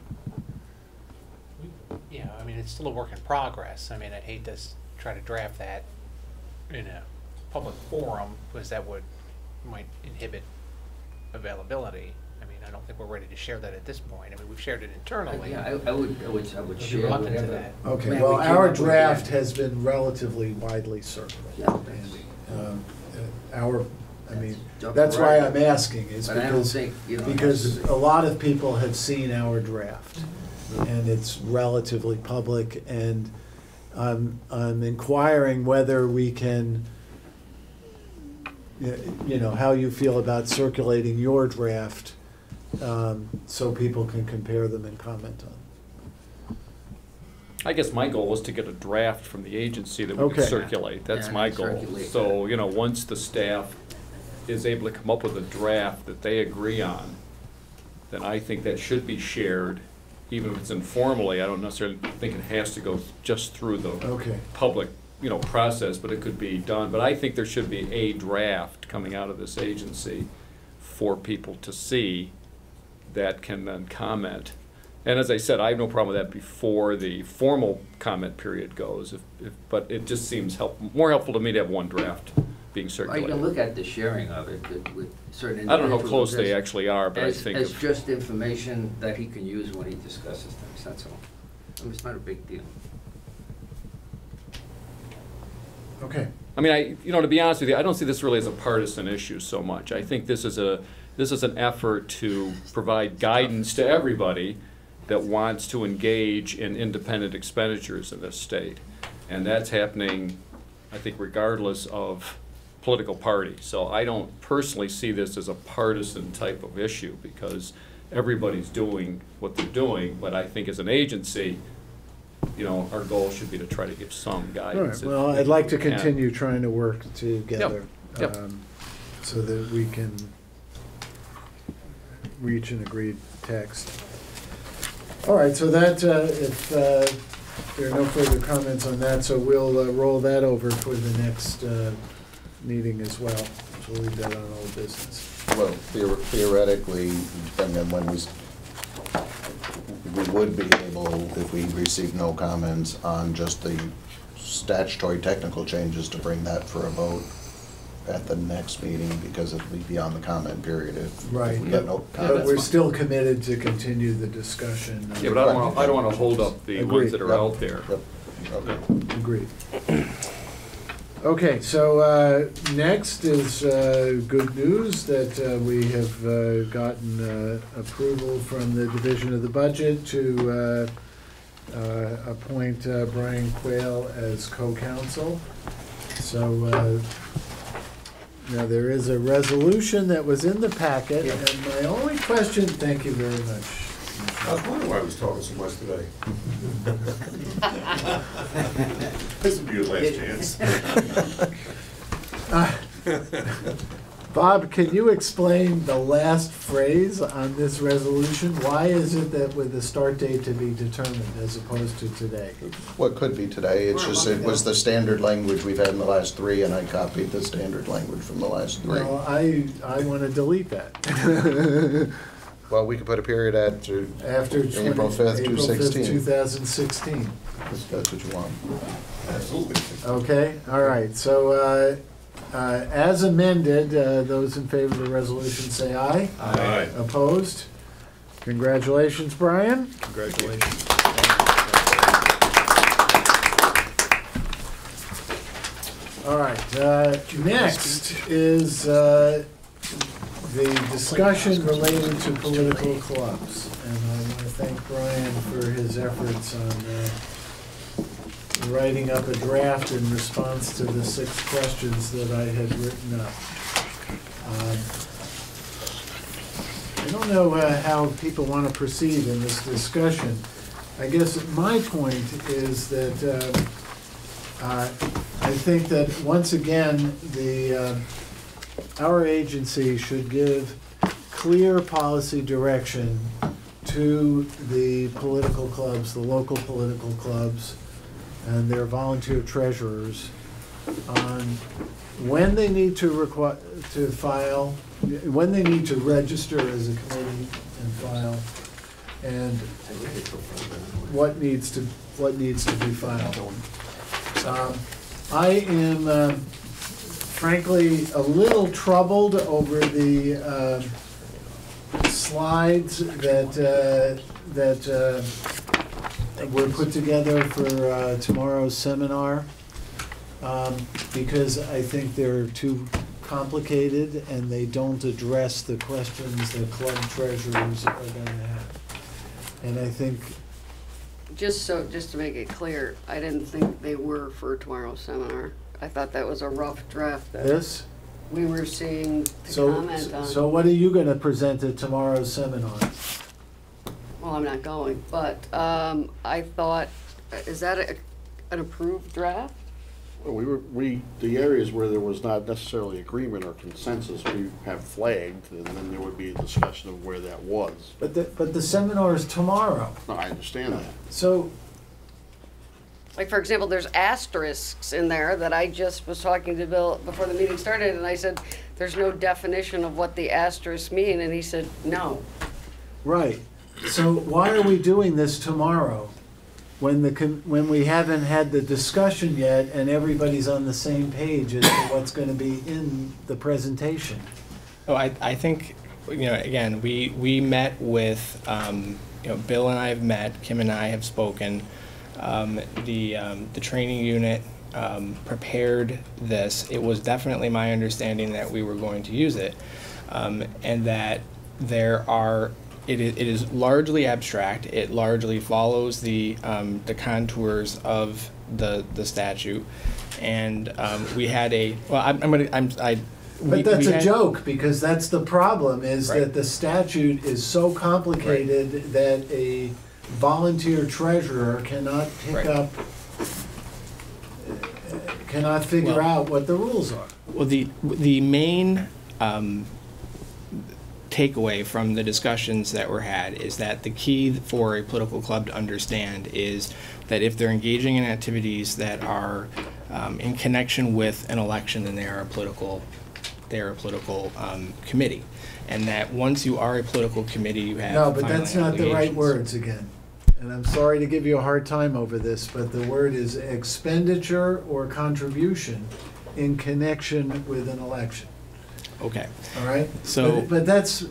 Yeah, I mean, it's still a work in progress. I mean, I'd hate to s- try to draft that in a public forum, because that would, might inhibit availability. I mean, I don't think we're ready to share that at this point. I mean, we've shared it internally. Yeah, I, I would, I would, I would I'd be share reluctant to whatever. that. Okay, plan well, we came our up with, draft yeah. has been relatively widely circulated, Yeah. Andy. Um, uh, Our, I mean, That's that's why right. I'm asking, is But I don't because, think, you know, because that's- a lot of people have seen our draft, and it's relatively public, and I'm, I'm inquiring whether we can, y- you know, how you feel about circulating your draft, um, so people can compare them and comment on them. I guess my goal is to get a draft from the agency that we can Okay. circulate. That's Yeah, my goal. circulate So, that. you know, once the staff is able to come up with a draft that they agree on, then I think that should be shared, even if it's informally. I don't necessarily think it has to go just through the Okay. public, you know, process, but it could be done. But I think there should be a draft coming out of this agency for people to see that can then comment. And as I said, I have no problem with that before the formal comment period goes, if, if, but it just seems help, more helpful to me to have one draft being I circulated. can look at the sharing of it that with certain individuals. I don't know how close they as- actually are, but I as- think As if- just information that he can use when he discusses things, that's all. I mean, it's not a big deal. Okay. I mean, I, you know, to be honest with you, I don't see this really as a partisan issue so much. I think this is a, this is an effort to provide guidance to everybody that wants to engage in independent expenditures in this state. And that's happening, I think, regardless of political party. So I don't personally see this as a partisan type of issue, because everybody's doing what they're doing. But I think as an agency, you know, our goal should be to try to give some All right, guidance. if- well, if I'd like to we can. continue trying to work together. Yep. um, So that we can reach an agreed text. All right, so that, uh, if uh, there are no further comments on that, so we'll uh, roll that over for the next uh, meeting as well. So we'll leave that on old business. Well, theor- theoretically, depending on when we, s- we would be able, if we receive no comments on just the statutory technical changes, to bring that for a vote at the next meeting, because it'll be beyond the comment period if if Right, we get no but comments. we're still committed to continue the discussion. Yeah, but I don't want, I don't want to hold up the Agreed. ones that are Yep. out there. Yep. Okay. Agreed. Okay, so uh, next is uh, good news that uh, we have uh, gotten uh, approval from the Division of the Budget to uh, uh, appoint uh, Brian Quayle as co-counsel. So uh, now there is a resolution that was in the packet, and my only question, thank you very much. I was wondering why I was talking so much today. This would be your last chance. Uh, Bob, can you explain the last phrase on this resolution? Why is it that with the start date to be determined as opposed to today? Well, it could be today, it's just, it was the standard language we've had in the last three, and I copied the standard language from the last three. Well, I, I want to delete that. Well, we could put a period at to After April fifth, two April fifth, two sixteen. thousand sixteen. If that's what you want. Absolutely. Okay, all right, so, uh, uh, as amended, uh, those in favor of the resolution say aye. Aye. Opposed? Congratulations, Brian. Congratulations. All right, uh, next is uh, the discussion relating to political clubs. And I want to thank Brian for his efforts on uh, writing up a draft in response to the six questions that I had written up. Um, I don't know uh, how people want to proceed in this discussion. I guess my point is that uh, uh, I think that, once again, the, uh, our agency should give clear policy direction to the political clubs, the local political clubs, and their volunteer treasurers on when they need to require, to file, when they need to register as a committee and file, and what needs to, what needs to be filed. Um, I am uh, frankly a little troubled over the uh, slides that, uh, that uh, were put together for uh, tomorrow's seminar, um, because I think they're too complicated and they don't address the questions that club treasurers are going to have. And I think, Just so, just to make it clear, I didn't think they were for tomorrow's seminar. I thought that was a rough draft that this, we were seeing to so, comment on. so what are you going to present at tomorrow's seminar? Well, I'm not going, but um, I thought, is that a, an approved draft? Well, we were, we, the areas where there was not necessarily agreement or consensus, we have flagged, and then there would be a discussion of where that was. But the, but the seminar is tomorrow. No, I understand that. So, Like, for example, there's asterisks in there that I just was talking to Bill before the meeting started, and I said, there's no definition of what the asterisks mean, and he said, no. right. So why are we doing this tomorrow when the, con- when we haven't had the discussion yet and everybody's on the same page as to what's going to be in the presentation? Oh, I, I think, you know, again, we, we met with, um, you know, Bill and I have met, Kim and I have spoken. Um, the, um, the training unit, um, prepared this. It was definitely my understanding that we were going to use it. Um, and that there are, it is, it is largely abstract. It largely follows the, um, the contours of the, the statute. And, um, we had a, well, I'm, I'm gonna, I'm, I, we- But that's we a had- joke, because that's the problem, is Right. that the statute is so complicated that a volunteer treasurer cannot pick Right. up, cannot figure Well- out what the rules are. Well, the, the main um, takeaway from the discussions that were had is that the key for a political club to understand is that if they're engaging in activities that are um, in connection with an election, then they are a political, they are a political um, committee. And that once you are a political committee, you have No, but filing that's not the right obligations. words again. And I'm sorry to give you a hard time over this, but the word is expenditure or contribution in connection with an election, Okay. all right? So- But- But that's,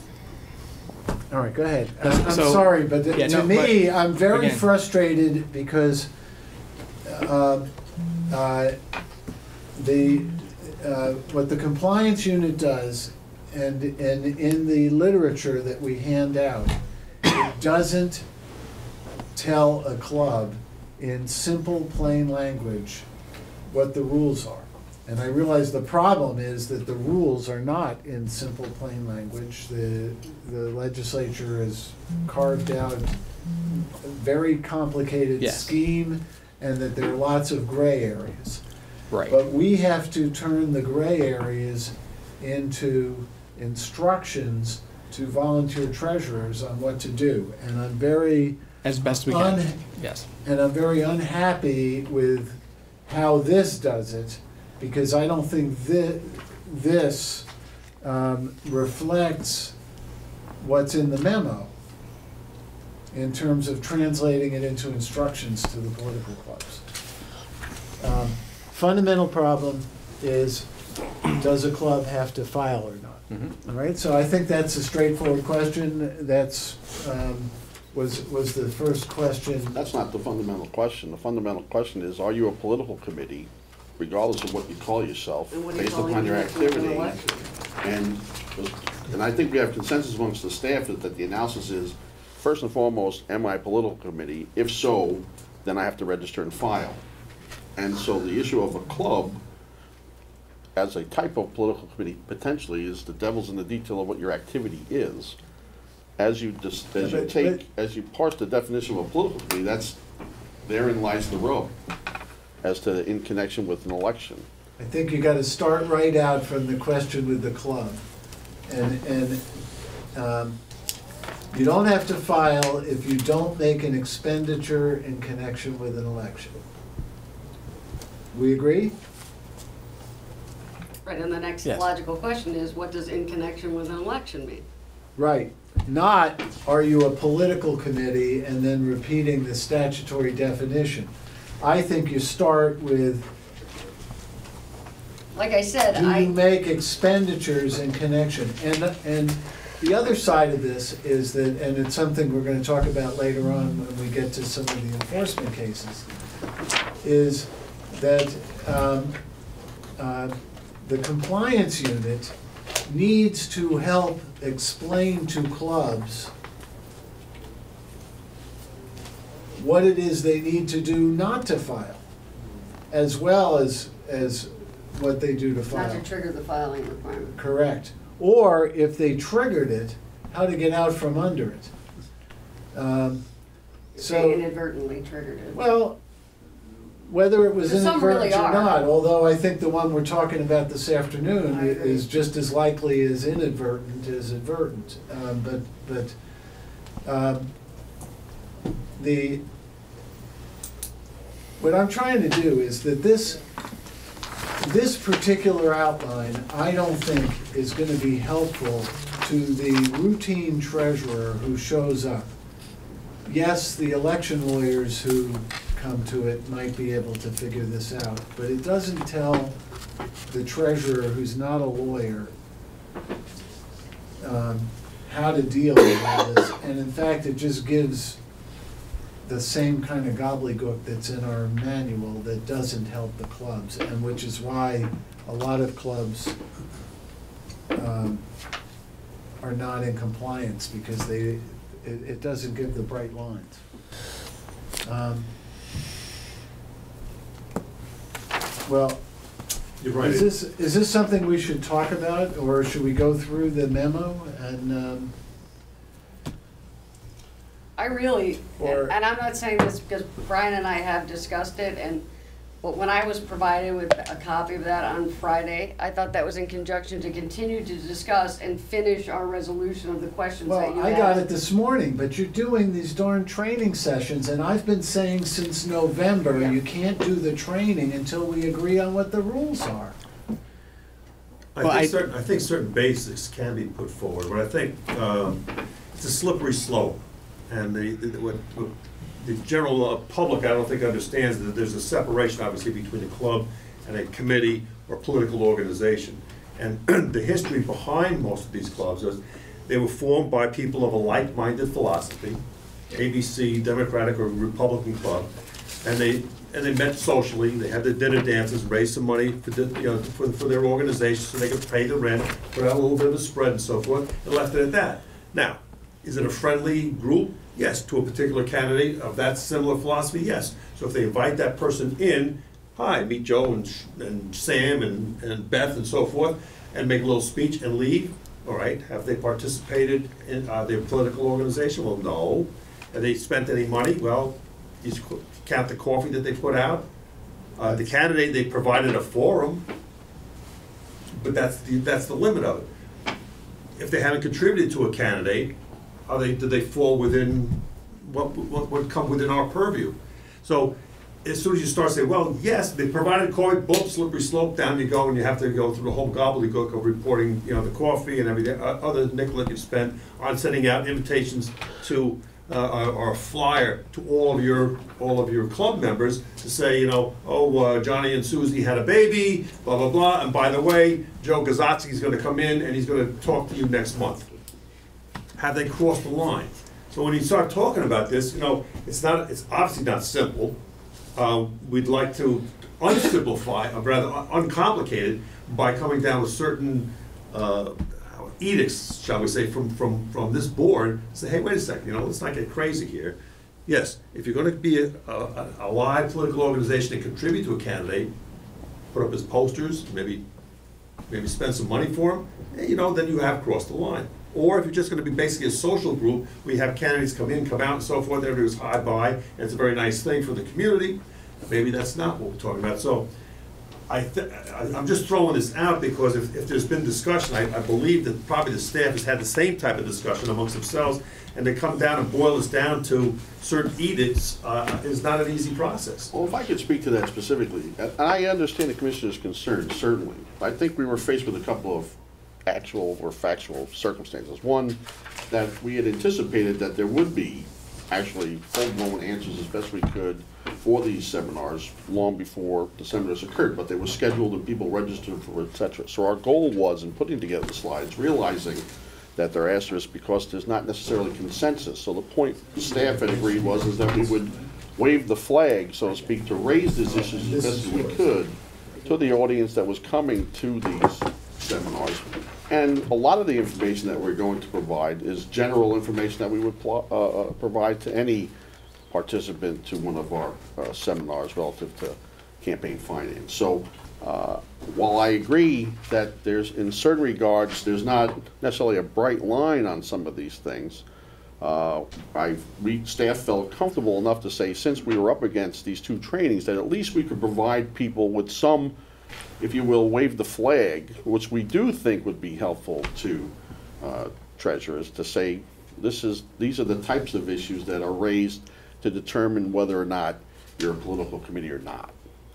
all right, go ahead. I'm I'm So- sorry, but Yeah, to no, me, but I'm very again- frustrated because uh, uh, the, uh, what the compliance unit does, and, and in the literature that we hand out, it doesn't tell a club in simple, plain language what the rules are. And I realize the problem is that the rules are not in simple, plain language. The, the legislature has carved out a very complicated Yes. scheme, and that there are lots of gray areas. Right. But we have to turn the gray areas into instructions to volunteer treasurers on what to do. And I'm very, As best we can. Un- Yes. and I'm very unhappy with how this does it, because I don't think thi- this um, reflects what's in the memo in terms of translating it into instructions to the political clubs. Um, Fundamental problem is, does a club have to file or not? Mhm. All right, so I think that's a straightforward question. That's, um, was, was the first question. That's not the fundamental question. The fundamental question is, are you a political committee, regardless of what you call yourself, And what are you based calling upon your it for an activity? election? And, and I think we have consensus amongst the staff that, that the analysis is, first and foremost, am I a political committee? If so, then I have to register and file. And so the issue of a club, as a type of political committee, potentially is the devil's in the detail of what your activity is. As you just, as you But- take, as you parse the definition of a political committee, that's, therein lies the rub. as to in connection with an election. I think you gotta start right out from the question with the club. And, and, um, you don't have to file if you don't make an expenditure in connection with an election. We agree? Right, and the next Yes. logical question is, what does in connection with an election mean? Right. Not, are you a political committee, and then repeating the statutory definition. I think you start with, Like I said, do you I, make expenditures in connection? And, and the other side of this is that, and it's something we're gonna talk about later on when we get to some of the enforcement cases, is that um, uh, the compliance unit needs to help explain to clubs what it is they need to do not to file, as well as, as what they do to not file. to trigger the filing requirement. Correct. Or if they triggered it, how to get out from under it. Um, If So. they inadvertently triggered it. Well, whether it was Some really inadvertent or are. not, although I think the one we're talking about this afternoon I agree. is just as likely as inadvertent as advertent. Um, But, but um, the, what I'm trying to do is that this, this particular outline, I don't think is gonna be helpful to the routine treasurer who shows up. Yes, the election lawyers who come to it might be able to figure this out, but it doesn't tell the treasurer who's not a lawyer um, how to deal with all this. And in fact, it just gives the same kind of gobbledygook that's in our manual that doesn't help the clubs, and which is why a lot of clubs um, are not in compliance, because they, it, it doesn't give the bright lines. Um, Well, You're right. is this, is this something we should talk about, or should we go through the memo and, um, I really, Or- and I'm not saying this because Brian and I have discussed it, and, but when I was provided with a copy of that on Friday, I thought that was in conjunction to continue to discuss and finish our resolution of the questions that you well, asked. I got it this morning, but you're doing these darn training sessions, and I've been saying since November, Yeah. you can't do the training until we agree on what the rules are. I Well, I- think certain, I think certain basics can be put forward, but I think, um, it's a slippery slope. And the, the, what, what the general uh, public, I don't think understands that there's a separation, obviously, between a club and a committee or political organization. And the history behind most of these clubs is they were formed by people of a like-minded philosophy, A B C, Democratic or Republican club, and they, and they met socially, they had their dinner dances, raised some money for, the, you know, for, for their organization so they could pay the rent, put out a little bit of a spread and so forth, and left it at that. Now, is it a friendly group? Yes. To a particular candidate of that similar philosophy? Yes. So if they invite that person in, hi, meet Joe and, and Sam and, and Beth and so forth, and make a little speech and leave, all right, have they participated in uh, their political organization? Well, no. Have they spent any money? Well, you count the coffee that they put out. Uh, the candidate, they provided a forum, but that's the, that's the limit of it. If they haven't contributed to a candidate, are they, do they fall within, what, what would come within our purview? So as soon as you start saying, well, yes, they provided coffee, boom, slippery slope, down you go, and you have to go through the whole gobbledygook of reporting, you know, the coffee and everything, uh, other nickel that you've spent on sending out invitations to, uh, or a flyer to all of your, all of your club members to say, you know, oh, uh, Johnny and Susie had a baby, blah, blah, blah, and by the way, Joe Gazatski's gonna come in and he's gonna talk to you next month. Have they crossed the line? So when you start talking about this, you know, it's not, it's obviously not simple. Uh, we'd like to unsimplify, or rather un- uncomplicate it by coming down with certain uh, edicts, shall we say, from, from, from this board. Say, hey, wait a second, you know, let's not get crazy here. Yes, if you're gonna be a, a, a live political organization and contribute to a candidate, put up his posters, maybe, maybe spend some money for him, you know, then you have crossed the line. Or if you're just gonna be basically a social group, we have candidates come in, come out and so forth, everybody's hi, bye, and it's a very nice thing for the community, maybe that's not what we're talking about. So I, th- I- I'm just throwing this out because if, if there's been discussion, I, I believe that probably the staff has had the same type of discussion amongst themselves, and they come down and boil this down to certain edicts, uh, is not an easy process. Well, if I could speak to that specifically, and I understand the commissioner's concern, certainly. I think we were faced with a couple of actual or factual circumstances. One, that we had anticipated that there would be actually full-blown answers as best we could for these seminars long before the seminars occurred, but they were scheduled and people registered for, et cetera. So our goal was, in putting together the slides, realizing that they're asterisks because there's not necessarily consensus. So the point the staff had agreed was is that we would wave the flag, so to speak, to raise these issues as best as we could to the audience that was coming to these seminars. And a lot of the information that we're going to provide is general information that we would pl- uh, uh, provide to any participant to one of our uh, seminars relative to campaign finance. So uh, while I agree that there's, in certain regards, there's not necessarily a bright line on some of these things, uh, I, we, staff felt comfortable enough to say, since we were up against these two trainings, that at least we could provide people with some, if you will, wave the flag, which we do think would be helpful to uh, treasurers, to say, this is, these are the types of issues that are raised to determine whether or not you're a political committee or not.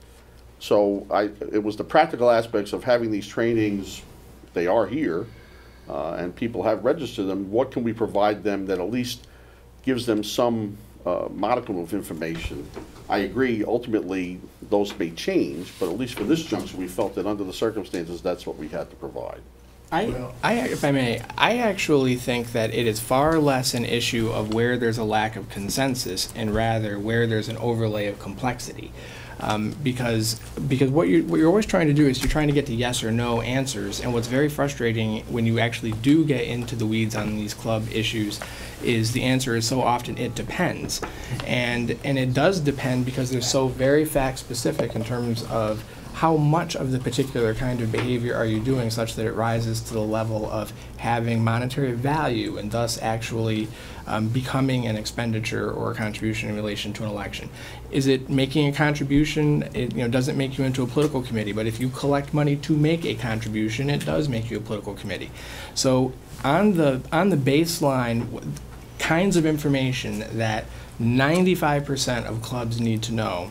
So I, it was the practical aspects of having these trainings, they are here, uh, and people have registered them. What can we provide them that at least gives them some uh, modicum of information? I agree, ultimately, those may change, but at least for this juncture, we felt that under the circumstances, that's what we had to provide. I, I, if I may, I actually think that it is far less an issue of where there's a lack of consensus and rather where there's an overlay of complexity. Um, because because what you're, what you're always trying to do is you're trying to get to yes or no answers, and what's very frustrating when you actually do get into the weeds on these club issues is the answer is so often it depends. And, and it does depend because they're so very fact specific in terms of how much of the particular kind of behavior are you doing such that it rises to the level of having monetary value and thus actually um, becoming an expenditure or a contribution in relation to an election. Is it making a contribution? It, you know, doesn't make you into a political committee, but if you collect money to make a contribution, it does make you a political committee. So on the, on the baseline, kinds of information that ninety-five percent of clubs need to know,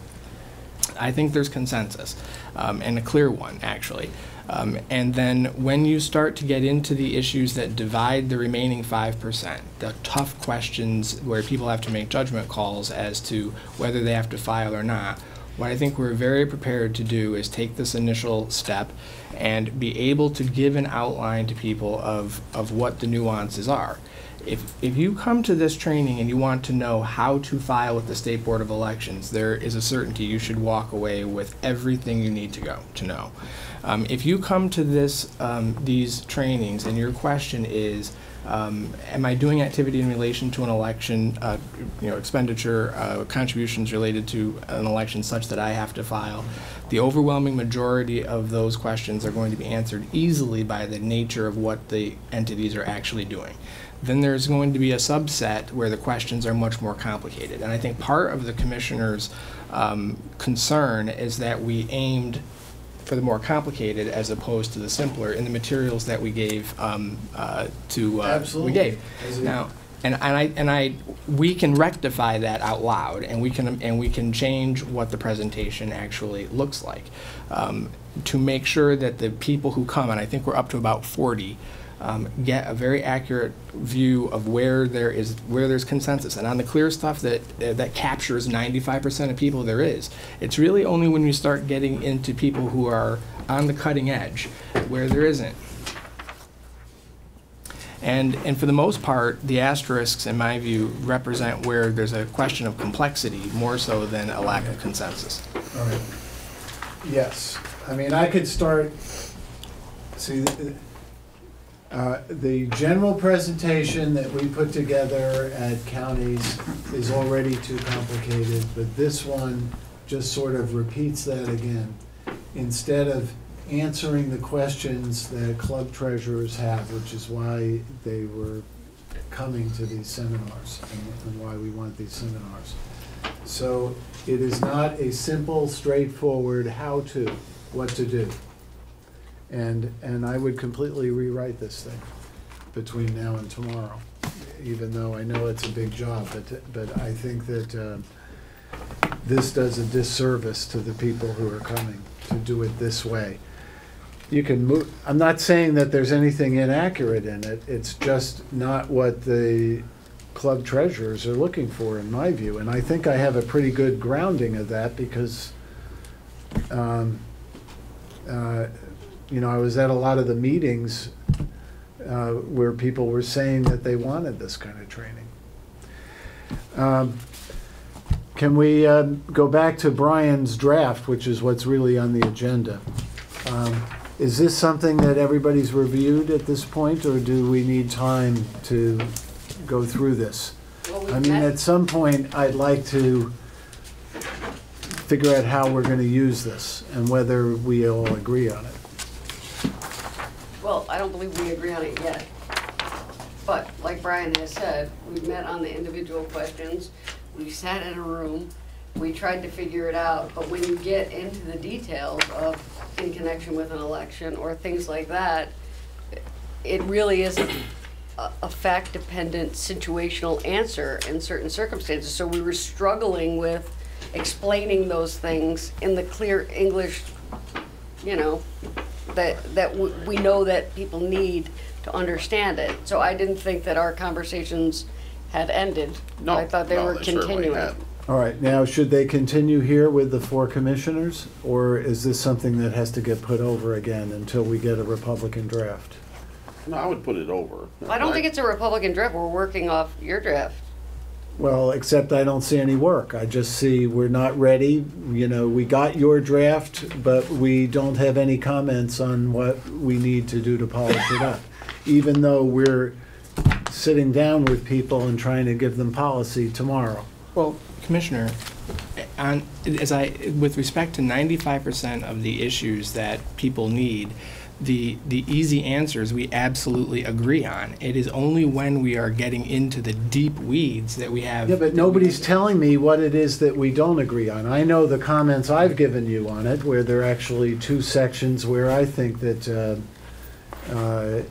I think there's consensus, um, and a clear one, actually. Um, and then when you start to get into the issues that divide the remaining five percent, the tough questions where people have to make judgment calls as to whether they have to file or not, what I think we're very prepared to do is take this initial step and be able to give an outline to people of, of what the nuances are. If, if you come to this training and you want to know how to file with the State Board of Elections, there is a certainty you should walk away with everything you need to go to know. Um, if you come to this, um, these trainings and your question is, um, am I doing activity in relation to an election, uh, you know, expenditure, uh, contributions related to an election such that I have to file, the overwhelming majority of those questions are going to be answered easily by the nature of what the entities are actually doing. Then there's going to be a subset where the questions are much more complicated. And I think part of the commissioner's um, concern is that we aimed for the more complicated as opposed to the simpler in the materials that we gave um, uh, to uh, Absolutely. we gave. Now, and, and I and I we can rectify that out loud, and we can and we can change what the presentation actually looks like um, to make sure that the people who come, and I think we're up to about forty. Um, get a very accurate view of where there is where there's consensus, and on the clear stuff that uh, that captures ninety-five percent of people there is. It's really only when you start getting into people who are on the cutting edge where there isn't. And and for the most part, the asterisks, in my view, represent where there's a question of complexity more so than a lack of consensus. All right. Yes. I mean, I could start, see, Uh, the general presentation that we put together at counties is already too complicated, but this one just sort of repeats that again. Instead of answering the questions that club treasurers have, which is why they were coming to these seminars and, and why we want these seminars. So it is not a simple, straightforward how-to, what to do. And, and I would completely rewrite this thing between now and tomorrow, even though I know it's a big job, but, but I think that uh, this does a disservice to the people who are coming to do it this way. You can move, I'm not saying that there's anything inaccurate in it, it's just not what the club treasurers are looking for, in my view. And I think I have a pretty good grounding of that because, um, uh, you know, I was at a lot of the meetings uh, where people were saying that they wanted this kind of training. Um, can we uh, go back to Brian's draft, which is what's really on the agenda? Um, is this something that everybody's reviewed at this point, or do we need time to go through this? Well, we I mean, met- at some point, I'd like to figure out how we're going to use this and whether we all agree on it. Well, I don't believe we agree on it yet. But like Brian has said, we've met on the individual questions. We sat in a room. We tried to figure it out. But when you get into the details of in connection with an election or things like that, it really is a, a fact-dependent situational answer in certain circumstances. So we were struggling with explaining those things in the clear English, you know, that that w we know that people need to understand it. So I didn't think that our conversations had ended. No, I thought they no, were they certainly continuing. had. All right, now, should they continue here with the four commissioners, or is this something that has to get put over again until we get a Republican draft? No, I would put it over. I don't think it's a Republican draft. We're working off your draft. Well, except I don't see any work. I just see we're not ready. You know, we got your draft, but we don't have any comments on what we need to do to polish it up. Even though we're sitting down with people and trying to give them policy tomorrow. Well, Commissioner, on, as I, with respect to ninety-five percent of the issues that people need, the, the easy answers we absolutely agree on. It is only when we are getting into the deep weeds that we have. Yeah, but nobody's telling me what it is that we don't agree on. I know the comments I've given you on it, where there are actually two sections where I think that uh, uh,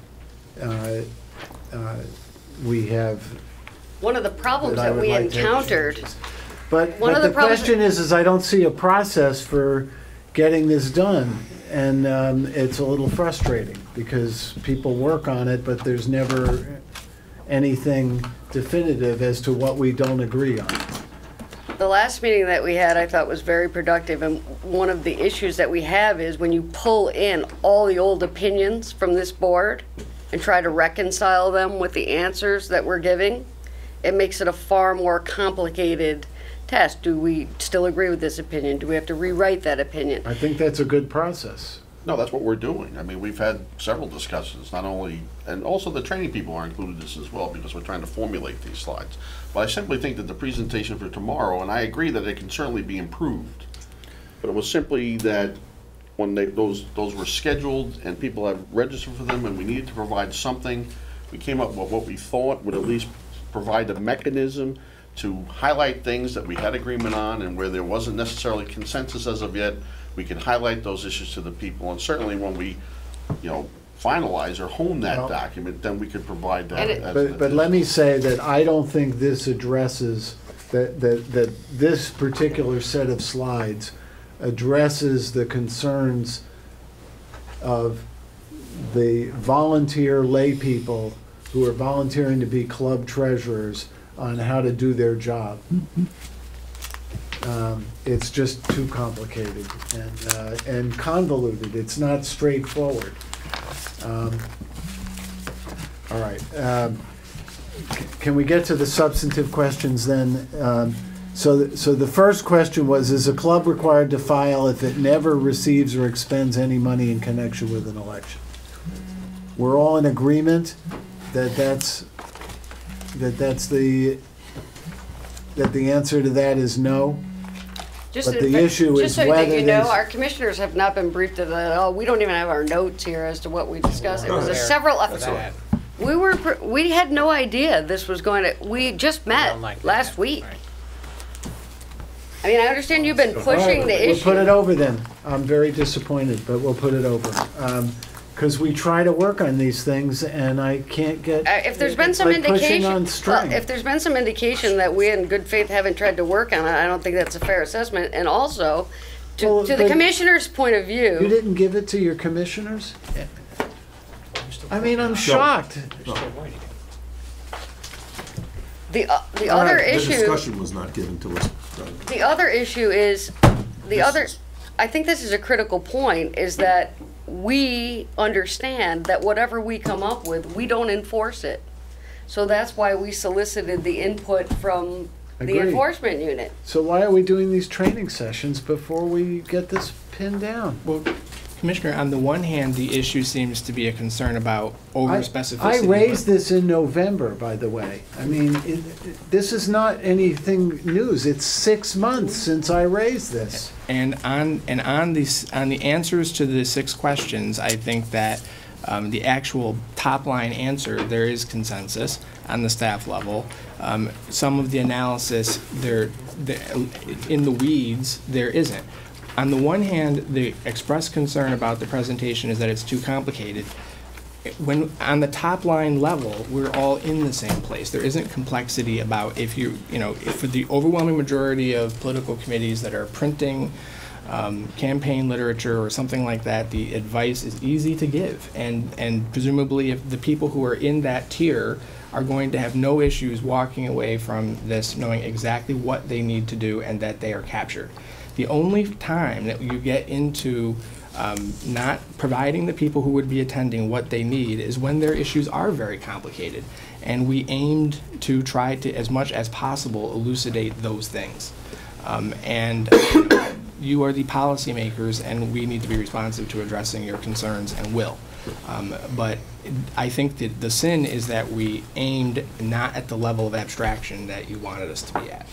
uh, uh, we have. One of the problems I that would we like to have encountered. changes. But, One but of the the problems- question is, is I don't see a process for getting this done. And um, it's a little frustrating because people work on it, but there's never anything definitive as to what we don't agree on. The last meeting that we had, I thought, was very productive, and one of the issues that we have is when you pull in all the old opinions from this board and try to reconcile them with the answers that we're giving, it makes it a far more complicated test. Do we still agree with this opinion? Do we have to rewrite that opinion? I think that's a good process. No, that's what we're doing. I mean, we've had several discussions, not only, and also the training people are included in this as well, because we're trying to formulate these slides. But I simply think that the presentation for tomorrow, and I agree that it can certainly be improved, but it was simply that when they, those, those were scheduled and people had registered for them and we needed to provide something, we came up with what we thought would at least provide a mechanism to highlight things that we had agreement on, and where there wasn't necessarily consensus as of yet, we could highlight those issues to the people. And certainly when we, you know, finalize or hone that Well- document, then we could provide that. And it- as But, an but let me additional- say that I don't think this addresses, that, that, that this particular set of slides addresses the concerns of the volunteer lay people who are volunteering to be club treasurers on how to do their job. Um, It's just too complicated and, uh, and convoluted. It's not straightforward. Um, All right. um, c- Can we get to the substantive questions then? Um, So, th- so the first question was, is a club required to file if it never receives or expends any money in connection with an election? We're all in agreement that that's, that that's the, that the answer to that is no? Just But in the fact- issue is Just so that whether you know, there's- our commissioners have not been briefed of that at all. We don't even have our notes here as to what we discussed. It was a There. several, That's all right. we were, pr- we had no idea this was going to, we just met don't like that. last week. Right. I mean, I understand you've been All pushing right, the We'll put it issue. over then. I'm very disappointed, but we'll put it over. Because we try to work on these things and I can't get. Uh, If there's been it's some like pushing indication, on well, string. if there's been some indication that we in good faith haven't tried to work on it, I don't think that's a fair assessment. And also, to, Well, to the but- commissioner's point of You view, didn't give it to your commissioners? I mean, I'm shocked. They're still writing it. the, uh, the All other right, The issue, discussion was not given to us. the other issue is, the This other, is- I think this is a critical point, is that we understand that whatever we come up with, we don't enforce it. So that's why we solicited the input from the Agreed. enforcement unit. So why are we doing these training sessions before we get this pinned down? Well, Commissioner, on the one hand, the issue seems to be a concern about over specificity. I raised this in November, by the way. I mean, it, it- this is not anything news. It's six months since I raised this. And on, and on these, on the answers to the six questions, I think that um, the actual top-line answer, there is consensus on the staff level. Um, Some of the analysis, there, the- in the weeds, there isn't. On the one hand, the expressed concern about the presentation is that it's too complicated. When, on the top-line level, we're all in the same place. There isn't complexity about if you, you know, if for the overwhelming majority of political committees that are printing um, campaign literature or something like that, the advice is easy to give. And, and presumably, if the people who are in that tier are going to have no issues walking away from this knowing exactly what they need to do and that they are captured. The only time that you get into um, not providing the people who would be attending what they need is when their issues are very complicated. And we aimed to try to, as much as possible, elucidate those things. Um, and you know, you are the policymakers, and we need to be responsive to addressing your concerns, and will. Um, but I think that the sin is that we aimed not at the level of abstraction that you wanted us to be at.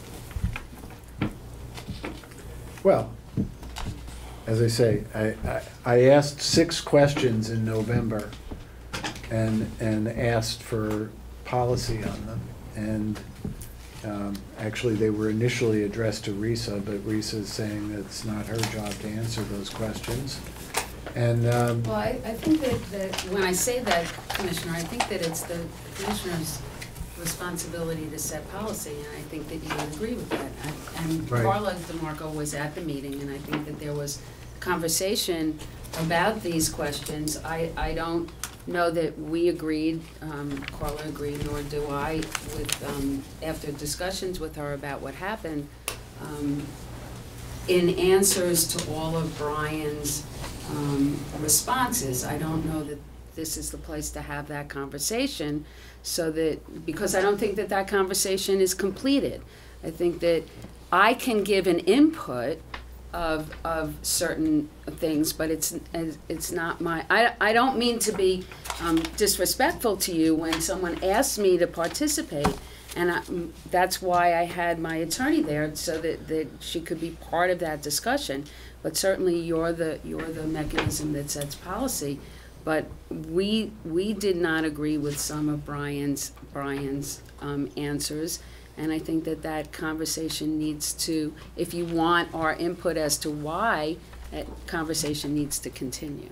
Well, as I say, I, I, I asked six questions in November and, and asked for policy on them. And um, actually, they were initially addressed to Risa, but Risa's saying that it's not her job to answer those questions. And um, Well, I, I think that, that when I say that, Commissioner, I think that it's the Commissioner's responsibility to set policy, and I think that you would agree with that. And- And Right. Carla DeMarco was at the meeting, and I think that there was conversation about these questions. I, I don't know that we agreed, um, Carla agreed, nor do I, with, um, after discussions with her about what happened, um, in answers to all of Brian's um, responses. I don't know that this is the place to have that conversation, so that, because I don't think that that conversation is completed. I think that I can give an input of, of certain things, but it's, it's not my, I, I don't mean to be um, disrespectful to you when someone asks me to participate, and I, that's why I had my attorney there, so that, that she could be part of that discussion. But certainly you're the, you're the mechanism that sets policy. But we, we did not agree with some of Brian's, Brian's um, answers. And I think that that conversation needs to, if you want our input as to why, that conversation needs to continue.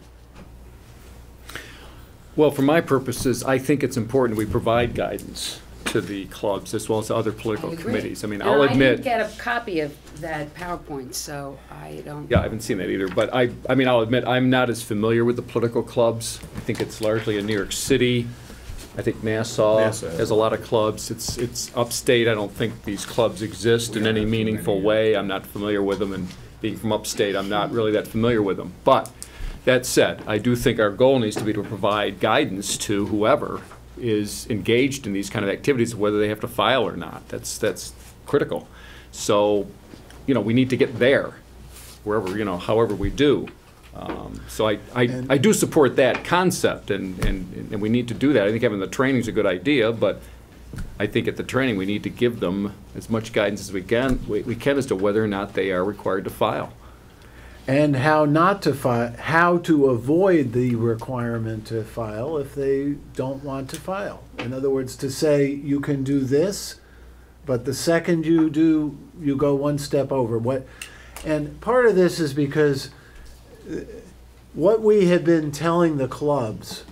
Well, for my purposes, I think it's important we provide guidance to the clubs as well as other political I agree. committees. I mean, And I'll I didn't admit, get a copy of that PowerPoint, so I don't. yeah, I haven't seen that either, but I, I mean, I'll admit, I'm not as familiar with the political clubs. I think it's largely in New York City. I think Nassau Nassau has has a lot of clubs. It's, it's upstate. I don't think these clubs exist in any meaningful way. I'm not familiar with them, and being from upstate, I'm not really that familiar with them. But that said, I do think our goal needs to be to provide guidance to whoever is engaged in these kind of activities, whether they have to file or not. That's, that's critical. So, you know, we need to get there, wherever, you know, however we do. Um, So I, I, I do support that concept, and, and, and we need to do that. I think having the training is a good idea, but I think at the training, we need to give them as much guidance as we can, we, we can as to whether or not they are required to file. and how not to file, how to avoid the requirement to file if they don't want to file. In other words, to say you can do this, but the second you do, you go one step over. What, and part of this is because uh, what we have been telling the clubs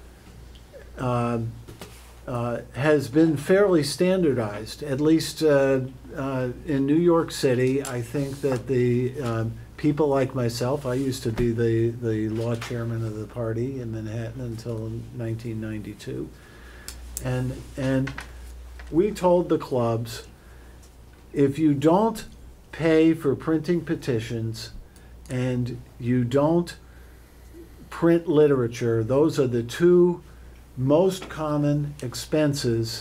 um, uh, has been fairly standardized, at least uh, uh, in New York City. I think that the um, people like myself, I used to be the, the law chairman of the party in Manhattan until nineteen ninety-two. And, and we told the clubs, if you don't pay for printing petitions and you don't print literature, those are the two most common expenses,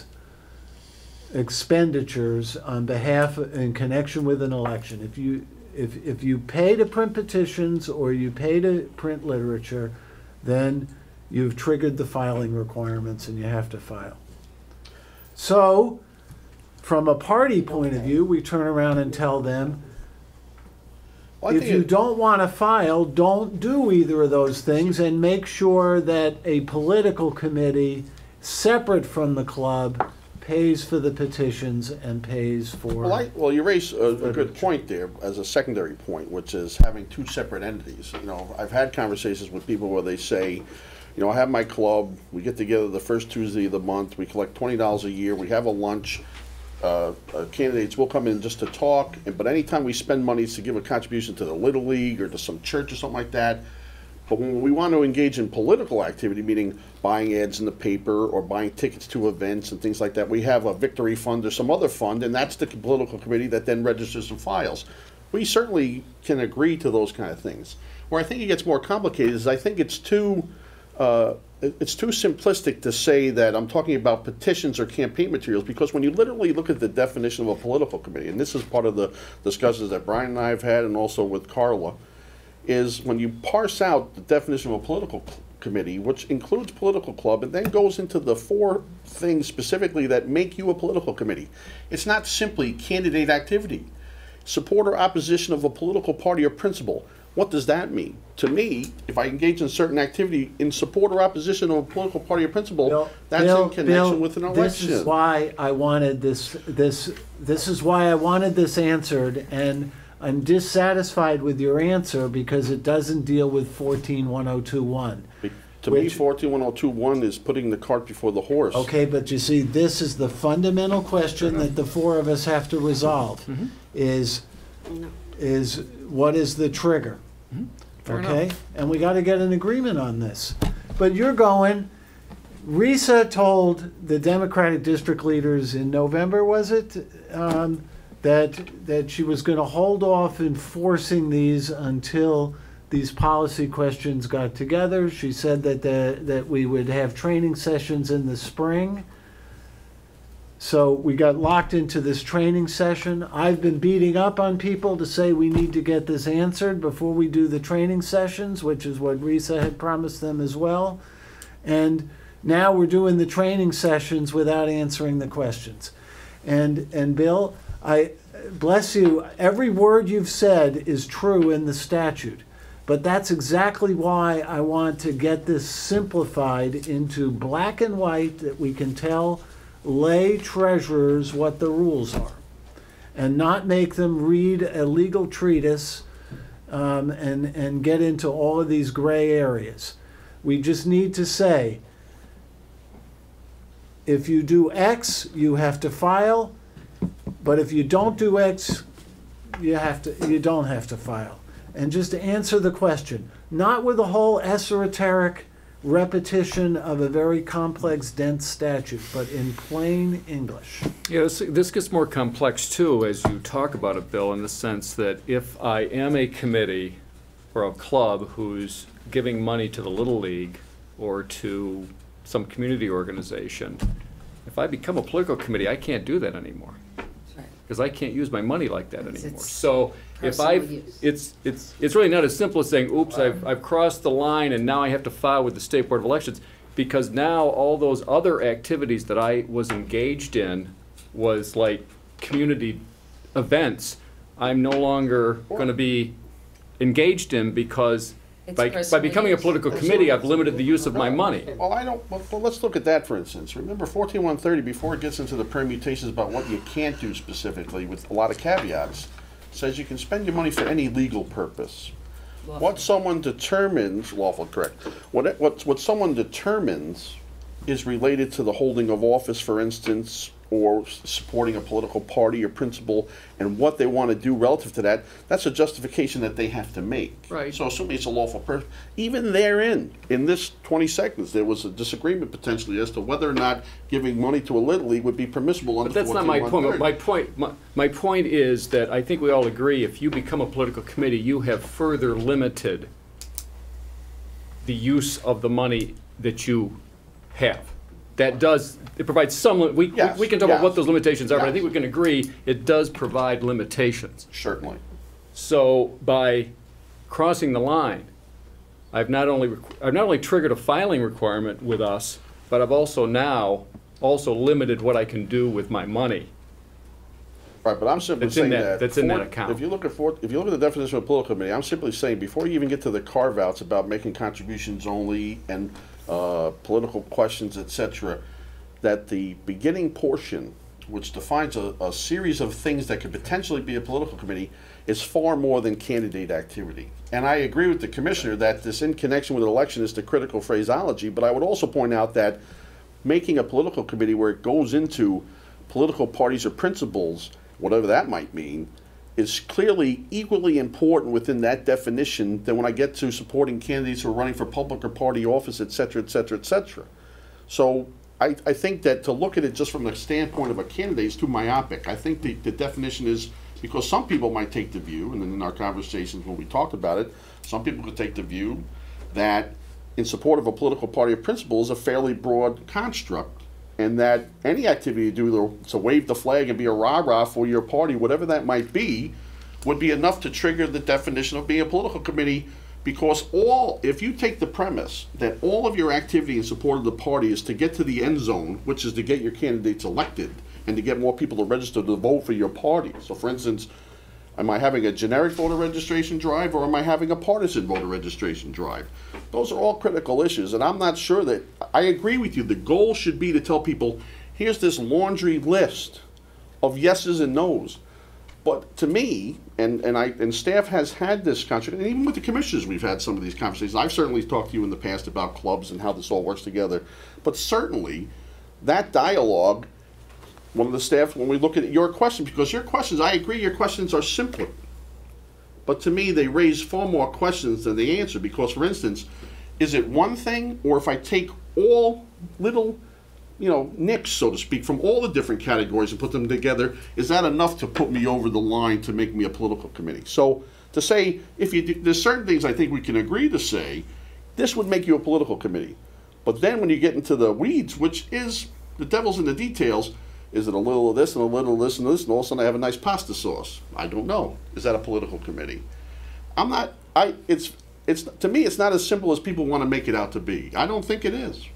expenditures on behalf, in connection with an election. If you, if, if you pay to print petitions or you pay to print literature, then you've triggered the filing requirements and you have to file. So, from a party point of view, we turn around and tell them, Well, I if think you it- don't want to file, don't do either of those things, and make sure that a political committee, separate from the club, pays for the petitions and pays for... Well, I, well, you raise a, a good point there as a secondary point, which is having two separate entities. You know, I've had conversations with people where they say, you know, I have my club, we get together the first Tuesday of the month, we collect twenty dollars a year, we have a lunch, uh, uh, candidates will come in just to talk, and, but anytime we spend money it's to give a contribution to the Little League or to some church or something like that. But when we want to engage in political activity, meaning buying ads in the paper or buying tickets to events and things like that, we have a victory fund or some other fund, and that's the political committee that then registers and files. We certainly can agree to those kind of things. Where I think it gets more complicated is I think it's too, uh, it's too simplistic to say that I'm talking about petitions or campaign materials, because when you literally look at the definition of a political committee, and this is part of the discussions that Brian and I have had and also with Carla, is when you parse out the definition of a political committee, which includes political club, and then goes into the four things specifically that make you a political committee. It's not simply candidate activity, support or opposition of a political party or principle. What does that mean? To me, if I engage in certain activity in support or opposition of a political party or principle, Bill, that's Bill, in connection Bill, with an This election. is why I wanted this, this, this is why I wanted this answered, and I'm dissatisfied with your answer because it doesn't deal with fourteen one oh two one. To me, which- fourteen one oh two one is putting the cart before the horse. Okay, but you see, this is the fundamental question that the four of us have to resolve, Mm-hmm. is, is what is the trigger? Fair Okay? enough. And we gotta get an agreement on this. But you're going, Risa told the Democratic district leaders in November, was it? Um, that, that she was gonna hold off enforcing these until these policy questions got together. She said that the, that we would have training sessions in the spring. So we got locked into this training session. I've been beating up on people to say we need to get this answered before we do the training sessions, which is what Risa had promised them as well. And now we're doing the training sessions without answering the questions. And, and Bill, I, bless you, every word you've said is true in the statute. But that's exactly why I want to get this simplified into black and white, that we can tell lay treasurers what the rules are, and not make them read a legal treatise um, and, and get into all of these gray areas. We just need to say, if you do X, you have to file, but if you don't do X, you have to, you don't have to file. And just to answer the question, not with a whole esoteric repetition of a very complex, dense statute, but in plain English. Yeah, this, this gets more complex too as you talk about it, Bill, in the sense that if I am a committee or a club who's giving money to the Little League or to some community organization, if I become a political committee, I can't do that anymore. Because I can't use my money like that anymore. it's So if I, personal use. it's, it's, it's really not as simple as saying, oops, I've, I've crossed the line and now I have to file with the State Board of Elections. Because now all those other activities that I was engaged in was like community events, I'm no longer gonna be engaged in because It's By, by personal becoming a use. political committee, I've limited the use of my money. Well, I don't, well, well, let's look at that, for instance. Remember fourteen one thirty, before it gets into the permutations about what you can't do specifically, with a lot of caveats, says you can spend your money for any legal purpose. What someone determines, lawful, correct, what, what, what someone determines is related to the holding of office, for instance, or s- supporting a political party or principle, and what they want to do relative to that, that's a justification that they have to make. Right. So assuming it's a lawful purpose, even therein, in this twenty seconds, there was a disagreement potentially as to whether or not giving money to a Little League would be permissible under But that's not my fourteen point. one thirty. My point, my, my point is that I think we all agree, if you become a political committee, you have further limited the use of the money that you have. That does, it provides some, li- we, we Yes, we can talk about what yes. those limitations are, but I Yes. think we can agree, it does provide limitations. Certainly. So by crossing the line, I've not only, requ- I've not only triggered a filing requirement with us, but I've also now also limited what I can do with my money. Right, but I'm simply That's in saying that- that. that's in that for- account. If you look at, for- if you look at the definition of a political committee, I'm simply saying, before you even get to the carve-outs about making contributions only and uh, political questions, et cetera, that the beginning portion, which defines a, a series of things that could potentially be a political committee, is far more than candidate activity. And I agree with the commissioner that this in connection with an election is the critical phraseology, but I would also point out that making a political committee where it goes into political parties or principles, whatever that might mean, is clearly equally important within that definition than when I get to supporting candidates who are running for public or party office, et cetera, et cetera, et cetera. So I, I think that to look at it just from the standpoint of a candidate is too myopic. I think the, the definition is, because some people might take the view, and then in our conversations when we talked about it, some people could take the view that in support of a political party or principle is a fairly broad construct, and that any activity you do to, to wave the flag and be a rah-rah for your party, whatever that might be, would be enough to trigger the definition of being a political committee, because all, if you take the premise that all of your activity in support of the party is to get to the end zone, which is to get your candidates elected and to get more people to register to vote for your party. So for instance, am I having a generic voter registration drive, or am I having a partisan voter registration drive? Those are all critical issues, and I'm not sure that, I agree with you, the goal should be to tell people, here's this laundry list of yeses and nos. But to me, and, and I and staff has had this conversation, and even with the commissioners we've had some of these conversations. I've certainly talked to you in the past about clubs and how this all works together. But certainly, that dialogue, one of the staff, when we look at your questions, because your questions, I agree, your questions are simpler. But to me, they raise far more questions than they answer, because, for instance, is it one thing, or if I take all little, you know, nicks, so to speak, from all the different categories and put them together, is that enough to put me over the line to make me a political committee? So to say, if you do, there's certain things I think we can agree to say, this would make you a political committee. But then when you get into the weeds, which is the devil's in the details, is it a little of this and a little of this and this, and all of a sudden I have a nice pasta sauce? I don't know. Is that a political committee? I'm not, I, it's, it's, to me, it's not as simple as people want to make it out to be. I don't think it is.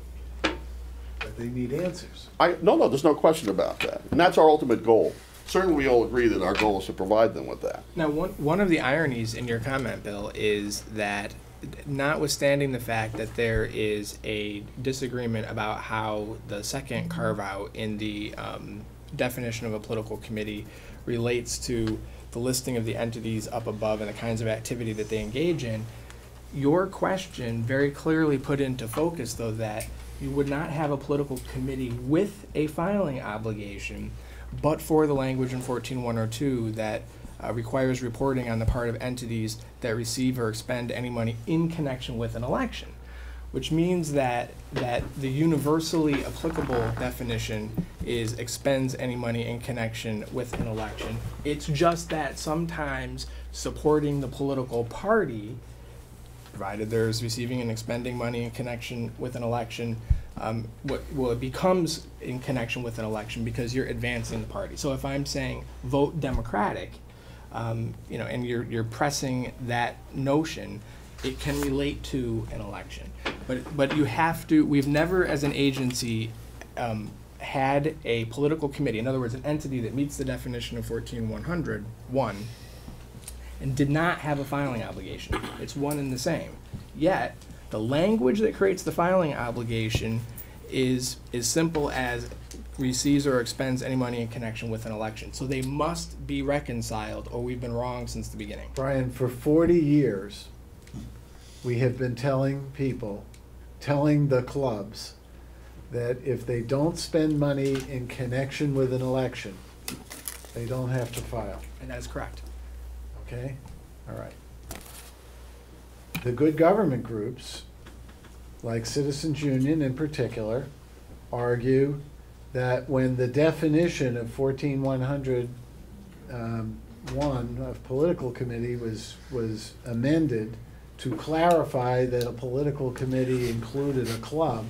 But they need answers. I, no, no, there's no question about that. And that's our ultimate goal. Certainly we all agree that our goal is to provide them with that. Now, one, one of the ironies in your comment, Bill, is that notwithstanding the fact that there is a disagreement about how the second carve-out in the um, definition of a political committee relates to the listing of the entities up above and the kinds of activity that they engage in, your question very clearly put into focus, though, that you would not have a political committee with a filing obligation, but for the language in fourteen one oh two that uh, requires reporting on the part of entities that receive or expend any money in connection with an election, which means that that the universally applicable definition is expends any money in connection with an election. It's just that sometimes supporting the political party, provided there's receiving and expending money in connection with an election, um, what, well, it becomes in connection with an election because you're advancing the party. So if I'm saying vote Democratic, um, you know, and you're you're pressing that notion, it can relate to an election. But but you have to. We've never, as an agency, um, had a political committee. In other words, an entity that meets the definition of fourteen one hundred one. And did not have a filing obligation. It's one and the same. Yet, the language that creates the filing obligation is as simple as receives or expends any money in connection with an election. So they must be reconciled, or we've been wrong since the beginning. Brian, for forty years, we have been telling people, telling the clubs, that if they don't spend money in connection with an election, they don't have to file. And that is correct. Okay? All right. The good government groups, like Citizens Union in particular, argue that when the definition of fourteen one hundred um, one of political committee was, was amended to clarify that a political committee included a club,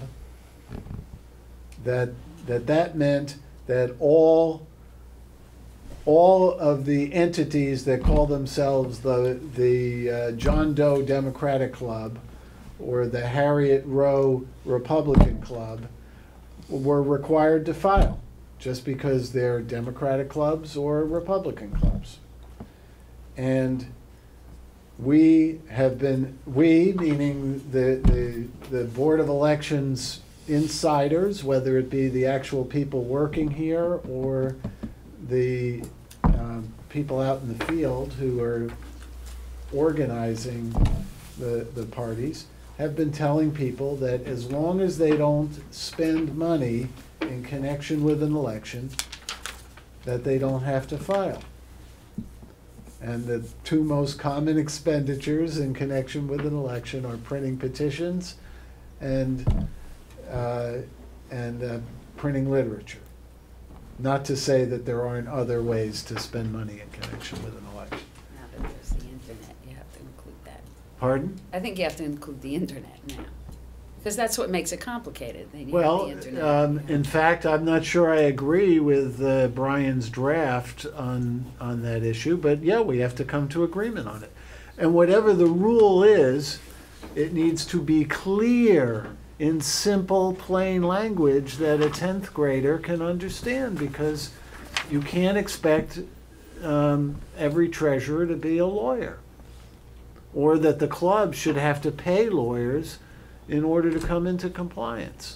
that that, that meant that all all of the entities that call themselves the, the uh, John Doe Democratic Club or the Harriet Rowe Republican Club were required to file, just because they're Democratic clubs or Republican clubs. And we have been, we, meaning the, the, the Board of Elections insiders, whether it be the actual people working here or the um, people out in the field who are organizing the, the parties, have been telling people that as long as they don't spend money in connection with an election, that they don't have to file. And the two most common expenditures in connection with an election are printing petitions and, uh, and uh, printing literature. Not to say that there aren't other ways to spend money in connection with an election. Now that there's the internet, you have to include that. Pardon? I think you have to include the internet now, because that's what makes it complicated. Then you have Well, the internet. um, in fact, I'm not sure I agree with uh, Brian's draft on, on that issue, but yeah, we have to come to agreement on it. And whatever the rule is, it needs to be clear in simple, plain language that a tenth grader can understand, because you can't expect um, every treasurer to be a lawyer, or that the club should have to pay lawyers in order to come into compliance.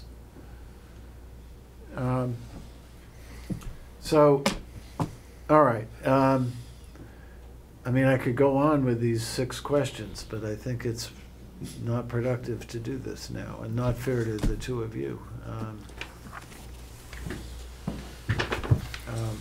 Um, so, all right. Um, I mean, I could go on with these six questions, but I think it's not productive to do this now, and not fair to the two of you. Um, um,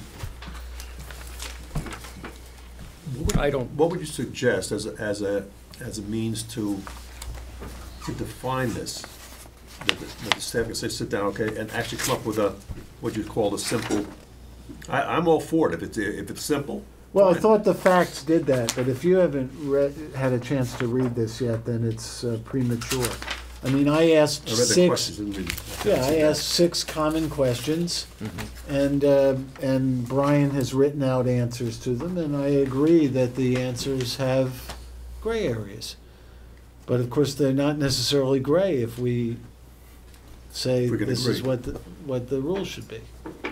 I don't. What would you suggest as a, as a, as a means to, to define this? That the, that the staff can say, sit down, okay, and actually come up with a, what you'd call a simple, I, I'm all for it if it's, if it's simple. Well, I fine. thought the facts did that, but if you haven't read, had a chance to read this yet, then it's uh, premature. I mean, I asked I read the six. questions, didn't read it. Yeah, I asked six common questions, and uh, and Brian has written out answers to them, and I agree that the answers have gray areas. But of course, they're not necessarily gray if we say If we can this is agree. what the, what the rule should be.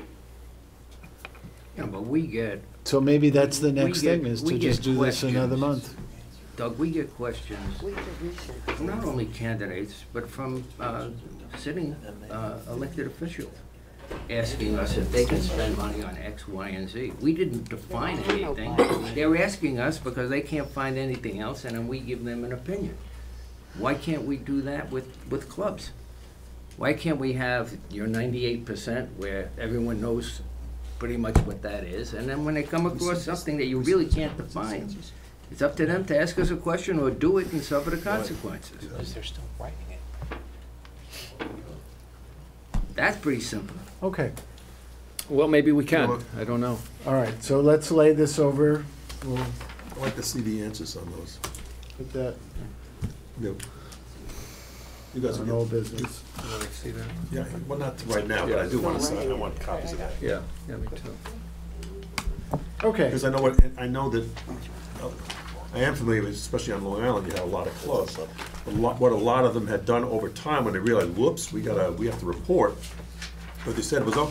Yeah, but we get. So maybe that's the we next get- thing, is we to get just do this another questions. month. Doug, we get questions from not only candidates, but from uh, sitting uh, elected officials, asking us if they can spend money on X, Y, and Z. We didn't define anything. They're asking us because they can't find anything else, and then we give them an opinion. Why can't we do that with, with clubs? Why can't we have your ninety-eight percent where everyone knows pretty much what that is, and then when they come across something that you really can't define, it's up to them to ask us a question or do it and suffer the consequences. Because they're still writing it. That's pretty simple. Okay, Well, maybe we can, I don't know. all right, so let's lay this over. We'll I'd like to see the answers on those. put that Yeah. You guys on will old get, business. You want to see that? yeah, well, not right now, but I do want to, I want copies of that. Yeah, yeah, me too. Okay, Because I know what, I know that, uh, I am familiar with, especially on Long Island, you have a lot of clubs. A lot, what a lot of them had done over time when they realized, whoops, we gotta, we have to report. What they said was, okay,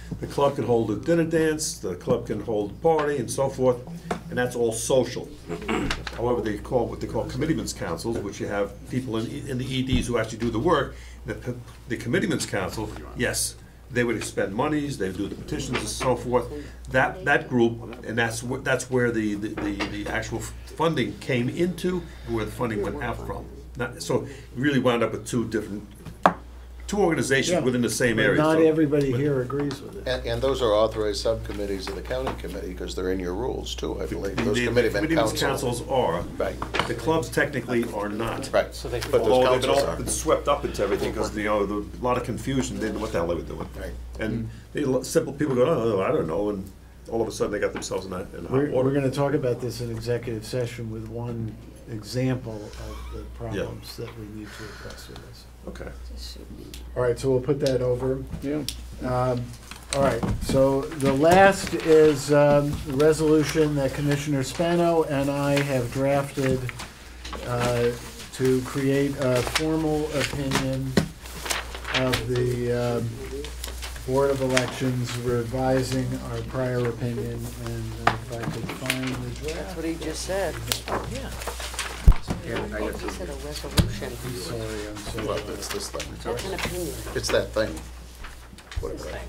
The club can hold a dinner dance, the club can hold a party and so forth, and that's all social. However, they call what they call committeemen's councils, which you have people in, in the E Ds who actually do the work. The, the committeemen's council, yes, they would expend monies, they would do the petitions and so forth. That, that group, and that's, wh- that's where the, the, the the actual funding came into, and where the funding went out from. Not, so it really wound up with two different, two organizations Yeah. within the same But area. not So- everybody but- here agrees with it. And, and those are authorized subcommittees of the county committee, because they're in your rules too, I believe. Those The committeemen committeemen's councils. councils are. Right. The clubs technically are not. Right. So they But those Although they've been councils all are. been swept up into everything because, you know, the- a lot of confusion, they didn't know what the hell they were doing. Right. And they, simple people go, oh, I don't know, and all of a sudden they got themselves in that, in hot We're, water. we're gonna talk about this in executive session with one example of the problems that we need to address with this. Okay. All right, so we'll put that over. Yeah. Um, All right, so the last is um, the resolution that Commissioner Spano and I have drafted uh, to create a formal opinion of the um, Board of Elections revising our prior opinion, and if I could find the That's draft. what he just said. Yeah. Yeah, I got He said to- a resolution. I'm sorry, I'm sorry. Well, it's this thing. That's an opinion. It's that thing. This Whatever. thing.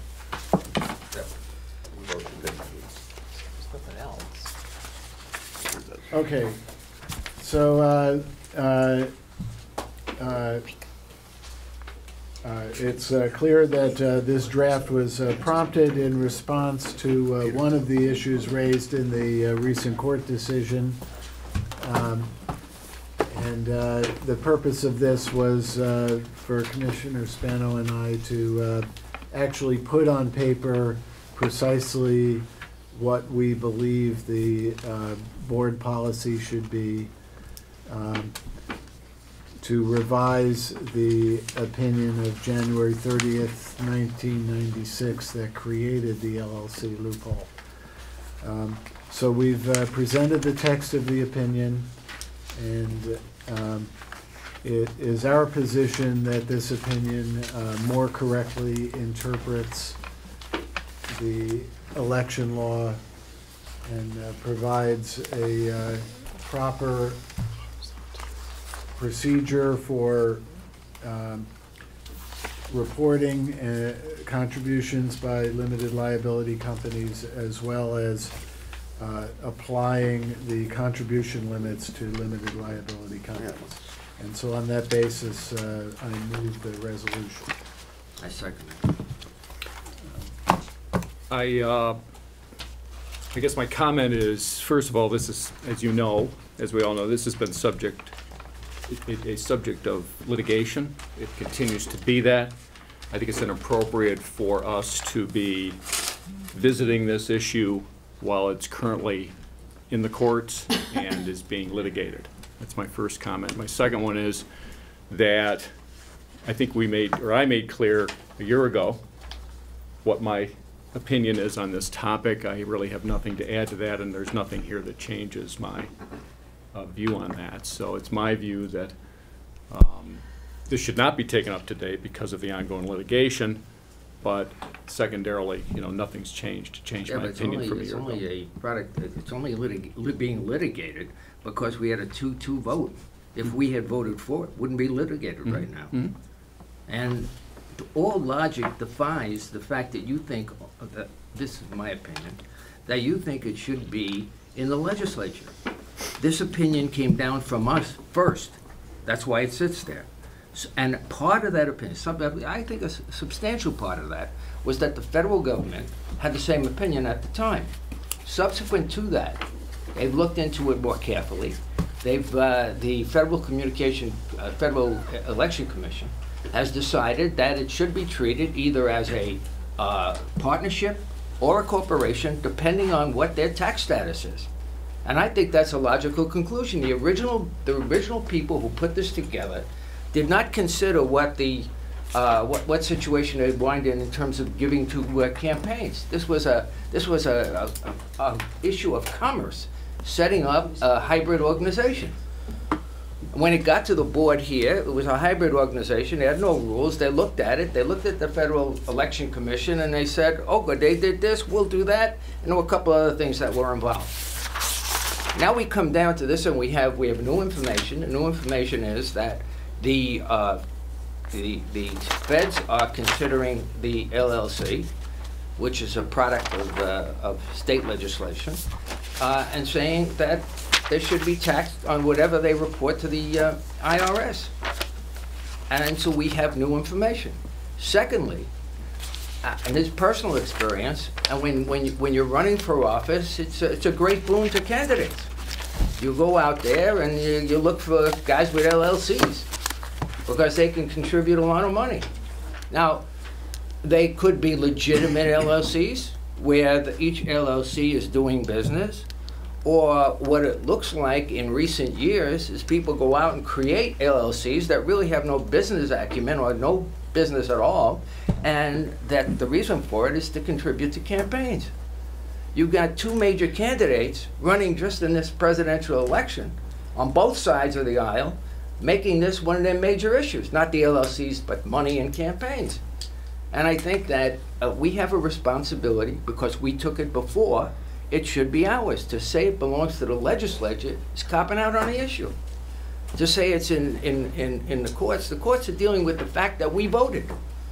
Something else. Okay, so, uh, uh, uh, uh, it's uh, clear that uh, this draft was uh, prompted in response to uh, one of the issues raised in the uh, recent court decision. Um, And uh, the purpose of this was uh, for Commissioner Spano and I to uh, actually put on paper precisely what we believe the uh, board policy should be, um, to revise the opinion of January thirtieth, nineteen ninety-six that created the L L C loophole. Um, So we've uh, presented the text of the opinion, and um, it is our position that this opinion uh, more correctly interprets the election law and uh, provides a uh, proper procedure for um, reporting uh, contributions by limited liability companies, as well as uh, applying the contribution limits to limited liability companies. And so on that basis, uh, I move the resolution. I second it. I, uh, I guess my comment is, first of all, this is, as you know, as we all know, this has been subject, a, a subject of litigation. It continues to be that. I think it's inappropriate for us to be visiting this issue while it's currently in the courts and is being litigated. That's my first comment. My second one is that I think we made, or I made clear a year ago what my opinion is on this topic. I really have nothing to add to that, and there's nothing here that changes my uh, view on that. So it's my view that um, this should not be taken up to date because of the ongoing litigation, but secondarily, you know, nothing's changed to change Yeah, my but it's opinion only, from a it's year ago. only a product, it's only litig, lit- being litigated because we had a two-two vote. If we had voted for it, it wouldn't be litigated right now. Mhm. And all logic defies the fact that you think, that, this is my opinion, that you think it should be in the legislature. This opinion came down from us first. That's why it sits there. S- And part of that opinion, some, I think a s- substantial part of that, was that the federal government had the same opinion at the time. Subsequent to that, they've looked into it more carefully. They've, uh, the Federal Communication, uh, Federal Election Commission has decided that it should be treated either as a uh, partnership or a corporation, depending on what their tax status is. And I think that's a logical conclusion. The original, the original people who put this together did not consider what the, uh, what, what situation they'd wind in in terms of giving to uh, campaigns. This was a, this was a, a, a issue of commerce, setting up a hybrid organization. When it got to the board here, it was a hybrid organization, they had no rules, they looked at it, they looked at the Federal Election Commission, and they said, oh, good, they did this, we'll do that, and there were a couple other things that were involved. Now we come down to this, and we have, we have new information. The new information is that the, uh, the, the feds are considering the L L C, which is a product of, uh, of state legislation, uh, and saying that they should be taxed on whatever they report to the uh, I R S. And so we have new information. Secondly, uh, in his personal experience, and when, when, you, when you're running for office, it's a, it's a great boon to candidates. You go out there and you, you look for guys with L L Cs because they can contribute a lot of money. Now, they could be legitimate L L Cs where the, each L L C is doing business, or what it looks like in recent years is people go out and create L L Cs that really have no business acumen or no business at all, and that the reason for it is to contribute to campaigns. You've got two major candidates running just in this presidential election on both sides of the aisle, making this one of their major issues, not the L L Cs, but money and campaigns. And I think that uh, we have a responsibility, because we took it before, it should be ours. To say it belongs to the legislature is copping out on the issue. To say it's in, in, in, in the courts, the courts are dealing with the fact that we voted.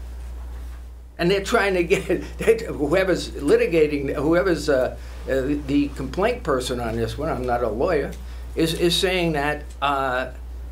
And they're trying to get, whoever's litigating, whoever's uh, uh, the complaint person on this one, I'm not a lawyer, is, is saying that uh,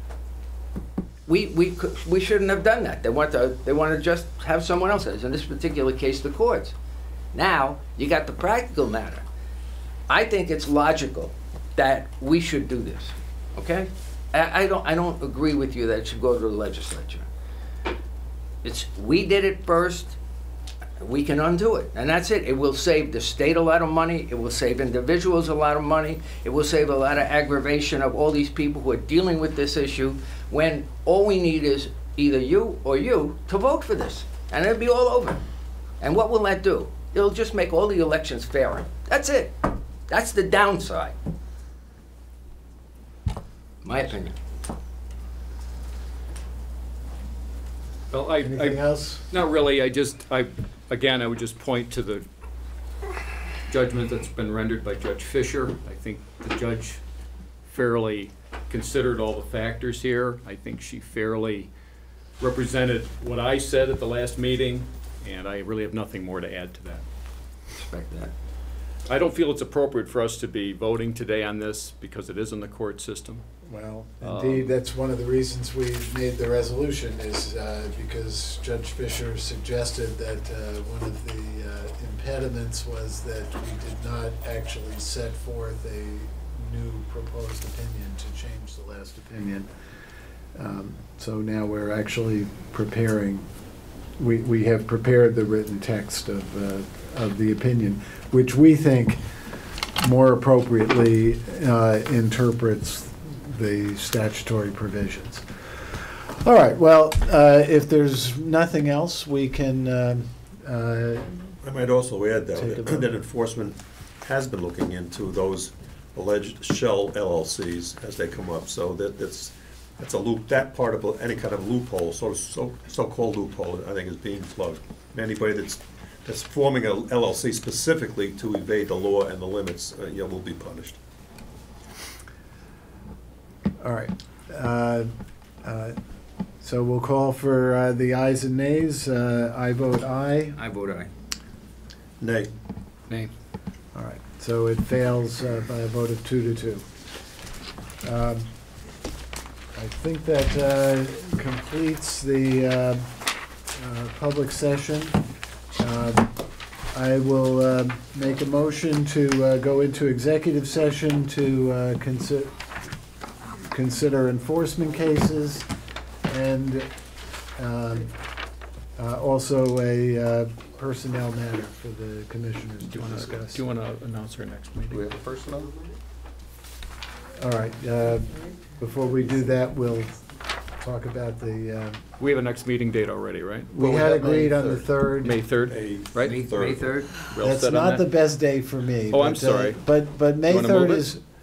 we, we, we shouldn't have done that. They want to, they want to just have someone else, as in this particular case, the courts. Now, you got the practical matter. I think it's logical that we should do this, okay? I, I don't, I don't agree with you that it should go to the legislature. It's, we did it first, we can undo it, and that's it. It will save the state a lot of money, it will save individuals a lot of money, it will save a lot of aggravation of all these people who are dealing with this issue, when all we need is either you or you to vote for this, and it'll be all over. And what will that do? It'll just make all the elections fairer. That's it. That's the downside. My opinion. Well, I, Anything I, else? not really. I just, I, again, I would just point to the judgment that's been rendered by Judge Fisher. I think the judge fairly considered all the factors here. I think she fairly represented what I said at the last meeting, and I really have nothing more to add to that. Respect that. I don't feel it's appropriate for us to be voting today on this because it is in the court system. Well, Um, indeed, that's one of the reasons we made the resolution, is uh, because Judge Fisher suggested that uh, one of the uh, impediments was that we did not actually set forth a new proposed opinion to change the last opinion. Um, So now we're actually preparing, we, we have prepared the written text of, uh, of the opinion, which we think more appropriately uh, interprets the statutory provisions. All right, well, uh, if there's nothing else, we can um, uh, I might also add, though, Take a that vote. that enforcement has been looking into those alleged shell L L Cs as they come up, so that that's, that's a loop, that part of any kind of loophole, so, so, so-called loophole, I think is being plugged. Anybody that's, that's forming a L L C specifically to evade the law and the limits, uh, you know, will be punished. All right. Uh, uh, So we'll call for uh, the ayes and nays. Uh, I vote aye. I vote aye. Nay. Nay. All right, so it fails uh, by a vote of two to two. Um, I think that uh, completes the uh, uh, public session. Uh, I will uh, make a motion to uh, go into executive session to uh, consider consider enforcement cases, and um, uh, also a uh, personnel matter for the commissioners to Do you want to, discuss. do you want to announce our next meeting? Do we have a personnel? All right, uh, before we do that, we'll talk about the, uh, We have a next meeting date already, right? we Well, we had have May agreed on the third. third. May third, May right? May Third. May third? We all That's set on not the that? best day for me. Oh, I'm but, uh, sorry. But, but May wanna third move it? is,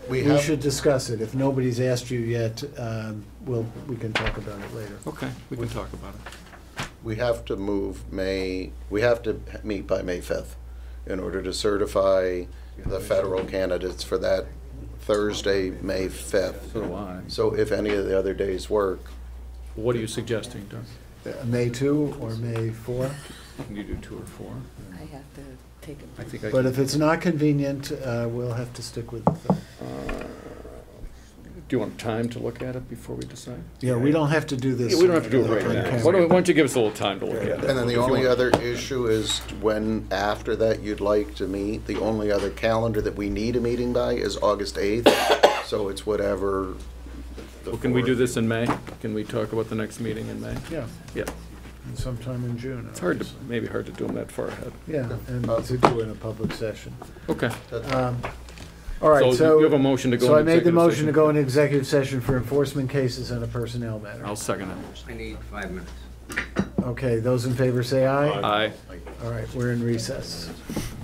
We we have- should discuss it. If nobody's asked you yet, um, we'll, we can talk about it later. Okay, we can talk about it. We have to move May, we have to meet by May fifth in order to certify the federal candidates for that Thursday, May fifth. So do I. So if any of the other days work, What are you suggesting, Doug? Uh, May two or May four? Can you do two or four? I have to take a. I think I But can. if it's not convenient, uh, we'll have to stick with the third. Do you want time to look at it before we decide? Yeah, we don't have to do this. Yeah, we don't have to do it right on now. camera. Why don't, why don't you give us a little time to look at it? and then the If you only want- other issue is when after that you'd like to meet. The only other calendar that we need a meeting by is August eighth, so it's whatever. the Well, can we do fourth. this in May? Can we talk about the next meeting in May? Yeah, Yeah. sometime in June. It's hard to, obviously. maybe hard to do them that far ahead. Yeah, and to do in a public session. Okay. Um, All right, So so. you have a motion to go So I into made the executive motion session? to go into executive session for enforcement cases and a personnel matter. I'll second it. I need five minutes. Okay, those in favor say aye. Aye. All right, we're in recess.